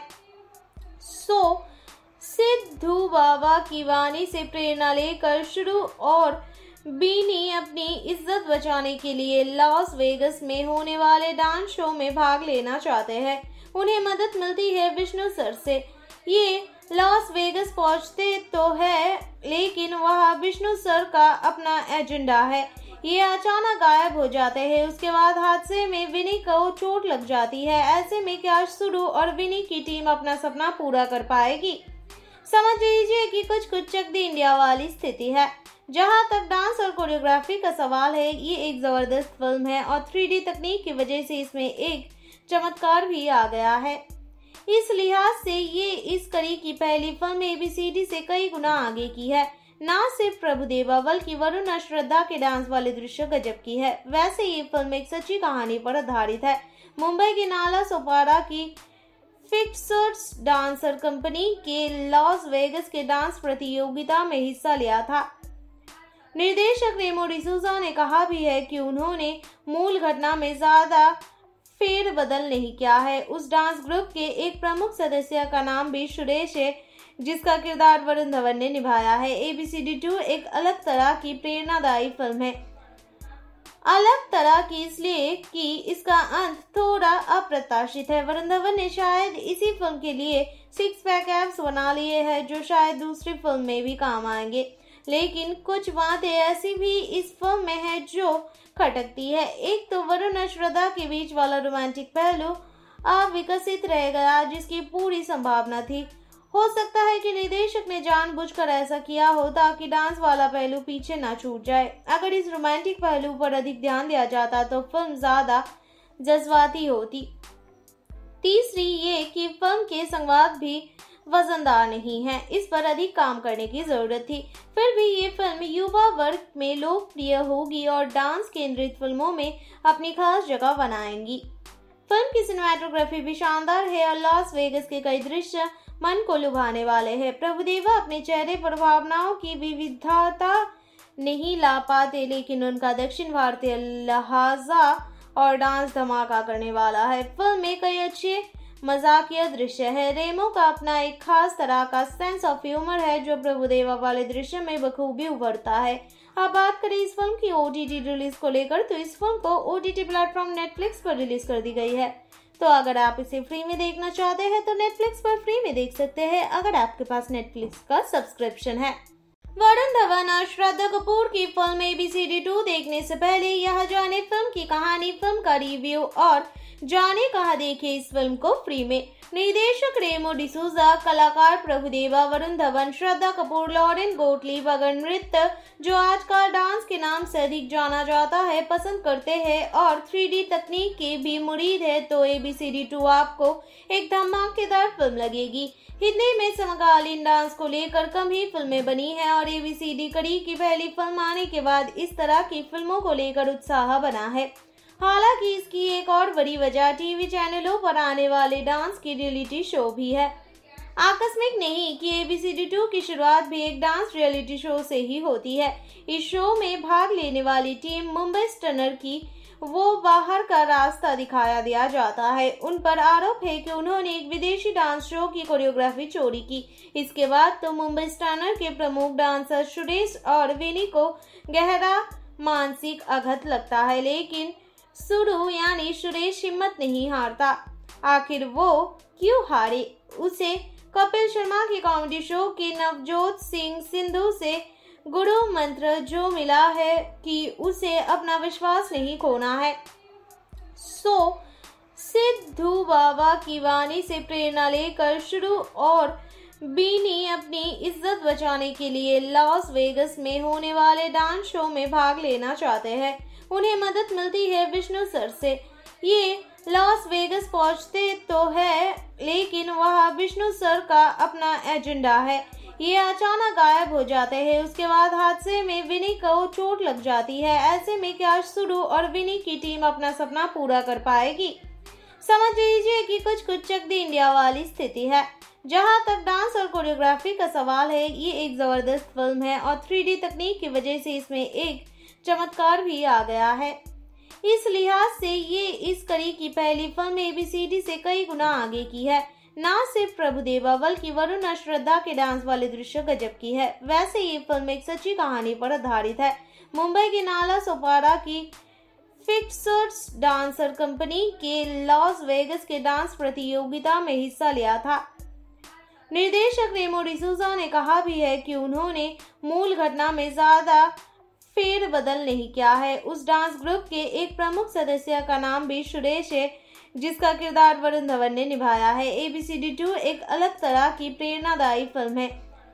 सो सिद्धू बाबा की वाणी से प्रेरणा लेकर शुरू और बीनी अपनी इज्जत बचाने के लिए लॉस वेगस में होने वाले डांस शो में भाग लेना चाहते हैं। उन्हें मदद मिलती है विष्णु सर से। ये लॉस वेगस पहुंचते तो है, लेकिन वहाँ विष्णु सर का अपना एजेंडा है। ये अचानक गायब हो जाते हैं। उसके बाद हादसे में विनी को चोट लग जाती है। ऐसे में क्या सुरु और विनी की टीम अपना सपना पूरा कर पाएगी? समझ लीजिए कि कुछ कुछ चक दी इंडिया वाली स्थिति है। जहां तक डांस और कोरियोग्राफी का सवाल है, ये एक जबरदस्त फिल्म है और थ्री डी तकनीक की वजह से इसमें एक चमत्कार भी आ गया है। इस लिहाज से ये इस कड़ी की पहली film A B C D से कई गुना आगे की है। न सिर्फ प्रभुदेवा बल्कि वरुण और श्रद्धा के डांस वाले दृश्य गजब की है। वैसे ये फिल्म एक सच्ची कहानी पर आधारित है। मुंबई के नाला सोपारा की फिक्सर्स डांसर कंपनी के लॉस वेगस के डांस प्रतियोगिता में हिस्सा लिया था। निर्देशक रेमो डिसूजा ने कहा भी है कि उन्होंने मूल घटना में ज्यादा फेरबदल नहीं किया है। उस डांस ग्रुप के एक प्रमुख सदस्य का नाम भी सुरेश है, जिसका किरदार वरुण धवन ने निभाया है। A B C D two एक अलग तरह की प्रेरणादायी फिल्म है। अलग तरह की इसलिए कि इसका अंत थोड़ा अप्रत्याशित है। वरुण धवन ने शायद इसी फिल्म के लिए सिक्स पैक एब्स बना लिए हैं जो शायद दूसरी फिल्म में भी काम आएंगे, लेकिन कुछ बातें ऐसी भी इस फिल्म में है जो खटकती है। एक तो वरुण और श्रद्धा के बीच वाला रोमांटिक पहलू अविकसित रह गया, जिसकी पूरी संभावना थी। हो सकता है कि निर्देशक ने जानबूझकर ऐसा किया हो ताकि डांस वाला पहलू पीछे ना छूट जाए। अगर इस रोमांटिक पहलू पर अधिक ध्यान दिया जाता तो फिल्म ज्यादा जज्बाती होती। तीसरी ये कि फिल्म के संवाद भी वजनदार नहीं है, इस पर अधिक काम करने की जरूरत थी। फिर भी ये फिल्म युवा वर्ग में लोकप्रिय होगी और डांस केंद्रित फिल्मों में अपनी खास जगह बनाएंगी। फिल्म की सिनेमेटोग्राफी भी शानदार है और लॉस वेगस के कई दृश्य मन को लुभाने वाले हैं। प्रभुदेवा अपने चेहरे पर भावनाओं की विविधता नहीं ला पाते, लेकिन उनका दक्षिण भारतीय लहजा और डांस धमाका करने वाला है। फिल्म में कई अच्छे मजाकिया दृश्य है। रेमो का अपना एक खास तरह का सेंस ऑफ ह्यूमर है जो प्रभुदेवा वाले दृश्य में बखूबी उभरता है। अब बात करें इस फिल्म की ओटीटी रिलीज को लेकर, तो इस फिल्म को ओटीटी प्लेटफॉर्म नेटफ्लिक्स पर रिलीज कर दी गई है। तो अगर आप इसे फ्री में देखना चाहते हैं तो नेटफ्लिक्स पर फ्री में देख सकते हैं अगर आपके पास नेटफ्लिक्स का सब्सक्रिप्शन है। वरुण धवन और श्रद्धा कपूर की film A B C D two देखने से पहले यह जाने फिल्म की कहानी, फिल्म का रिव्यू और जाने कहाँ देखे इस फिल्म को फ्री में। निर्देशक रेमो डिसूजा, कलाकार प्रभुदेवा, वरुण धवन, श्रद्धा कपूर, लॉरेन गोटलीब अगर नृत्य, जो आजकल डांस के नाम से अधिक जाना जाता है, पसंद करते हैं और थ्री डी तकनीक के भी मुरीद है तो A B C D two आपको एक धमाकेदार फिल्म लगेगी। हिंदी में समकालीन डांस को लेकर कम ही फिल्में बनी हैं और ए बी सी डी कड़ी की पहली फिल्म आने के बाद इस तरह की फिल्मों को लेकर उत्साह बना है। हालांकि इसकी एक और बड़ी वजह टीवी चैनलों पर आने वाले डांस की रियलिटी शो भी है। आकस्मिक नहीं कि A B C D two की शुरुआत भी एक डांस रियलिटी शो से ही होती है। इस शो में भाग लेने वाली टीम मुंबई स्टनर की वो बाहर का रास्ता दिखाया दिया जाता है। उन पर आरोप है कि उन्होंने एक विदेशी डांस शो की कोरियोग्राफी चोरी की। इसके बाद तो मुंबई स्टनर के प्रमुख डांसर सुरेश और विनी को गहरा मानसिक आघात लगता है, लेकिन सुरु यानी सुरेश हिम्मत नहीं हारता। आखिर वो क्यों हारे? उसे कपिल शर्मा की कॉमेडी शो के नवजोत सिंह सिद्धू से गुरु मंत्र जो मिला है कि उसे अपना विश्वास नहीं खोना है। सो सिद्धू बाबा की वाणी से प्रेरणा लेकर शुरू और बीनी अपनी इज्जत बचाने के लिए लॉस वेगस में होने वाले डांस शो में भाग लेना चाहते हैं। उन्हें मदद मिलती है विष्णु सर से। ये लॉस वेगस पहुंचते तो है, लेकिन वहाँ विष्णु सर का अपना एजेंडा है। ये अचानक गायब हो जाते हैं। उसके बाद हादसे में विनी को चोट लग जाती है। ऐसे में क्या सुरु और विनी की टीम अपना सपना पूरा कर पाएगी? समझ लीजिए कि कुछ कुछ चक दी इंडिया वाली स्थिति है। जहां तक डांस और कोरियोग्राफी का सवाल है, ये एक जबरदस्त फिल्म है और थ्री डी तकनीक की वजह से इसमें एक चमत्कार भी आ गया है। इस लिहाज से ये इस कड़ी की पहली film A B C D से कई गुना आगे की है। न सिर्फ प्रभुदेवा बल्कि वरुण और श्रद्धा के डांस वाले दृश्य गजब की है। वैसे ये फिल्म एक सच्ची कहानी पर आधारित है। मुंबई के नाला सोपारा की फिक्सर्स डांसर कंपनी के लॉस वेगस के डांस प्रतियोगिता में हिस्सा लिया था। निर्देशक रेमो डिसूजा ने कहा भी है कि उन्होंने मूल घटना में ज्यादा फेर बदल नहीं किया है। उस डांस ग्रुप के एक प्रमुख सदस्य का नाम भी सुरेश है, जिसका किरदार वरुण धवन ने निभाया है। A B C D two एक अलग तरह की प्रेरणादायी फिल्म है।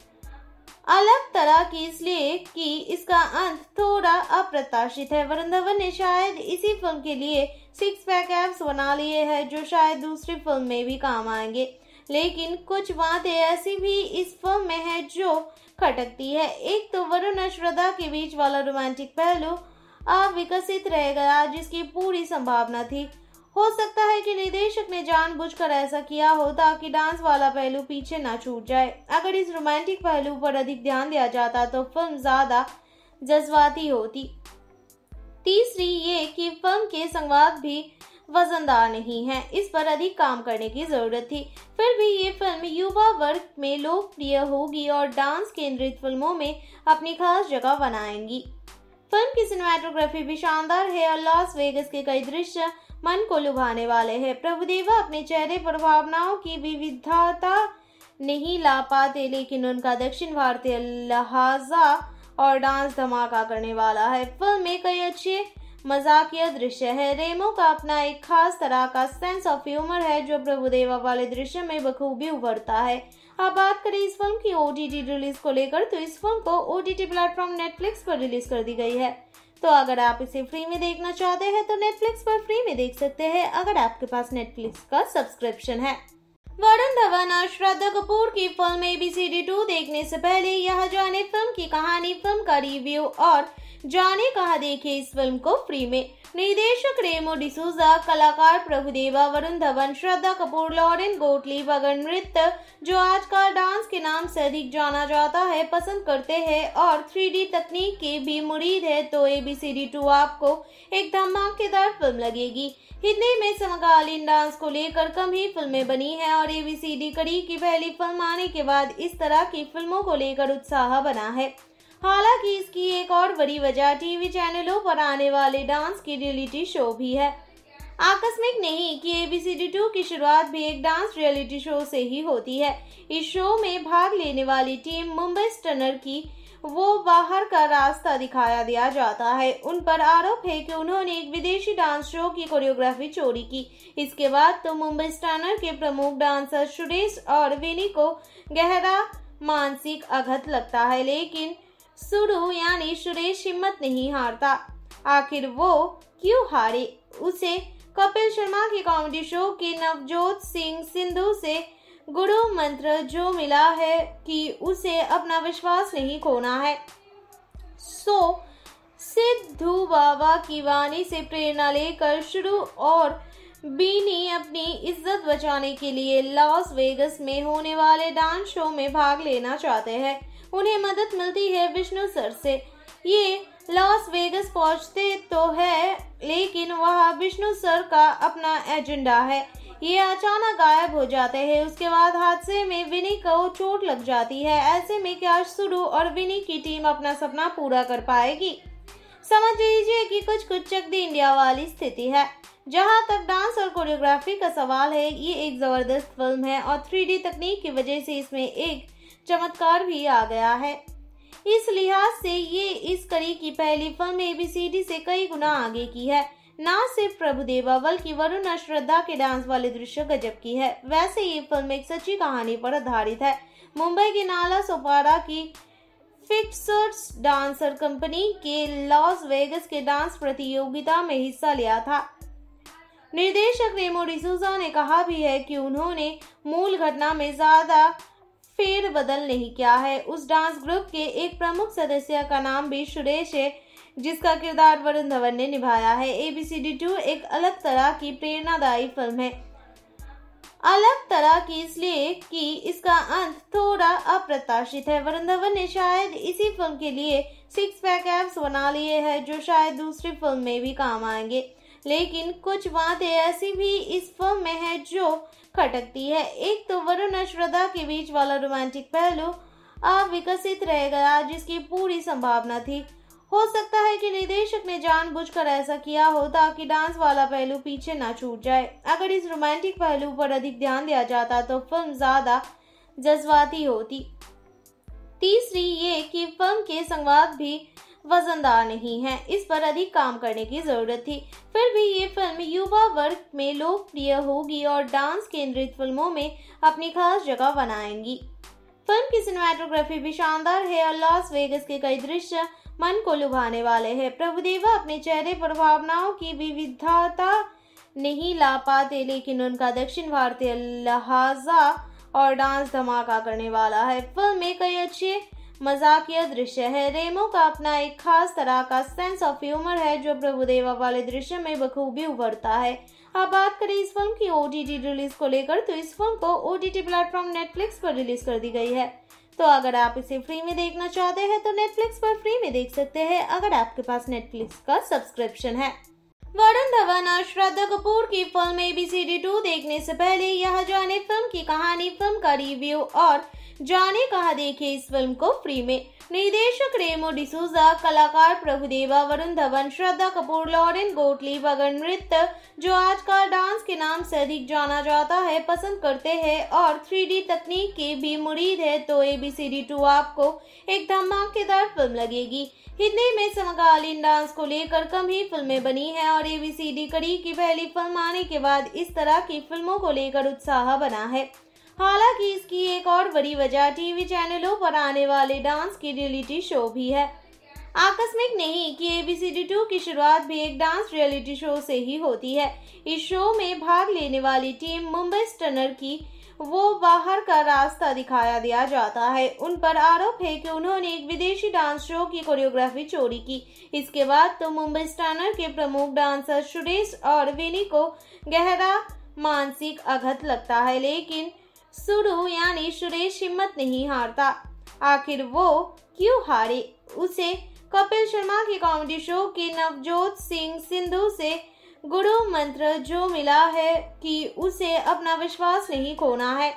अलग तरह की इसलिए कि इसका अंत थोड़ा अप्रत्याशित है। वरुण धवन ने शायद इसी फिल्म के लिए सिक्स पैक एब्स बना लिए हैं, जो शायद दूसरी फिल्म में भी काम आएंगे। लेकिन कुछ बातें ऐसी भी इस फिल्म में है जो खटकती है। एक तो वरुण और श्रद्धा के बीच वाला रोमांटिक पहलू अविकसित रह गया, जिसकी पूरी संभावना थी। हो सकता है कि निर्देशक ने जानबूझकर ऐसा किया हो ताकि डांस वाला पहलू पीछे ना छूट जाए। अगर इस रोमांटिक पहलू पर अधिक ध्यान दिया जाता तो फिल्म ज्यादा जज्बाती होती। तीसरी ये कि फिल्म के संवाद भी वजनदार नहीं है, इस पर अधिक काम करने की जरूरत थी। फिर भी ये फिल्म युवा वर्ग में लोकप्रिय होगी और डांस केंद्रित फिल्मों में अपनी खास जगह बनाएंगी। फिल्म की सिनेमेटोग्राफी भी शानदार है और लॉस वेगस के कई दृश्य मन को लुभाने वाले हैं। प्रभुदेवा अपने चेहरे पर भावनाओं की विविधता नहीं ला पाते, लेकिन उनका दक्षिण भारतीय लहजा और डांस धमाका करने वाला है। फिल्म में कई अच्छे मजाकिया दृश्य है। रेमो का अपना एक खास तरह का सेंस ऑफ ह्यूमर है जो प्रभुदेवा वाले दृश्य में बखूबी उभरता है। अब बात करें इस फिल्म की ओ टी टी रिलीज को लेकर, तो इस फिल्म को O T T platform Netflix पर रिलीज कर दी गई है। तो अगर आप इसे फ्री में देखना चाहते हैं तो नेटफ्लिक्स पर फ्री में देख सकते हैं अगर आपके पास नेटफ्लिक्स का सब्सक्रिप्शन है। वरुण धवन और श्रद्धा कपूर की film A B C D two देखने से पहले यह जाने फिल्म की कहानी, फिल्म का रिव्यू और जाने कहाँ देखे इस फिल्म को फ्री में। निर्देशक रेमो डिसूजा, कलाकार प्रभुदेवा, वरुण धवन, श्रद्धा कपूर, लॉरेन गोटलीब अगर नृत्य, जो आजकल डांस के नाम से अधिक जाना जाता है, पसंद करते हैं और थ्री डी तकनीक के भी मुरीद है तो A B C D two आपको एक धमाकेदार फिल्म लगेगी। हिंदी में समकालीन डांस को लेकर कम ही फिल्में बनी हैं और ए बी सी डी कड़ी की पहली फिल्म आने के बाद इस तरह की फिल्मों को लेकर उत्साह बना है। हालांकि इसकी एक और बड़ी वजह टीवी चैनलों पर आने वाले डांस की रियलिटी शो भी है। आकस्मिक नहीं कि A B C D two की शुरुआत भी एक डांस रियलिटी शो से ही होती है। इस शो में भाग लेने वाली टीम मुंबई स्टनर की वो बाहर का रास्ता दिखाया दिया जाता है। उन पर आरोप है कि उन्होंने एक विदेशी डांस शो की कोरियोग्राफी चोरी की। इसके बाद तो मुंबई स्टनर के प्रमुख डांसर सुरेश और विनी को गहरा मानसिक आघात लगता है, लेकिन सुरु यानी सुरेश हिम्मत नहीं हारता। आखिर वो क्यों हारे? उसे कपिल शर्मा की कॉमेडी शो के नवजोत सिंह सिद्धू से गुरु मंत्र जो मिला है कि उसे अपना विश्वास नहीं खोना है। सो सिद्धू बाबा की वाणी से प्रेरणा लेकर शुरू और बीनी अपनी इज्जत बचाने के लिए लॉस वेगस में होने वाले डांस शो में भाग लेना चाहते हैं। उन्हें मदद मिलती है विष्णु सर से। ये लॉस वेगस पहुंचते तो है, लेकिन वह विष्णु सर का अपना एजेंडा है। ये अचानक गायब हो जाते हैं। उसके बाद हादसे में विनी को चोट लग जाती है। ऐसे में क्या सुरु और विनी की टीम अपना सपना पूरा कर पाएगी? समझ लीजिए कि कुछ कुछ चक दी इंडिया वाली स्थिति है। जहां तक डांस और कोरियोग्राफी का सवाल है, ये एक जबरदस्त फिल्म है और थ्री डी तकनीक की वजह से इसमें एक चमत्कार भी आ गया है। इस लिहाज से ये इस कड़ी की पहली film A B C D से कई गुना आगे की है। न सिर्फ प्रभुदेवा बल्कि वरुण और श्रद्धा के डांस वाले दृश्य गजब की है। वैसे ये फिल्म एक सच्ची कहानी पर आधारित है। मुंबई के नाला सोपारा की फिक्सर्स डांसर कंपनी के लॉस वेगस के डांस प्रतियोगिता में हिस्सा लिया था। निर्देशक रेमो डिसूजा ने कहा भी है कि उन्होंने मूल घटना में ज्यादा फेरबदल नहीं किया है। उस डांस ग्रुप के एक प्रमुख सदस्य का नाम भी सुरेश है, जिसका किरदार वरुण धवन ने निभाया है। A B C D two एक अलग तरह की प्रेरणादायी फिल्म है। अलग तरह की इसलिए कि इसका अंत थोड़ा अप्रत्याशित है। वरुण धवन ने शायद इसी फिल्म के लिए सिक्स पैक एब्स बना लिए हैं, जो शायद दूसरी फिल्म में भी काम आएंगे। लेकिन कुछ बातें ऐसी भी इस फिल्म में है जो खटकती है। एक तो वरुण और श्रद्धा के बीच वाला रोमांटिक पहलू अविकसित रह गया, जिसकी पूरी संभावना थी। हो सकता है कि निर्देशक ने जानबूझकर ऐसा किया हो ताकि डांस वाला पहलू पीछे ना छूट जाए। अगर इस रोमांटिक पहलू पर अधिक ध्यान दिया जाता तो फिल्म ज्यादा जज्बाती होती। तीसरी ये कि फिल्म के संवाद भी वजनदार नहीं है। इस पर अधिक काम करने की जरूरत थी। फिर भी ये फिल्म युवा वर्ग में लोकप्रिय होगी और डांस केंद्रित फिल्मों में अपनी खास जगह बनाएंगी। फिल्म की सिनेमेटोग्राफी भी शानदार है और लॉस वेगस के कई दृश्य मन को लुभाने वाले हैं। प्रभुदेवा अपने चेहरे पर भावनाओं की विविधता नहीं ला पाते, लेकिन उनका दक्षिण भारतीय लहजा और डांस धमाका करने वाला है। फिल्म में कई अच्छे मजाकिया दृश्य है। रेमो का अपना एक खास तरह का सेंस ऑफ ह्यूमर है, जो प्रभुदेवा वाले दृश्य में बखूबी उभरता है। अब बात करें इस फिल्म की ओ टी टी रिलीज को लेकर, तो इस फिल्म को O T T platform Netflix पर रिलीज कर दी गई है। तो अगर आप इसे फ्री में देखना चाहते हैं तो नेटफ्लिक्स पर फ्री में देख सकते हैं, अगर आपके पास नेटफ्लिक्स का सब्सक्रिप्शन है। वरुण धवन और श्रद्धा कपूर की film A B C D two देखने से पहले यह जाने फिल्म की कहानी, फिल्म का रिव्यू और जाने कहाँ देखे इस फिल्म को फ्री में। निर्देशक रेमो डिसूजा, कलाकार प्रभुदेवा, वरुण धवन, श्रद्धा कपूर, लॉरेन गोटलीब अगर नृत्य, जो आजकल डांस के नाम से अधिक जाना जाता है, पसंद करते हैं और थ्री डी तकनीक के भी मुरीद है, तो A B C D two आपको एक धमाकेदार फिल्म लगेगी। हिंदी में समकालीन डांस को लेकर कम ही फिल्में बनी है और ए बी सी डी कड़ी की पहली फिल्म आने के बाद इस तरह की फिल्मों को लेकर उत्साह बना है। हालांकि इसकी एक और बड़ी वजह टीवी चैनलों पर आने वाले डांस की रियलिटी शो भी है। आकस्मिक नहीं कि A B C D two की शुरुआत भी एक डांस रियलिटी शो से ही होती है। इस शो में भाग लेने वाली टीम मुंबई स्टनर की वो बाहर का रास्ता दिखाया दिया जाता है। उन पर आरोप है कि उन्होंने एक विदेशी डांस शो की कोरियोग्राफी चोरी की। इसके बाद तो मुंबई स्टनर के प्रमुख डांसर सुरेश और विनी को गहरा मानसिक आघात लगता है, लेकिन सुरु यानी सुरेश हिम्मत नहीं हारता। आखिर वो क्यों हारे? उसे कपिल शर्मा की कॉमेडी शो के नवजोत सिंह सिद्धू से गुरु मंत्र जो मिला है कि उसे अपना विश्वास नहीं खोना है।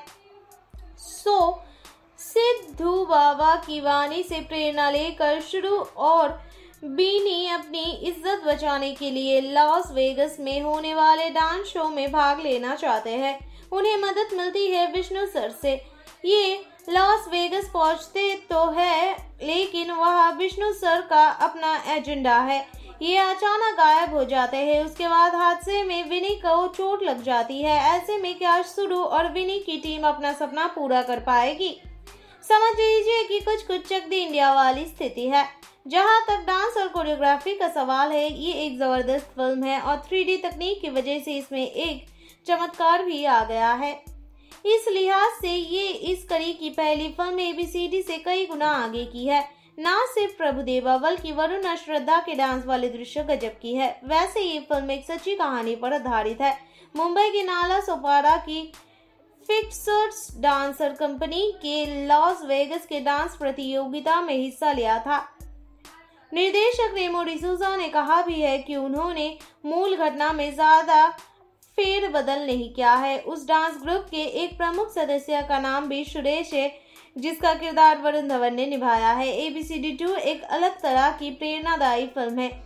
सो सिद्धू बाबा की वाणी से प्रेरणा लेकर शुरू और बीनी अपनी इज्जत बचाने के लिए लॉस वेगस में होने वाले डांस शो में भाग लेना चाहते हैं। उन्हें मदद मिलती है विष्णु सर से। ये लॉस वेगस पहुंचते तो है, लेकिन वहाँ विष्णु सर का अपना एजेंडा है। ये अचानक गायब हो जाते हैं। उसके बाद हादसे में विनी को चोट लग जाती है। ऐसे में क्या सुरु और विनी की टीम अपना सपना पूरा कर पाएगी? समझ लीजिए कि कुछ कुछ चक दी इंडिया वाली स्थिति है। जहां तक डांस और कोरियोग्राफी का सवाल है, ये एक जबरदस्त फिल्म है और थ्री डी तकनीक की वजह से इसमें एक चमत्कार भी आ गया है। इस लिहाज से ये इस कड़ी की पहली फिल्म एबीसीडी से कई गुना आगे की है। न सिर्फ प्रभुदेवा बल्कि वरुण और श्रद्धा के डांस वाले दृश्य गजब की है। वैसे ये फिल्म एक सच्ची कहानी पर आधारित है। मुंबई के नाला सोपारा की फिक्सर्स डांसर कंपनी के लॉस वेगस के डांस प्रतियोगिता में हिस्सा लिया था। निर्देशक रेमो डिसूजा ने कहा भी है कि उन्होंने मूल घटना में ज्यादा फेरबदल नहीं किया है। उस डांस ग्रुप के एक प्रमुख सदस्य का नाम भी सुरेश है, जिसका किरदार वरुण धवन ने निभाया है। एबीसीडी टू एक अलग तरह की प्रेरणादायी फिल्म है।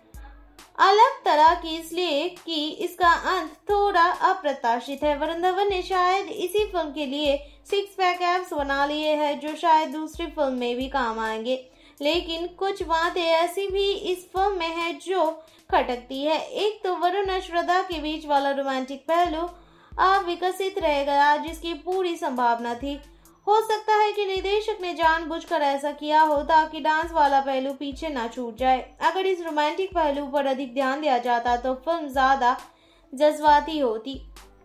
अलग तरह की इसलिए कि इसका अंत थोड़ा अप्रत्याशित है। वरुण धवन ने शायद इसी फिल्म के लिए सिक्स पैक एब्स बना लिए हैं, जो शायद दूसरी फिल्म में भी काम आएंगे। लेकिन कुछ बातें ऐसी भी इस फिल्म में है जो खटकती है। एक तो वरुण और श्रद्धा के बीच वाला रोमांटिक पहलू अविकसित रह गया, जिसकी पूरी संभावना थी। हो सकता है कि निर्देशक ने जानबूझकर ऐसा किया हो ताकि डांस वाला पहलू पीछे ना छूट जाए। अगर इस रोमांटिक पहलू पर अधिक ध्यान दिया जाता तो फिल्म ज्यादा जज्बाती होती।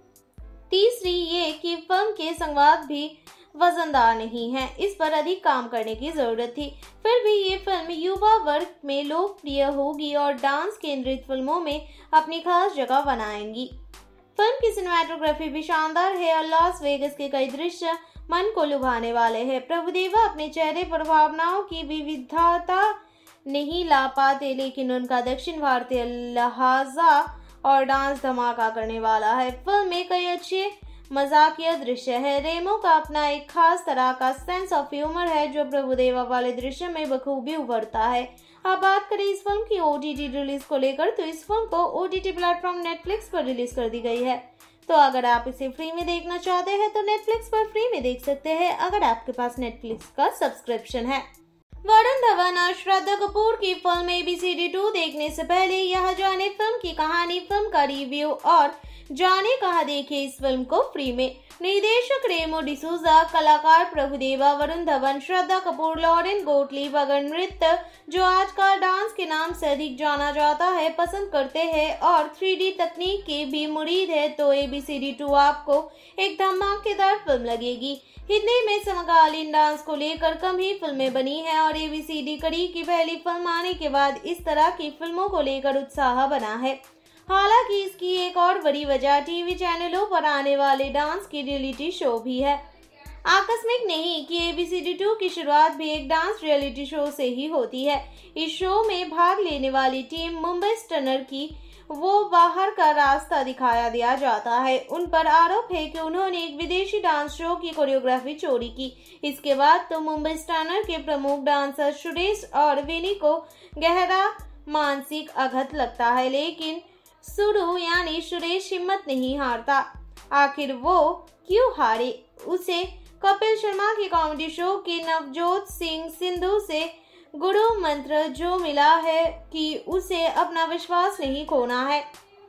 तीसरी ये कि फिल्म के संवाद भी वजनदार नहीं है। इस पर अधिक काम करने की जरूरत थी। फिर भी ये फिल्म युवा वर्ग में लोकप्रिय होगी और डांस केंद्रित फिल्मों में अपनी खास जगह बनाएंगी। फिल्म की सिनेमेटोग्राफी भी शानदार है और लॉस वेगस के कई दृश्य मन को लुभाने वाले हैं। प्रभुदेवा अपने चेहरे पर भावनाओं की विविधता नहीं ला पाते, लेकिन उनका दक्षिण भारतीय लहजा और डांस धमाका करने वाला है। फिल्म में कई अच्छे मजाकिया दृश्य है। रेमो का अपना एक खास तरह का सेंस ऑफ ह्यूमर है, जो प्रभुदेवा वाले दृश्य में बखूबी उभरता है। अब बात करें इस फिल्म की ओटीटी रिलीज को लेकर, तो इस फिल्म को ओटीटी प्लेटफॉर्म नेटफ्लिक्स पर रिलीज कर दी गई है। तो अगर आप इसे फ्री में देखना चाहते हैं तो नेटफ्लिक्स पर फ्री में देख सकते हैं, अगर आपके पास नेटफ्लिक्स का सब्सक्रिप्शन है। वरुण धवन और श्रद्धा कपूर की फिल्म एबीसीडी टू देखने से पहले यह जाने फिल्म की कहानी, फिल्म का रिव्यू और जाने कहाँ देखे इस फिल्म को फ्री में। निर्देशक रेमो डिसूजा, कलाकार प्रभुदेवा, वरुण धवन, श्रद्धा कपूर, लॉरेन गोटलीब अगर नृत्य, जो आजकल डांस के नाम से अधिक जाना जाता है, पसंद करते हैं और थ्री डी तकनीक के भी मुरीद है, तो एबीसीडी टू आपको एक धमाकेदार फिल्म लगेगी। हिंदी में समकालीन डांस को लेकर कम ही फिल्में बनी हैं और एबीसीडी कड़ी की पहली फिल्म आने के बाद इस तरह की फिल्मों को लेकर उत्साह बना है। हालांकि इसकी एक और बड़ी वजह टीवी चैनलों पर आने वाले डांस की रियलिटी शो भी है। आकस्मिक नहीं कि एबीसीडी टू की शुरुआत भी एक डांस रियलिटी शो से ही होती है। इस शो में भाग लेने वाली टीम मुंबई स्टनर की वो बाहर का रास्ता दिखाया दिया जाता है। उन पर आरोप है कि उन्होंने एक विदेशी डांस शो की कोरियोग्राफी चोरी की। इसके बाद तो मुंबई स्टनर के प्रमुख डांसर सुरेश और विनी को गहरा मानसिक आघात लगता है, लेकिन सुरु यानी सुरेश हिम्मत नहीं हारता। आखिर वो क्यों हारे? उसे कपिल शर्मा के कॉमेडी शो के नवजोत सिंह सिद्धू से गुरु मंत्र जो मिला है कि उसे अपना विश्वास नहीं खोना है।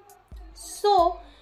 सो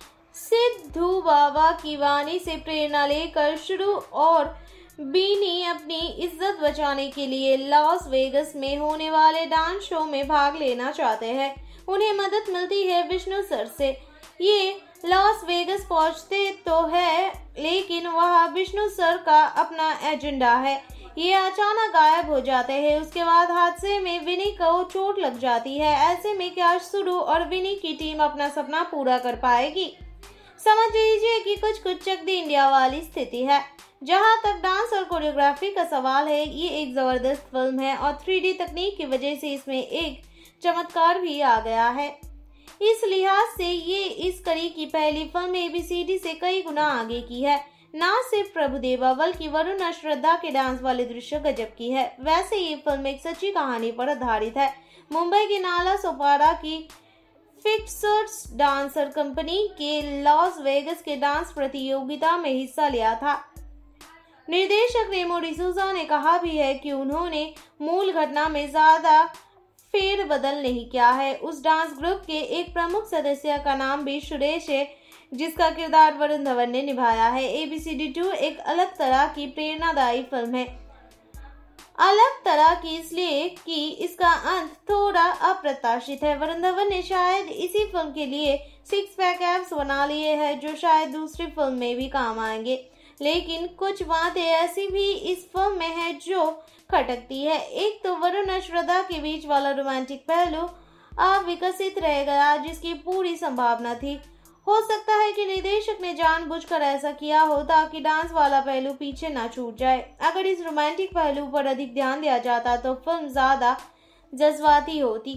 सिद्धू बाबा की वाणी से प्रेरणा लेकर शुरू और बीनी अपनी इज्जत बचाने के लिए लॉस वेगस में होने वाले डांस शो में भाग लेना चाहते हैं। उन्हें मदद मिलती है विष्णु सर से। ये लॉस वेगस पहुंचते तो है, लेकिन वहाँ विष्णु सर का अपना एजेंडा है। ये अचानक गायब हो जाते हैं। उसके बाद हादसे में विनी को चोट लग जाती है। ऐसे में क्या सुरु और विनी की टीम अपना सपना पूरा कर पाएगी? समझ लीजिए कि कुछ कुछ चक दी इंडिया वाली स्थिति है। जहां तक डांस और कोरियोग्राफी का सवाल है, ये एक जबरदस्त फिल्म है और थ्री डी तकनीक की वजह से इसमें एक चमत्कार भी आ गया है। इस लिहाज से ये इस कड़ी की पहली फिल्म एबीसीडी से कई गुना आगे की है। न सिर्फ प्रभुदेवा बल्कि वरुण और श्रद्धा के डांस वाले दृश्य गजब की है। वैसे ये फिल्म एक सच्ची कहानी पर आधारित है। मुंबई के नाला सोपारा की फिक्सर्स डांसर कंपनी के लॉस वेगस के डांस प्रतियोगिता में हिस्सा लिया था। निर्देशक रेमो डिसूजा ने कहा भी है कि उन्होंने मूल घटना में ज्यादा फेरबदल नहीं किया है। उस डांस ग्रुप के एक प्रमुख सदस्य का नाम भी सुरेश है, जिसका किरदार वरुण धवन ने निभाया है। A B C D two एक अलग तरह की प्रेरणादायी फिल्म है। अलग तरह की इसलिए कि इसका अंत थोड़ा अप्रत्याशित है। वरुण धवन ने शायद इसी फिल्म के लिए सिक्स पैक एब्स बना लिए हैं, जो शायद दूसरी फिल्म में भी काम आएंगे। लेकिन कुछ बातें ऐसी भी इस फिल्म में है जो खटकती है। एक तो वरुण और श्रद्धा के बीच वाला रोमांटिक पहलू अविकसित रह गया, जिसकी पूरी संभावना थी। हो सकता है कि निर्देशक ने जानबूझकर ऐसा किया हो ताकि डांस वाला पहलू पीछे ना छूट जाए। अगर इस रोमांटिक पहलू पर अधिक ध्यान दिया जाता तो फिल्म ज्यादा जज्बाती होती।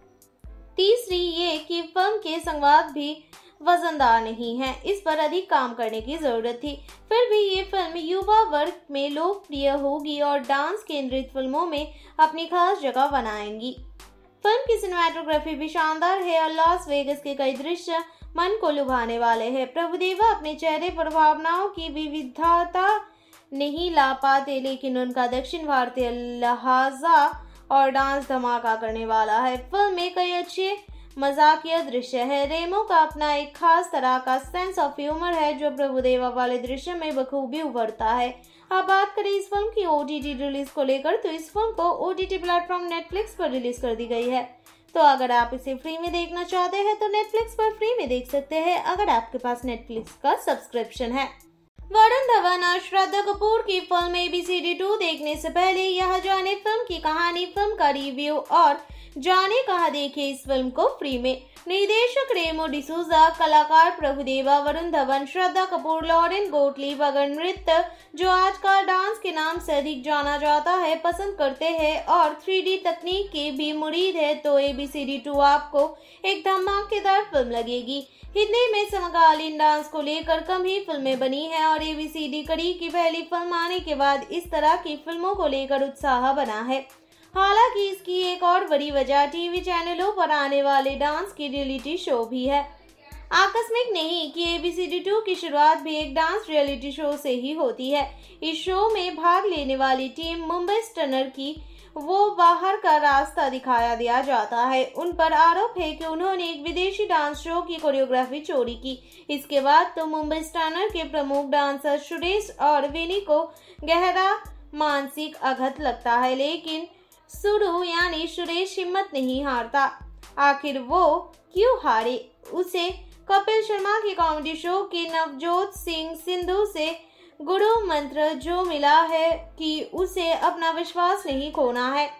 तीसरी ये कि फिल्म के संवाद भी वजनदार नहीं है, इस पर अधिक काम करने की जरूरत थी। फिर भी ये फिल्म युवा वर्ग में लोकप्रिय होगी और डांस केंद्रित फिल्मों में अपनी खास जगह बनाएंगी। फिल्म की सिनेमेटोग्राफी भी शानदार है और लॉस वेगस के कई दृश्य मन को लुभाने वाले हैं। प्रभुदेवा अपने चेहरे पर भावनाओं की विविधता नहीं ला पाते, लेकिन उनका दक्षिण भारतीय लहजा और डांस धमाका करने वाला है। फिल्म में कई अच्छे मजाकिया दृश्य है। रेमो का अपना एक खास तरह का सेंस ऑफ ह्यूमर है, जो प्रभुदेवा वाले दृश्य में बखूबी उभरता है। अब बात करें इस फिल्म की ओ टी टी रिलीज को लेकर, तो इस फिल्म को O T T platform Netflix पर रिलीज कर दी गई है। तो अगर आप इसे फ्री में देखना चाहते हैं तो नेटफ्लिक्स पर फ्री में देख सकते हैं, अगर आपके पास नेटफ्लिक्स का सब्सक्रिप्शन है। वरुण धवन और श्रद्धा कपूर की film A B C D two देखने से पहले यहाँ जाने फिल्म की कहानी, फिल्म का रिव्यू और जाने कहाँ देखे इस फिल्म को फ्री में। निर्देशक रेमो डिसूजा, कलाकार प्रभुदेवा, वरुण धवन, श्रद्धा कपूर, लॉरेन गोटलीब अगर नृत्य, जो आजकल डांस के नाम से अधिक जाना जाता है, पसंद करते हैं और थ्री डी तकनीक के भी मुरीद है, तो A B C D two आपको एक धमाकेदार फिल्म लगेगी। हिंदी में समकालीन डांस को लेकर कम ही फिल्में बनी है और ए बी सी डी कड़ी की पहली फिल्म आने के बाद इस तरह की फिल्मों को लेकर उत्साह बना है। हालांकि इसकी एक और बड़ी वजह टीवी चैनलों पर आने वाले डांस की रियलिटी शो भी है। आकस्मिक नहीं कि A B C D two की शुरुआत भी एक डांस रियलिटी शो से ही होती है। इस शो में भाग लेने वाली टीम मुंबई स्टनर की वो बाहर का रास्ता दिखाया दिया जाता है। उन पर आरोप है कि उन्होंने एक विदेशी डांस शो की कोरियोग्राफी चोरी की। इसके बाद तो मुंबई स्टनर के प्रमुख डांसर सुरेश और विनी को गहरा मानसिक आघात लगता है, लेकिन सुरु यानी सुरेश हिम्मत नहीं हारता। आखिर वो क्यों हारे? उसे कपिल शर्मा की कॉमेडी शो की नवजोत सिंह सिद्धू से गुरु मंत्र जो मिला है कि उसे अपना विश्वास नहीं खोना है।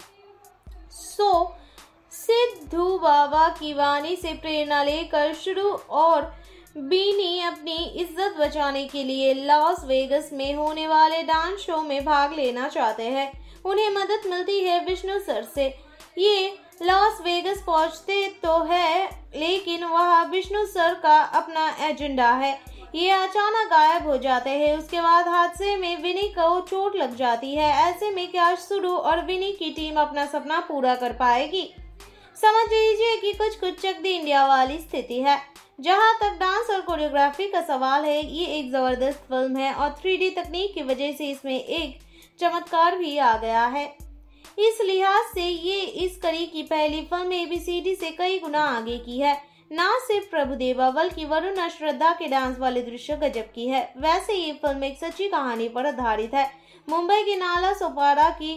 सो सिद्धू बाबा की वाणी से प्रेरणा लेकर शुरू और बीनी अपनी इज्जत बचाने के लिए लॉस वेगस में होने वाले डांस शो में भाग लेना चाहते हैं। उन्हें मदद मिलती है विष्णु सर से। ये लॉस वेगस पहुंचते तो है, लेकिन वह विष्णु सर का अपना एजेंडा है। ये अचानक गायब हो जाते हैं। उसके बाद हादसे में विनी को चोट लग जाती है। ऐसे में क्या सुरु और विनी की टीम अपना सपना पूरा कर पाएगी? समझ लीजिए कि कुछ कुछ चक दी इंडिया वाली स्थिति है। जहां तक डांस और कोरियोग्राफी का सवाल है, ये एक जबरदस्त फिल्म है और थ्री डी तकनीक की वजह से इसमें एक चमत्कार भी आ गया है। इस लिहाज से ये इस कड़ी की पहली film A B C D से कई गुना आगे की है। न सिर्फ प्रभुदेवा बल्कि वरुण और श्रद्धा के डांस वाले दृश्य गजब की है। वैसे ये फिल्म एक सच्ची कहानी पर आधारित है। मुंबई के नाला सोपारा की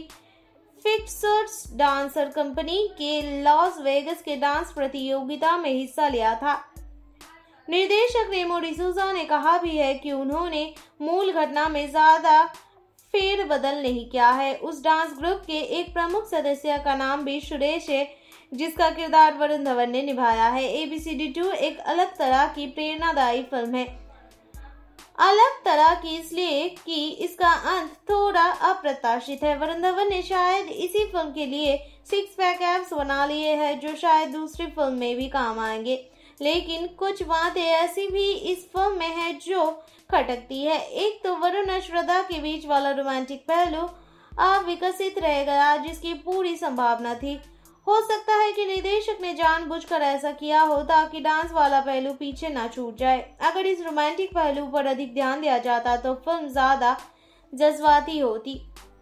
फिक्सर्स डांसर कंपनी के लॉस वेगस के डांस प्रतियोगिता में हिस्सा लिया था। निर्देशक रेमो डिसूजा ने कहा भी है कि उन्होंने मूल घटना में ज्यादा फेरबदल नहीं किया है। उस डांस ग्रुप के एक प्रमुख सदस्य का नाम भी सुरेश है, जिसका किरदार वरुण धवन ने निभाया है। A B C D two एक अलग तरह की प्रेरणादायी फिल्म है। अलग तरह की इसलिए कि इसका अंत थोड़ा अप्रत्याशित है। वरुण धवन ने शायद इसी फिल्म के लिए सिक्स पैक एब्स बना लिए हैं, जो शायद दूसरी फिल्म में भी काम आएंगे। लेकिन कुछ बातें ऐसी भी इस फिल्म में है जो खटकती है। एक तो वरुण और श्रद्धा के बीच वाला रोमांटिक पहलू अविकसित रह गया, जिसकी पूरी संभावना थी। हो सकता है कि निर्देशक ने जानबूझकर ऐसा किया हो ताकि डांस वाला पहलू पीछे न छूट जाए। अगर इस रोमांटिक पहलू पर अधिक ध्यान दिया जाता तो फिल्म ज्यादा जज्बाती होती।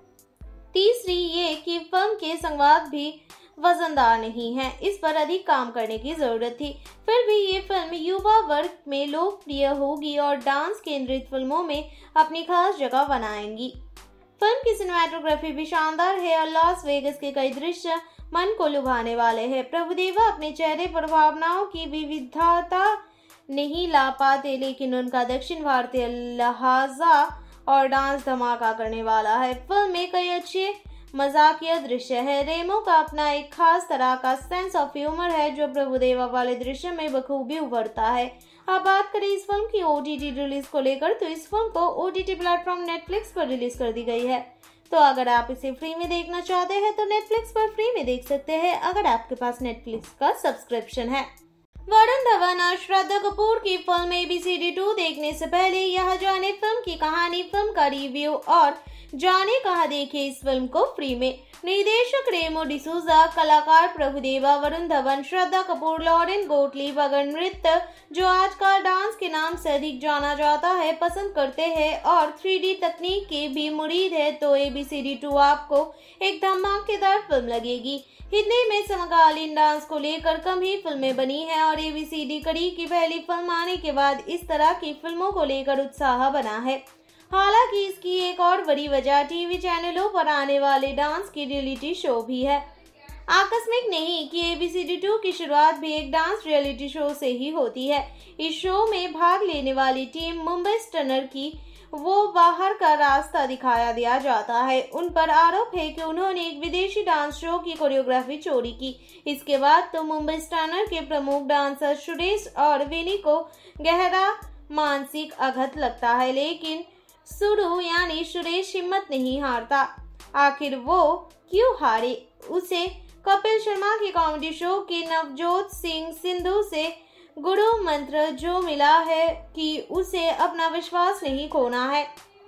तीसरी ये कि फिल्म के संवाद भी वजनदार नहीं है, इस पर अधिक काम करने की जरूरत थी। फिर भी ये फिल्म युवा वर्ग में लोकप्रिय होगी और डांस केंद्रित फिल्मों में अपनी खास जगह बनाएंगी। फिल्म की सिनेमैटोग्राफी भी शानदार है और लॉस वेगस के कई दृश्य मन को लुभाने वाले हैं। प्रभुदेवा अपने चेहरे पर भावनाओं की विविधता नहीं ला पाते, लेकिन उनका दक्षिण भारतीय लहजा और डांस धमाका करने वाला है। फिल्म में कई अच्छे मजाकिया दृश्य है। रेमो का अपना एक खास तरह का सेंस ऑफ ह्यूमर है जो प्रभुदेवा वाले दृश्य में बखूबी उभरता है। अब बात करें इस फिल्म की ओटीटी रिलीज को लेकर, तो इस फिल्म को ओटीटी प्लेटफॉर्म नेटफ्लिक्स पर रिलीज कर दी गई है। तो अगर आप इसे फ्री में देखना चाहते हैं तो नेटफ्लिक्स पर फ्री में देख सकते हैं अगर आपके पास नेटफ्लिक्स का सब्सक्रिप्शन है। वरुण धवन और श्रद्धा कपूर की film A B C D two देखने से पहले यह जाने फिल्म की कहानी, फिल्म का रिव्यू और जाने कहाँ देखे इस फिल्म को फ्री में। निर्देशक रेमो डिसूजा, कलाकार प्रभुदेवा, वरुण धवन, श्रद्धा कपूर, लॉरेन गोटलीब अगर नृत्य जो आजकल डांस के नाम से अधिक जाना जाता है पसंद करते हैं और थ्री डी तकनीक के भी मुरीद है तो A B C D two आपको एक धमाकेदार फिल्म लगेगी। हिंदी में समकालीन डांस को लेकर कम ही फिल्में बनी हैं और ए बी सी डी कड़ी की पहली फिल्म आने के बाद इस तरह की फिल्मों को लेकर उत्साह बना है। हालांकि इसकी एक और बड़ी वजह टीवी चैनलों पर आने वाले डांस की रियलिटी शो भी है। आकस्मिक नहीं कि A B C D two की शुरुआत भी एक डांस रियलिटी शो से ही होती है। इस शो में भाग लेने वाली टीम मुंबई स्टनर की वो बाहर का रास्ता दिखाया दिया जाता है। उन पर आरोप है कि उन्होंने एक विदेशी डांस शो की कोरियोग्राफी चोरी की। इसके बाद तो मुंबई स्टनर के प्रमुख डांसर सुरेश और विनी को गहरा मानसिक आघात लगता है, लेकिन सुरु यानी सुरेश हिम्मत नहीं हारता। आखिर वो क्यों हारे? उसे कपिल शर्मा के कॉमेडी शो के नवजोत सिंह सिद्धू से गुरु मंत्र जो मिला है कि उसे अपना विश्वास नहीं खोना है।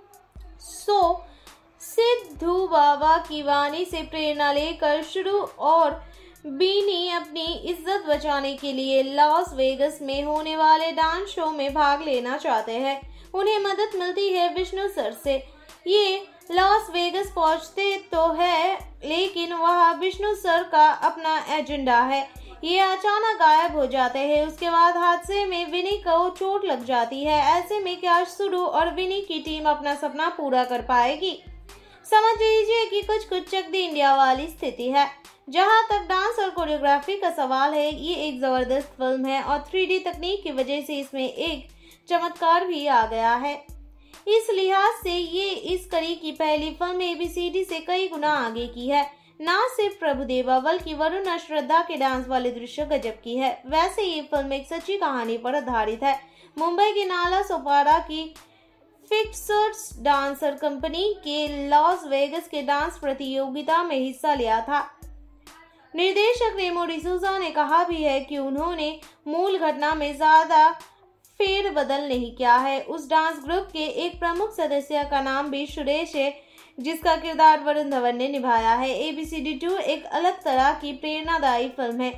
सो सिद्धू बाबा की वाणी से प्रेरणा लेकर शुरू और बीनी अपनी इज्जत बचाने के लिए लॉस वेगस में होने वाले डांस शो में भाग लेना चाहते हैं। उन्हें मदद मिलती है विष्णु सर से। ये लॉस वेगस पहुंचते तो है, लेकिन वहाँ विष्णु सर का अपना एजेंडा है। ये अचानक गायब हो जाते हैं। उसके बाद हादसे में विनी को चोट लग जाती है। ऐसे में क्या सुरु और विनी की टीम अपना सपना पूरा कर पाएगी? समझ लीजिए कि कुछ कुछ चक दी इंडिया वाली स्थिति है। जहां तक डांस और कोरियोग्राफी का सवाल है, ये एक जबरदस्त फिल्म है और थ्री डी तकनीक की वजह से इसमें एक चमत्कार भी आ गया है। इस लिहाज से ये इस कड़ी की पहली film A B C D से कई गुना आगे की है। न सिर्फ प्रभुदेवा बल्कि वरुण और श्रद्धा के डांस वाले दृश्य गजब की है। वैसे ये फिल्म एक सच्ची कहानी पर आधारित है। मुंबई के नाला सोपारा की फिक्सर्स डांसर कंपनी के लॉस वेगस के डांस प्रतियोगिता में हिस्सा लिया था। निर्देशक रेमो डिसूजा ने कहा भी है कि उन्होंने मूल घटना में ज्यादा फेर बदल नहीं किया है। उस डांस ग्रुप के एक प्रमुख सदस्य का नाम भी सुरेश है, जिसका किरदार वरुण धवन ने निभाया है। A B C D two एक अलग तरह की प्रेरणादायी फिल्म है।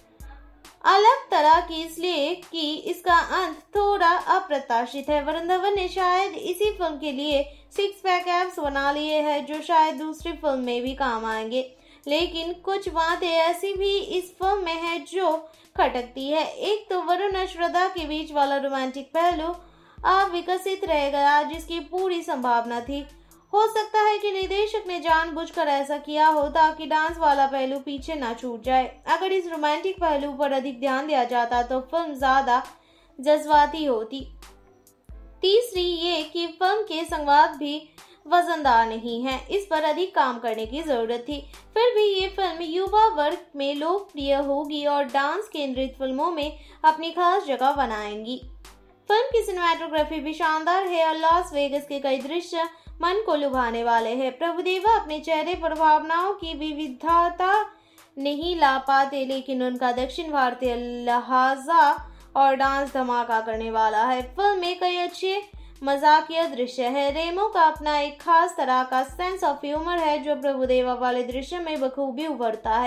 अलग तरह की इसलिए कि इसका अंत थोड़ा अप्रत्याशित है। वरुण धवन ने शायद इसी फिल्म के लिए सिक्स पैक एब्स बना लिए हैं जो शायद दूसरी फिल्म में भी काम आएंगे, लेकिन कुछ बातें ऐसी भी इस फिल्म में है जो खटकती है। एक तो वरुण और श्रद्धा के बीच वाला रोमांटिक पहलू अविकसित रह गया, जिसकी पूरी संभावना थी। हो सकता है कि निर्देशक ने जानबूझकर ऐसा किया हो ताकि डांस वाला पहलू पीछे न छूट जाए। अगर इस रोमांटिक पहलू पर अधिक ध्यान दिया जाता तो फिल्म ज्यादा जज्बाती होती। तीसरी ये कि फिल्म के संवाद भी वजनदार नहीं है, इस पर अधिक काम करने की जरूरत थी। फिर भी ये फिल्म युवा वर्ग में लोकप्रिय होगी और डांस केंद्रित फिल्मों में अपनी खास जगह बनाएंगी। फिल्म की सिनेमैटोग्राफी भी शानदार है और लॉस वेगस के कई दृश्य मन को लुभाने वाले हैं। प्रभुदेवा अपने चेहरे पर भावनाओं की विविधता नहीं ला पाते, लेकिन उनका दक्षिण भारतीय लहजा और डांस धमाका करने वाला है। फिल्म में कई अच्छे मजाकिया दृश्य है। रेमो का अपना एक खास तरह का सेंस ऑफ ह्यूमर है जो प्रभुदेवा वाले दृश्य में बखूबी उभरता है।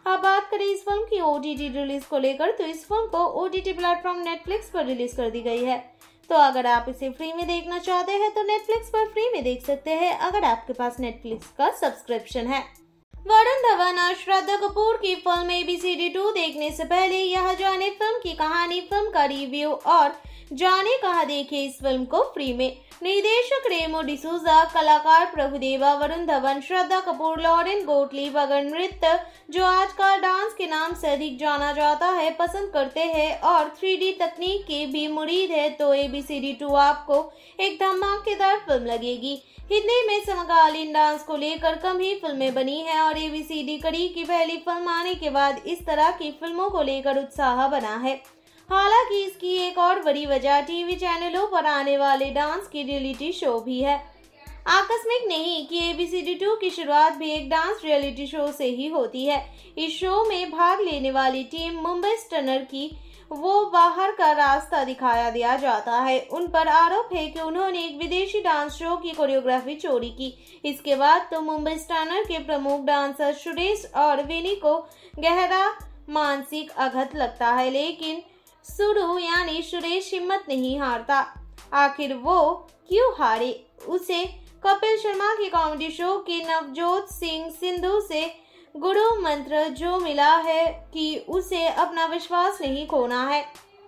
अब बात करें इस फिल्म की ओटीटी रिलीज को लेकर, तो इस फिल्म को ओटीटी प्लेटफॉर्म नेटफ्लिक्स पर रिलीज कर दी गई है। तो अगर आप इसे फ्री में देखना चाहते हैं तो नेटफ्लिक्स पर फ्री में देख सकते हैं अगर आपके पास नेटफ्लिक्स का सब्सक्रिप्शन है। वरुण धवन और श्रद्धा कपूर की film A B C D two देखने से पहले यह जाने फिल्म की कहानी, फिल्म का रिव्यू और जाने कहाँ देखे इस फिल्म को फ्री में। निर्देशक रेमो डिसूजा, कलाकार प्रभुदेवा, वरुण धवन, श्रद्धा कपूर, लॉरेन गोटलीब अगर नृत्य, जो आजकल डांस के नाम से अधिक जाना जाता है, पसंद करते हैं और थ्री डी तकनीक के भी मुरीद है तो A B C D two आपको एक धमाकेदार फिल्म लगेगी। हिंदी में समकालीन डांस को लेकर कम ही फिल्में बनी हैं और ए बी सी डी कड़ी की पहली फिल्म आने के बाद इस तरह की फिल्मों को लेकर उत्साह बना है। हालांकि इसकी एक और बड़ी वजह टीवी चैनलों पर आने वाले डांस की रियलिटी शो भी है। आकस्मिक नहीं कि A B C D two की शुरुआत भी एक डांस रियलिटी शो से ही होती है। इस शो में भाग लेने वाली टीम मुंबई स्टनर की वो बाहर का रास्ता दिखाया दिया जाता है। उन पर आरोप है कि उन्होंने एक विदेशी डांस शो की कोरियोग्राफी चोरी की। इसके बाद तो मुंबई स्टनर के प्रमुख डांसर सुरेश और विनी को गहरा मानसिक आघात लगता है, लेकिन सुरु यानी सुरेश हिम्मत नहीं हारता। आखिर वो क्यों हारे? उसे कपिल शर्मा की कॉमेडी शो के नवजोत सिंह सिद्धू से गुरु मंत्र जो मिला है कि उसे अपना विश्वास नहीं खोना है।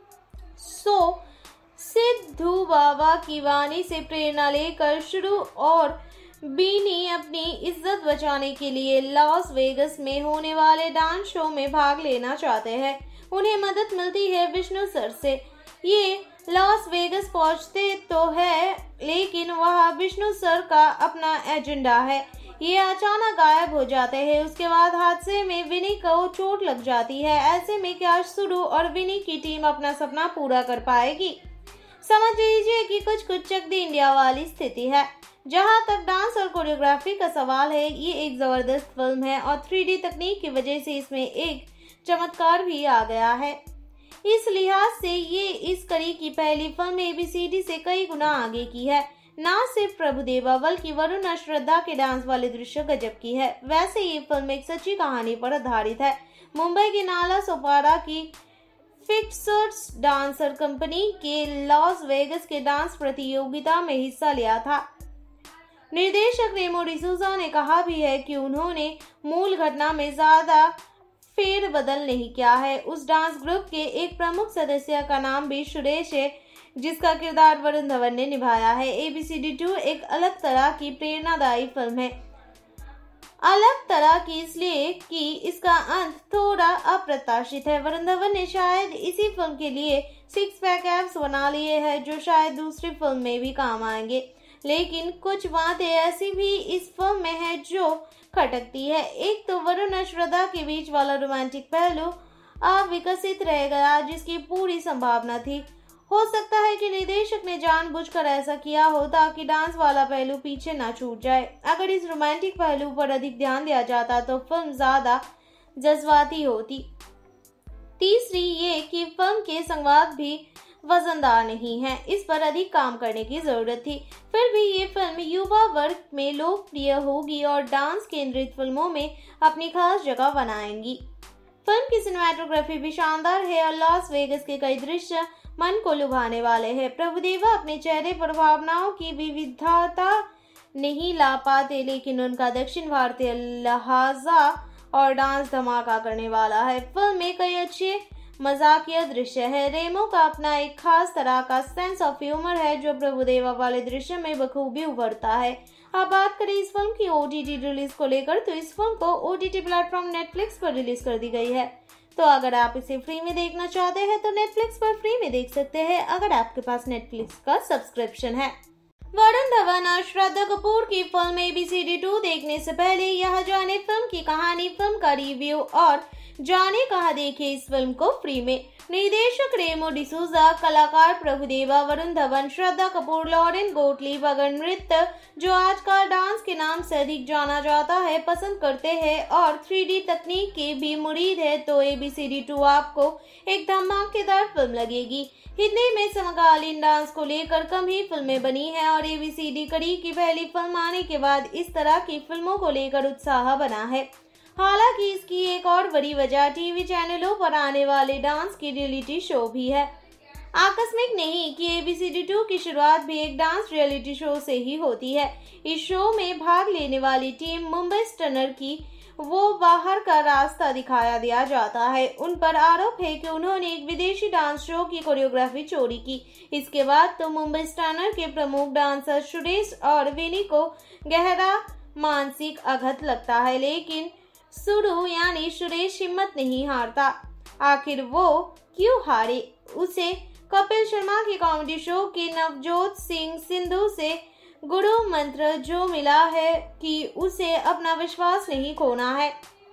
सो सिद्धू बाबा की वाणी से प्रेरणा लेकर शुरू और बीनी अपनी इज्जत बचाने के लिए लॉस वेगस में होने वाले डांस शो में भाग लेना चाहते हैं। उन्हें मदद मिलती है विष्णु सर से। ये लॉस वेगस पहुंचते तो है, लेकिन वह विष्णु सर का अपना एजेंडा है। ये अचानक गायब हो जाते हैं। उसके बाद हादसे में विनी को चोट लग जाती है। ऐसे में क्या सुरु और विनी की टीम अपना सपना पूरा कर पाएगी? समझ लीजिए कि कुछ कुछ चक दी इंडिया वाली स्थिति है। जहां तक डांस और कोरियोग्राफी का सवाल है, ये एक जबरदस्त फिल्म है और थ्री डी तकनीक की वजह से इसमें एक चमत्कार भी आ गया है। इस लिहाज से ये इस कड़ी की पहली film A B C D से कई गुना आगे की है। न सिर्फ प्रभुदेवा बल्कि वरुण और श्रद्धा के डांस वाले दृश्य गजब की है। वैसे ये फिल्म एक सच्ची कहानी पर आधारित है। मुंबई के नाला सोपारा की फिक्सर्स डांसर कंपनी के लॉस वेगस के डांस प्रतियोगिता में हिस्सा लिया था। निर्देशक रेमो डिसूजा ने कहा भी है कि उन्होंने मूल घटना में ज्यादा फेर बदल नहीं किया है। उस डांस ग्रुप के एक प्रमुख सदस्य का नाम भी सुरेश है, जिसका किरदार वरुण धवन ने निभाया है। A B C D two एक अलग तरह की प्रेरणादायी फिल्म है। अलग तरह की इसलिए कि इसका अंत थोड़ा अप्रत्याशित है। वरुण धवन ने शायद इसी फिल्म के लिए सिक्स पैक एब्स बना लिए हैं, जो शायद दूसरी फिल्म में भी काम आएंगे। लेकिन कुछ बातें ऐसी भी इस फिल्म में है जो खटकती है। एक तो वरुण और श्रद्धा के बीच वाला रोमांटिक पहलू अविकसित रह गया, जिसकी पूरी संभावना थी। हो सकता है कि निर्देशक ने जानबूझकर ऐसा किया हो ताकि डांस वाला पहलू पीछे ना छूट जाए। अगर इस रोमांटिक पहलू पर अधिक ध्यान दिया जाता तो फिल्म ज्यादा जज्बाती होती। तीसरी ये कि फिल्म के संवाद भी वजनदार नहीं है, इस पर अधिक काम करने की जरूरत थी। फिर भी ये फिल्म युवा वर्ग में लोकप्रिय होगी और डांस केंद्रित फिल्मों में अपनी खास जगह बनाएंगी। फिल्म की सिनेमेटोग्राफी भी शानदार है और लॉस वेगस के कई दृश्य मन को लुभाने वाले हैं। प्रभुदेवा अपने चेहरे पर भावनाओं की विविधता नहीं ला पाते, लेकिन उनका दक्षिण भारतीय लहजा और डांस धमाका करने वाला है। फिल्म में कई अच्छे मजाकिया दृश्य है। रेमो का अपना एक खास तरह का सेंस ऑफ ह्यूमर है जो प्रभुदेवा वाले दृश्य में बखूबी उभरता है। अब बात करें इस फिल्म की ओ टी टी रिलीज को लेकर, तो इस फिल्म को O T T platform Netflix पर रिलीज कर दी गई है। तो अगर आप इसे फ्री में देखना चाहते हैं तो नेटफ्लिक्स पर फ्री में देख सकते हैं अगर आपके पास नेटफ्लिक्स का सब्सक्रिप्शन है। वरुण धवन और श्रद्धा कपूर की film A B C D two देखने से पहले यह जाने फिल्म की कहानी, फिल्म का रिव्यू और जाने कहाँ देखे इस फिल्म को फ्री में। निर्देशक रेमो डिसूजा, कलाकार प्रभुदेवा, वरुण धवन, श्रद्धा कपूर, लॉरेन गोटलीब अगर नृत्य, जो आजकल डांस के नाम से अधिक जाना जाता है, पसंद करते हैं और थ्री डी तकनीक के भी मुरीद है तो A B C D two आपको एक धमाकेदार फिल्म लगेगी। हिंदी में समकालीन डांस को लेकर कम ही फिल्में बनी हैं और ए बी सी डी कड़ी की पहली फिल्म आने के बाद इस तरह की फिल्मों को लेकर उत्साह बना है। हालांकि इसकी एक और बड़ी वजह टीवी चैनलों पर आने वाले डांस की रियलिटी शो भी है। आकस्मिक नहीं कि एबीसीडी टू की शुरुआत भी एक डांस रियलिटी शो से ही होती है। इस शो में भाग लेने वाली टीम मुंबई स्टनर की वो बाहर का रास्ता दिखाया दिया जाता है। उन पर आरोप है कि उन्होंने एक विदेशी डांस शो की कोरियोग्राफी चोरी की। इसके बाद तो मुंबई स्टनर के प्रमुख डांसर सुरेश और विनी को गहरा मानसिक आघात लगता है, लेकिन सुरु यानी सुरेश हिम्मत नहीं हारता। आखिर वो क्यों हारे? उसे कपिल शर्मा की कॉमेडी शो की नवजोत सिंह सिद्धू से गुरु मंत्र जो मिला है कि उसे अपना विश्वास नहीं खोना है।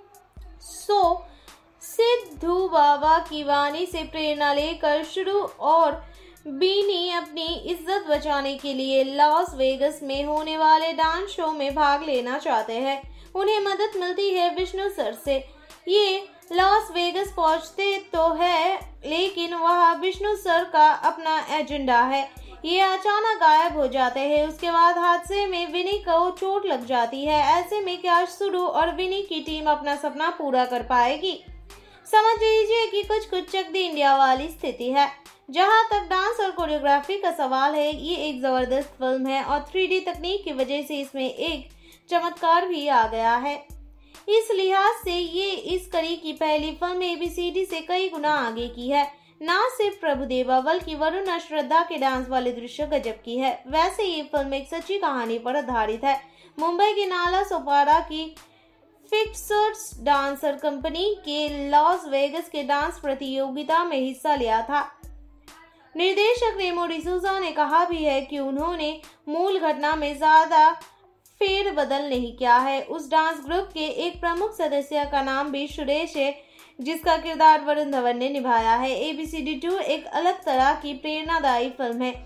सो सिद्धू बाबा की वाणी से प्रेरणा लेकर शुरू और बीनी अपनी इज्जत बचाने के लिए लॉस वेगस में होने वाले डांस शो में भाग लेना चाहते हैं। उन्हें मदद मिलती है विष्णु सर से। ये लॉस वेगस पहुंचते तो है, लेकिन वहाँ विष्णु सर का अपना एजेंडा है। ये अचानक गायब हो जाते हैं। उसके बाद हादसे में विनी को चोट लग जाती है। ऐसे में क्या सुरु और विनी की टीम अपना सपना पूरा कर पाएगी? समझ लीजिए कि कुछ कुछ चक दी इंडिया वाली स्थिति है। जहां तक डांस और कोरियोग्राफी का सवाल है, ये एक जबरदस्त फिल्म है और थ्री डी तकनीक की वजह से इसमें एक चमत्कार भी आ गया है। इस लिहाज से ये इस कड़ी की पहली फिल्म एबीसीडी से कई गुना आगे की है। न सिर्फ प्रभुदेवा बल्कि वरुण और श्रद्धा के डांस वाले दृश्य गजब की है। वैसे ये फिल्म एक सच्ची कहानी पर आधारित है। मुंबई के नाला सोपारा की फिक्सर्स डांसर कंपनी के लॉस वेगस के डांस प्रतियोगिता में हिस्सा लिया था। निर्देशक रेमो डिसूजा ने कहा भी है कि उन्होंने मूल घटना में ज्यादा फेरबदल नहीं किया है। उस डांस ग्रुप के एक प्रमुख सदस्य का नाम भी सुरेश है, जिसका किरदार वरुण धवन ने निभाया है। एबीसीडी टू एक अलग तरह की प्रेरणादायी फिल्म है।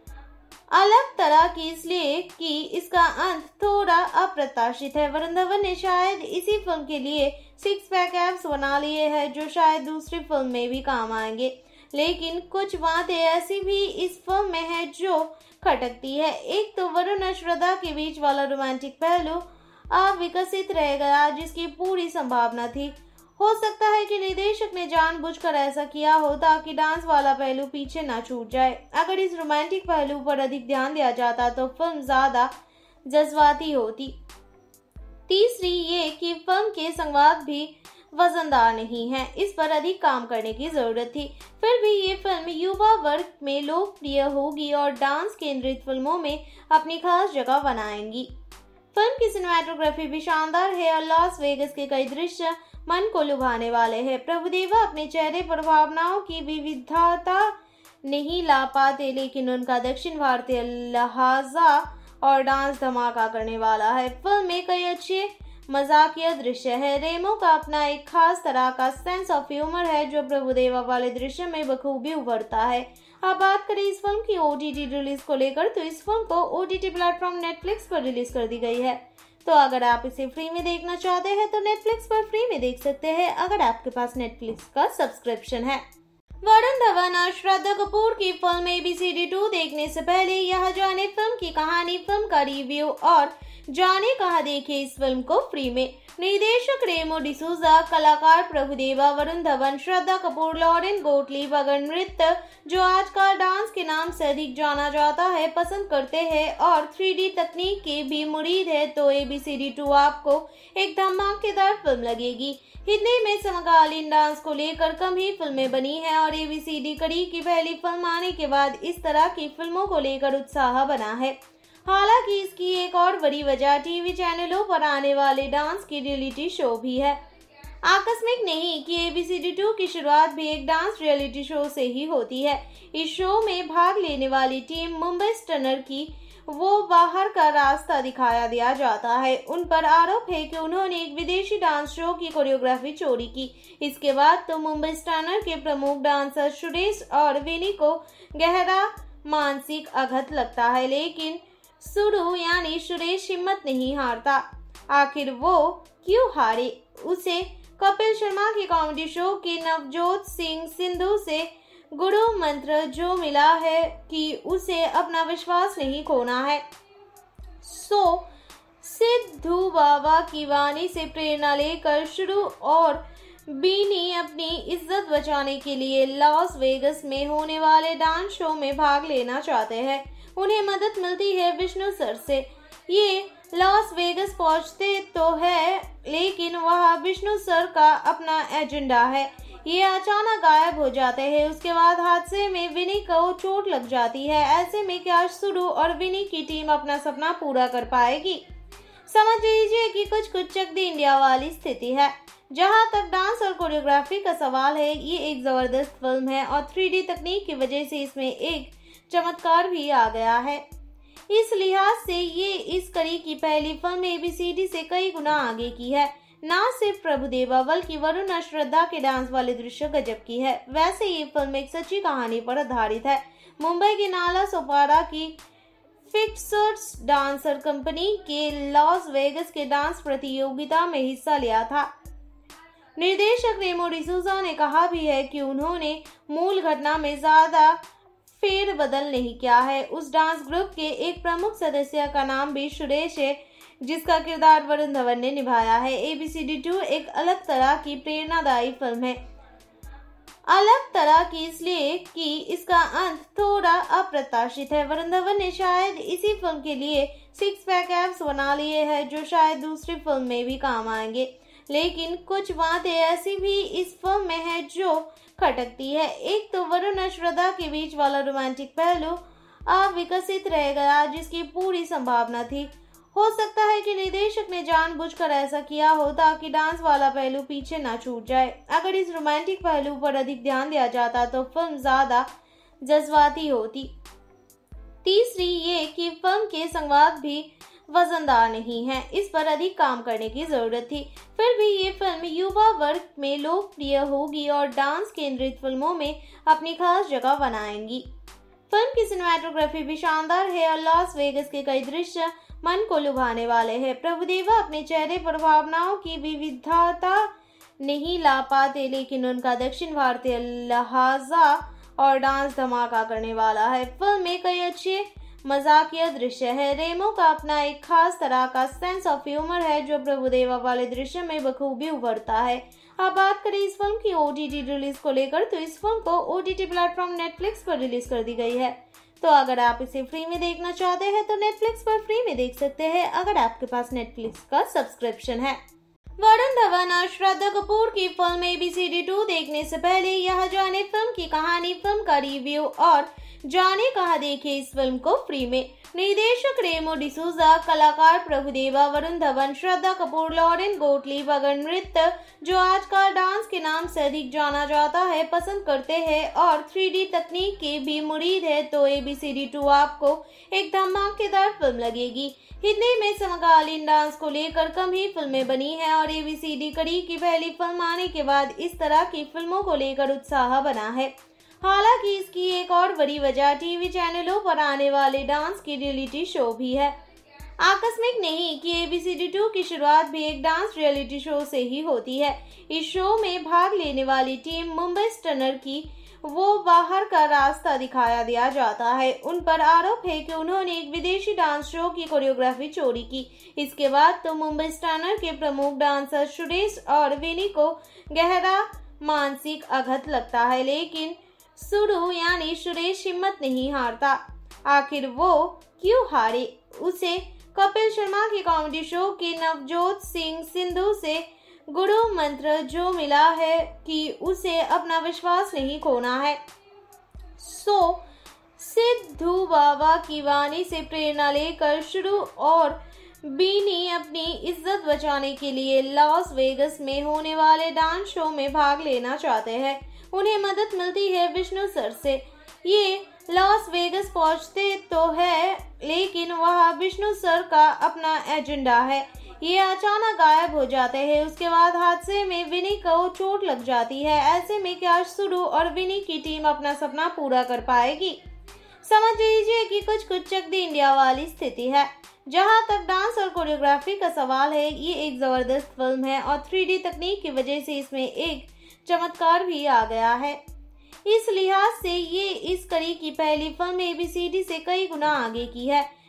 अलग तरह की इसलिए कि इसका अंत थोड़ा अप्रत्याशित है। वरुण धवन ने शायद इसी फिल्म के लिए सिक्स पैक एब्स बना लिए हैं, जो शायद दूसरी फिल्म में भी काम आएंगे। लेकिन कुछ बातें ऐसी भी इस फिल्म में है जो खटकती है। एक तो वरुण और श्रद्धा के बीच वाला रोमांटिक पहलू अविकसित रह गया, जिसकी पूरी संभावना थी। हो सकता है कि निर्देशक ने जानबूझकर ऐसा किया हो ताकि डांस वाला पहलू पीछे ना छूट जाए। अगर इस रोमांटिक पहलू पर अधिक ध्यान दिया जाता तो फिल्म ज्यादा जज्बाती होती। तीसरी ये कि फिल्म के संवाद भी वजनदार नहीं है। इस पर अधिक काम करने की जरूरत थी। फिर भी ये फिल्म युवा वर्ग में लोकप्रिय होगी और डांस केंद्रित फिल्मों में अपनी खास जगह बनाएंगी। फिल्म की सिनेमेटोग्राफी भी शानदार है और लॉस वेगस के कई दृश्य मन को लुभाने वाले हैं। प्रभुदेवा अपने चेहरे पर भावनाओं की विविधता नहीं ला पाते, लेकिन उनका दक्षिण भारतीय लहजा और डांस धमाका करने वाला है। फिल्म में कई अच्छे मजाकिया दृश्य है। रेमो का अपना एक खास तरह का सेंस ऑफ ह्यूमर है, जो प्रभुदेवा वाले दृश्य में बखूबी उभरता है। अब बात करें इस फिल्म की ओटीटी रिलीज को लेकर, तो इस फिल्म को ओटीटी प्लेटफॉर्म नेटफ्लिक्स पर रिलीज कर दी गई है। तो अगर आप इसे फ्री में देखना चाहते हैं तो नेटफ्लिक्स पर फ्री में देख सकते हैं, अगर आपके पास नेटफ्लिक्स का सब्सक्रिप्शन है। वरुण धवन और श्रद्धा कपूर की फिल्म एबीसीडी टू देखने से पहले यह जाने फिल्म की कहानी, फिल्म का रिव्यू और जाने कहाँ देखे इस फिल्म को फ्री में। निर्देशक रेमो डिसूजा, कलाकार प्रभुदेवा, वरुण धवन, श्रद्धा कपूर, लॉरेन गोटलीब अगर नृत्य, जो आजकल डांस के नाम से अधिक जाना जाता है, पसंद करते हैं और थ्री डी तकनीक के भी मुरीद है, तो एबीसीडी टू आपको एक धमाकेदार फिल्म लगेगी। हिंदी में समकालीन डांस को लेकर कम ही फिल्में बनी हैं और एबीसीडी कड़ी की पहली फिल्म आने के बाद इस तरह की फिल्मों को लेकर उत्साह बना है। हालांकि इसकी एक और बड़ी वजह टीवी चैनलों पर आने वाले डांस की रियलिटी शो भी है। आकस्मिक नहीं कि एबीसीडी टू की शुरुआत भी एक डांस रियलिटी शो से ही होती है। इस शो में भाग लेने वाली टीम मुंबई स्टनर की वो बाहर का रास्ता दिखाया दिया जाता है। उन पर आरोप है कि उन्होंने एक विदेशी डांस शो की कोरियोग्राफी चोरी की। इसके बाद तो मुंबई स्टनर के प्रमुख डांसर सुरेश और विनी को गहरा मानसिक आघात लगता है, लेकिन सुरु यानी सुरेश हिम्मत नहीं हारता। आखिर वो क्यों हारे? उसे कपिल शर्मा की कॉमेडी शो की नवजोत सिंह सिद्धू से गुरु मंत्र जो मिला है कि उसे अपना विश्वास नहीं खोना है। सो सिद्धू बाबा की वाणी से प्रेरणा लेकर शुरू और बीनी अपनी इज्जत बचाने के लिए लॉस वेगस में होने वाले डांस शो में भाग लेना चाहते हैं। उन्हें मदद मिलती है विष्णु सर से। ये लॉस वेगस पहुंचते तो है, लेकिन वहाँ विष्णु सर का अपना एजेंडा है। ये अचानक गायब हो जाते हैं। उसके बाद हादसे में विनी को चोट लग जाती है। ऐसे में क्या शुरू और विनी की टीम अपना सपना पूरा कर पाएगी? समझ लीजिए कि कुछ कुछ चक दी इंडिया वाली स्थिति है। जहां तक डांस और कोरियोग्राफी का सवाल है, ये एक जबरदस्त फिल्म है और थ्री डी तकनीक की वजह से इसमें एक चमत्कार भी आ गया है। इस लिहाज से ये इस कड़ी की पहली फिल्म एबीसीडी से कई गुना आगे की है। न सिर्फ प्रभुदेवा बल्कि वरुण और श्रद्धा के डांस वाले दृश्य गजब की है। वैसे ये फिल्म एक सच्ची कहानी पर आधारित है। मुंबई के नाला सोपारा की फिक्सर्स डांसर कंपनी के लॉस वेगस के डांस प्रतियोगिता में हिस्सा लिया था। निर्देशक रेमो डिसूजा ने कहा भी है कि उन्होंने मूल घटना में ज्यादा फेरबदल नहीं किया है। उस डांस ग्रुप के एक प्रमुख सदस्य का नाम भी सुरेश है, जिसका किरदार वरुण धवन ने निभाया है। एबीसीडी टू एक अलग तरह की प्रेरणादायी फिल्म है। अलग तरह की इसलिए कि इसका अंत थोड़ा अप्रत्याशित है। वरुण धवन ने शायद इसी फिल्म के लिए सिक्स पैक एब्स बना लिए हैं, जो शायद दूसरी फिल्म में भी काम आएंगे। लेकिन कुछ बातें ऐसी भी इस फिल्म में है जो खटकती है। एक तो वरुण और श्रद्धा के बीच वाला रोमांटिक पहलू अविकसित रह गया, जिसकी पूरी संभावना थी। हो सकता है कि निर्देशक ने जानबूझकर ऐसा किया हो ताकि डांस वाला पहलू पीछे ना छूट जाए। अगर इस रोमांटिक पहलू पर अधिक ध्यान दिया जाता तो फिल्म ज्यादा जज्बाती होती। तीसरी ये कि फिल्म के संवाद भी वजनदार नहीं है, इस पर अधिक काम करने की जरूरत थी। फिर भी ये फिल्म युवा वर्ग में लोकप्रिय होगी और डांस केंद्रित फिल्मों में अपनी खास जगह बनाएंगी। फिल्म की सिनेमेटोग्राफी भी शानदार है और लॉस वेगस के कई दृश्य मन को लुभाने वाले हैं। प्रभुदेवा अपने चेहरे पर भावनाओं की विविधता नहीं ला पाते, लेकिन उनका दक्षिण भारतीय लहजा और डांस धमाका करने वाला है। फिल्म में कई अच्छे मजाकिया दृश्य है। रेमो का अपना एक खास तरह का सेंस ऑफ ह्यूमर है, जो प्रभुदेवा वाले दृश्य में बखूबी उभरता है। अब बात करें इस फिल्म की ओटीटी रिलीज को लेकर, तो इस फिल्म को ओटीटी प्लेटफॉर्म नेटफ्लिक्स पर रिलीज कर दी गई है। तो अगर आप इसे फ्री में देखना चाहते हैं तो नेटफ्लिक्स पर फ्री में देख सकते हैं, अगर आपके पास नेटफ्लिक्स का सब्सक्रिप्शन है। वरुण धवन और श्रद्धा कपूर की फिल्म एबीसीडी टू देखने से पहले यह जाने फिल्म की कहानी, फिल्म का रिव्यू और जाने कहाँ देखे इस फिल्म को फ्री में। निर्देशक रेमो डिसूजा, कलाकार प्रभुदेवा, वरुण धवन, श्रद्धा कपूर, लॉरेन गोटलीब अगर नृत्य, जो आजकल डांस के नाम से अधिक जाना जाता है, पसंद करते हैं और थ्री डी तकनीक के भी मुरीद है, तो एबीसीडी टू आपको एक धमाकेदार फिल्म लगेगी। हिंदी में समकालीन डांस को लेकर कम ही फिल्में बनी है और एबीसीडी कड़ी की पहली फिल्म आने के बाद इस तरह की फिल्मों को लेकर उत्साह बना है। हालांकि इसकी एक और बड़ी वजह टीवी चैनलों पर आने वाले डांस की रियलिटी शो भी है। आकस्मिक नहीं कि एबीसीडी टू की शुरुआत भी एक डांस रियलिटी शो से ही होती है। इस शो में भाग लेने वाली टीम मुंबई स्टनर की वो बाहर का रास्ता दिखाया दिया जाता है। उन पर आरोप है कि उन्होंने एक विदेशी डांस शो की कोरियोग्राफी चोरी की। इसके बाद तो मुंबई स्टनर के प्रमुख डांसर सुरेश और विनी को गहरा मानसिक आघात लगता है, लेकिन सुरु यानी सुरेश हिम्मत नहीं हारता। आखिर वो क्यों हारे? उसे कपिल शर्मा के कॉमेडी शो के नवजोत सिंह सिद्धू से गुरु मंत्र जो मिला है कि उसे अपना विश्वास नहीं खोना है। सो सिद्धू बाबा की वाणी से प्रेरणा लेकर शुरू और बीनी अपनी इज्जत बचाने के लिए लॉस वेगस में होने वाले डांस शो में भाग लेना चाहते हैं। उन्हें मदद मिलती है विष्णु सर से। ये लॉस वेगस पहुंचते तो है, लेकिन वहाँ विष्णु सर का अपना एजेंडा है। ये अचानक गायब हो जाते हैं। उसके बाद हादसे में विनी को चोट लग जाती है। ऐसे में क्या सुरु और विनी की टीम अपना सपना पूरा कर पाएगी? समझ लीजिए कि कुछ कुछ चक दी इंडिया वाली स्थिति है। जहां तक डांस और कोरियोग्राफी का सवाल है, ये एक जबरदस्त फिल्म है और थ्री डी तकनीक की वजह से इसमें एक चमत्कार भी आ गया है। इस लिहाज से ये इस कड़ी की पहली फिल्म एबीसीडी से कई गुना आगे की है।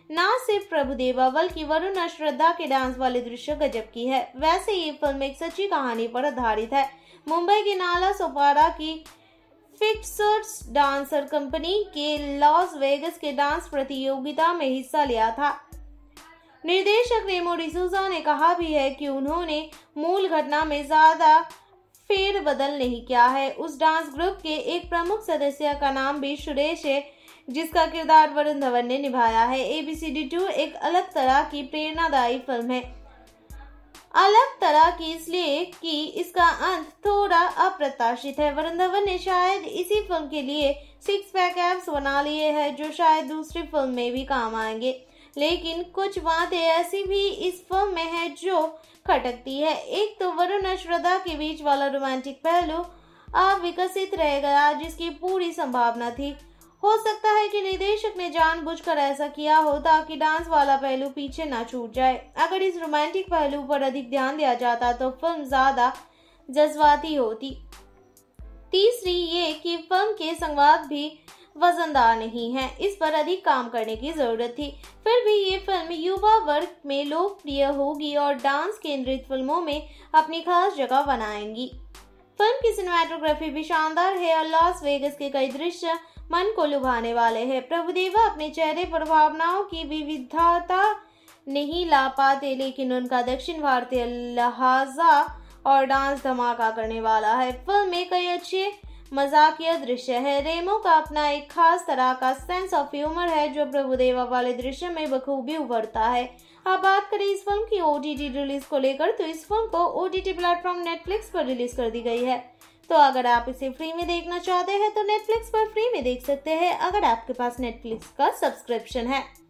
न सिर्फ प्रभुदेवा बल्कि वरुण और श्रद्धा के डांस वाले दृश्य गजब की है। वैसे ये फिल्म एक सच्ची कहानी पर आधारित है। मुंबई के नाला सोपारा की फिक्सर्स डांसर कंपनी के लॉस वेगस के डांस प्रतियोगिता में हिस्सा लिया था। निर्देशक रेमो डिसूजा ने कहा भी है कि उन्होंने मूल घटना में ज्यादा फेरबदल नहीं किया है। उस डांस ग्रुप के एक प्रमुख सदस्य का नाम भी सुरेश है, जिसका किरदार वरुण धवन ने निभाया है। A B C D two एक अलग तरह की प्रेरणादायी फिल्म है। अलग तरह की इसलिए कि इसका अंत थोड़ा अप्रत्याशित है। वरुण धवन ने शायद इसी फिल्म के लिए सिक्स पैक एब्स बना लिए हैं, जो शायद दूसरी फिल्म में भी काम आएंगे। लेकिन कुछ बातें ऐसी भी इस फिल्म में है जो खटकती है। एक तो वरुण और श्रद्धा के बीच वाला रोमांटिक पहलू अविकसित रह गया, जिसकी पूरी संभावना थी। हो सकता है कि निर्देशक ने जानबूझकर ऐसा किया हो ताकि डांस वाला पहलू पीछे ना छूट जाए। अगर इस रोमांटिक पहलू पर अधिक ध्यान दिया जाता तो फिल्म ज्यादा जज्बाती होती। तीसरी ये कि फिल्म के संवाद भी वजनदार नहीं है, इस पर अधिक काम करने की जरूरत थी। फिर भी ये फिल्म युवा वर्ग में लोकप्रिय होगी और डांस केंद्रित फिल्मों में अपनी खास जगह बनाएंगी। फिल्म की सिनेमैटोग्राफी भी शानदार है और लॉस वेगस के कई दृश्य मन को लुभाने वाले हैं। प्रभुदेवा अपने चेहरे पर भावनाओं की विविधता नहीं ला पाते, लेकिन उनका दक्षिण भारतीय लहजा और डांस धमाका करने वाला है। फिल्म में कई अच्छे मजाकिया दृश्य है। रेमो का अपना एक खास तरह का सेंस ऑफ ह्यूमर है, जो प्रभुदेवा वाले दृश्य में बखूबी उभरता है। अब बात करें इस फिल्म की ओ टी टी रिलीज को लेकर, तो इस फिल्म को O T T platform Netflix पर रिलीज कर दी गई है। तो अगर आप इसे फ्री में देखना चाहते हैं तो नेटफ्लिक्स पर फ्री में देख सकते हैं, अगर आपके पास नेटफ्लिक्स का सब्सक्रिप्शन है।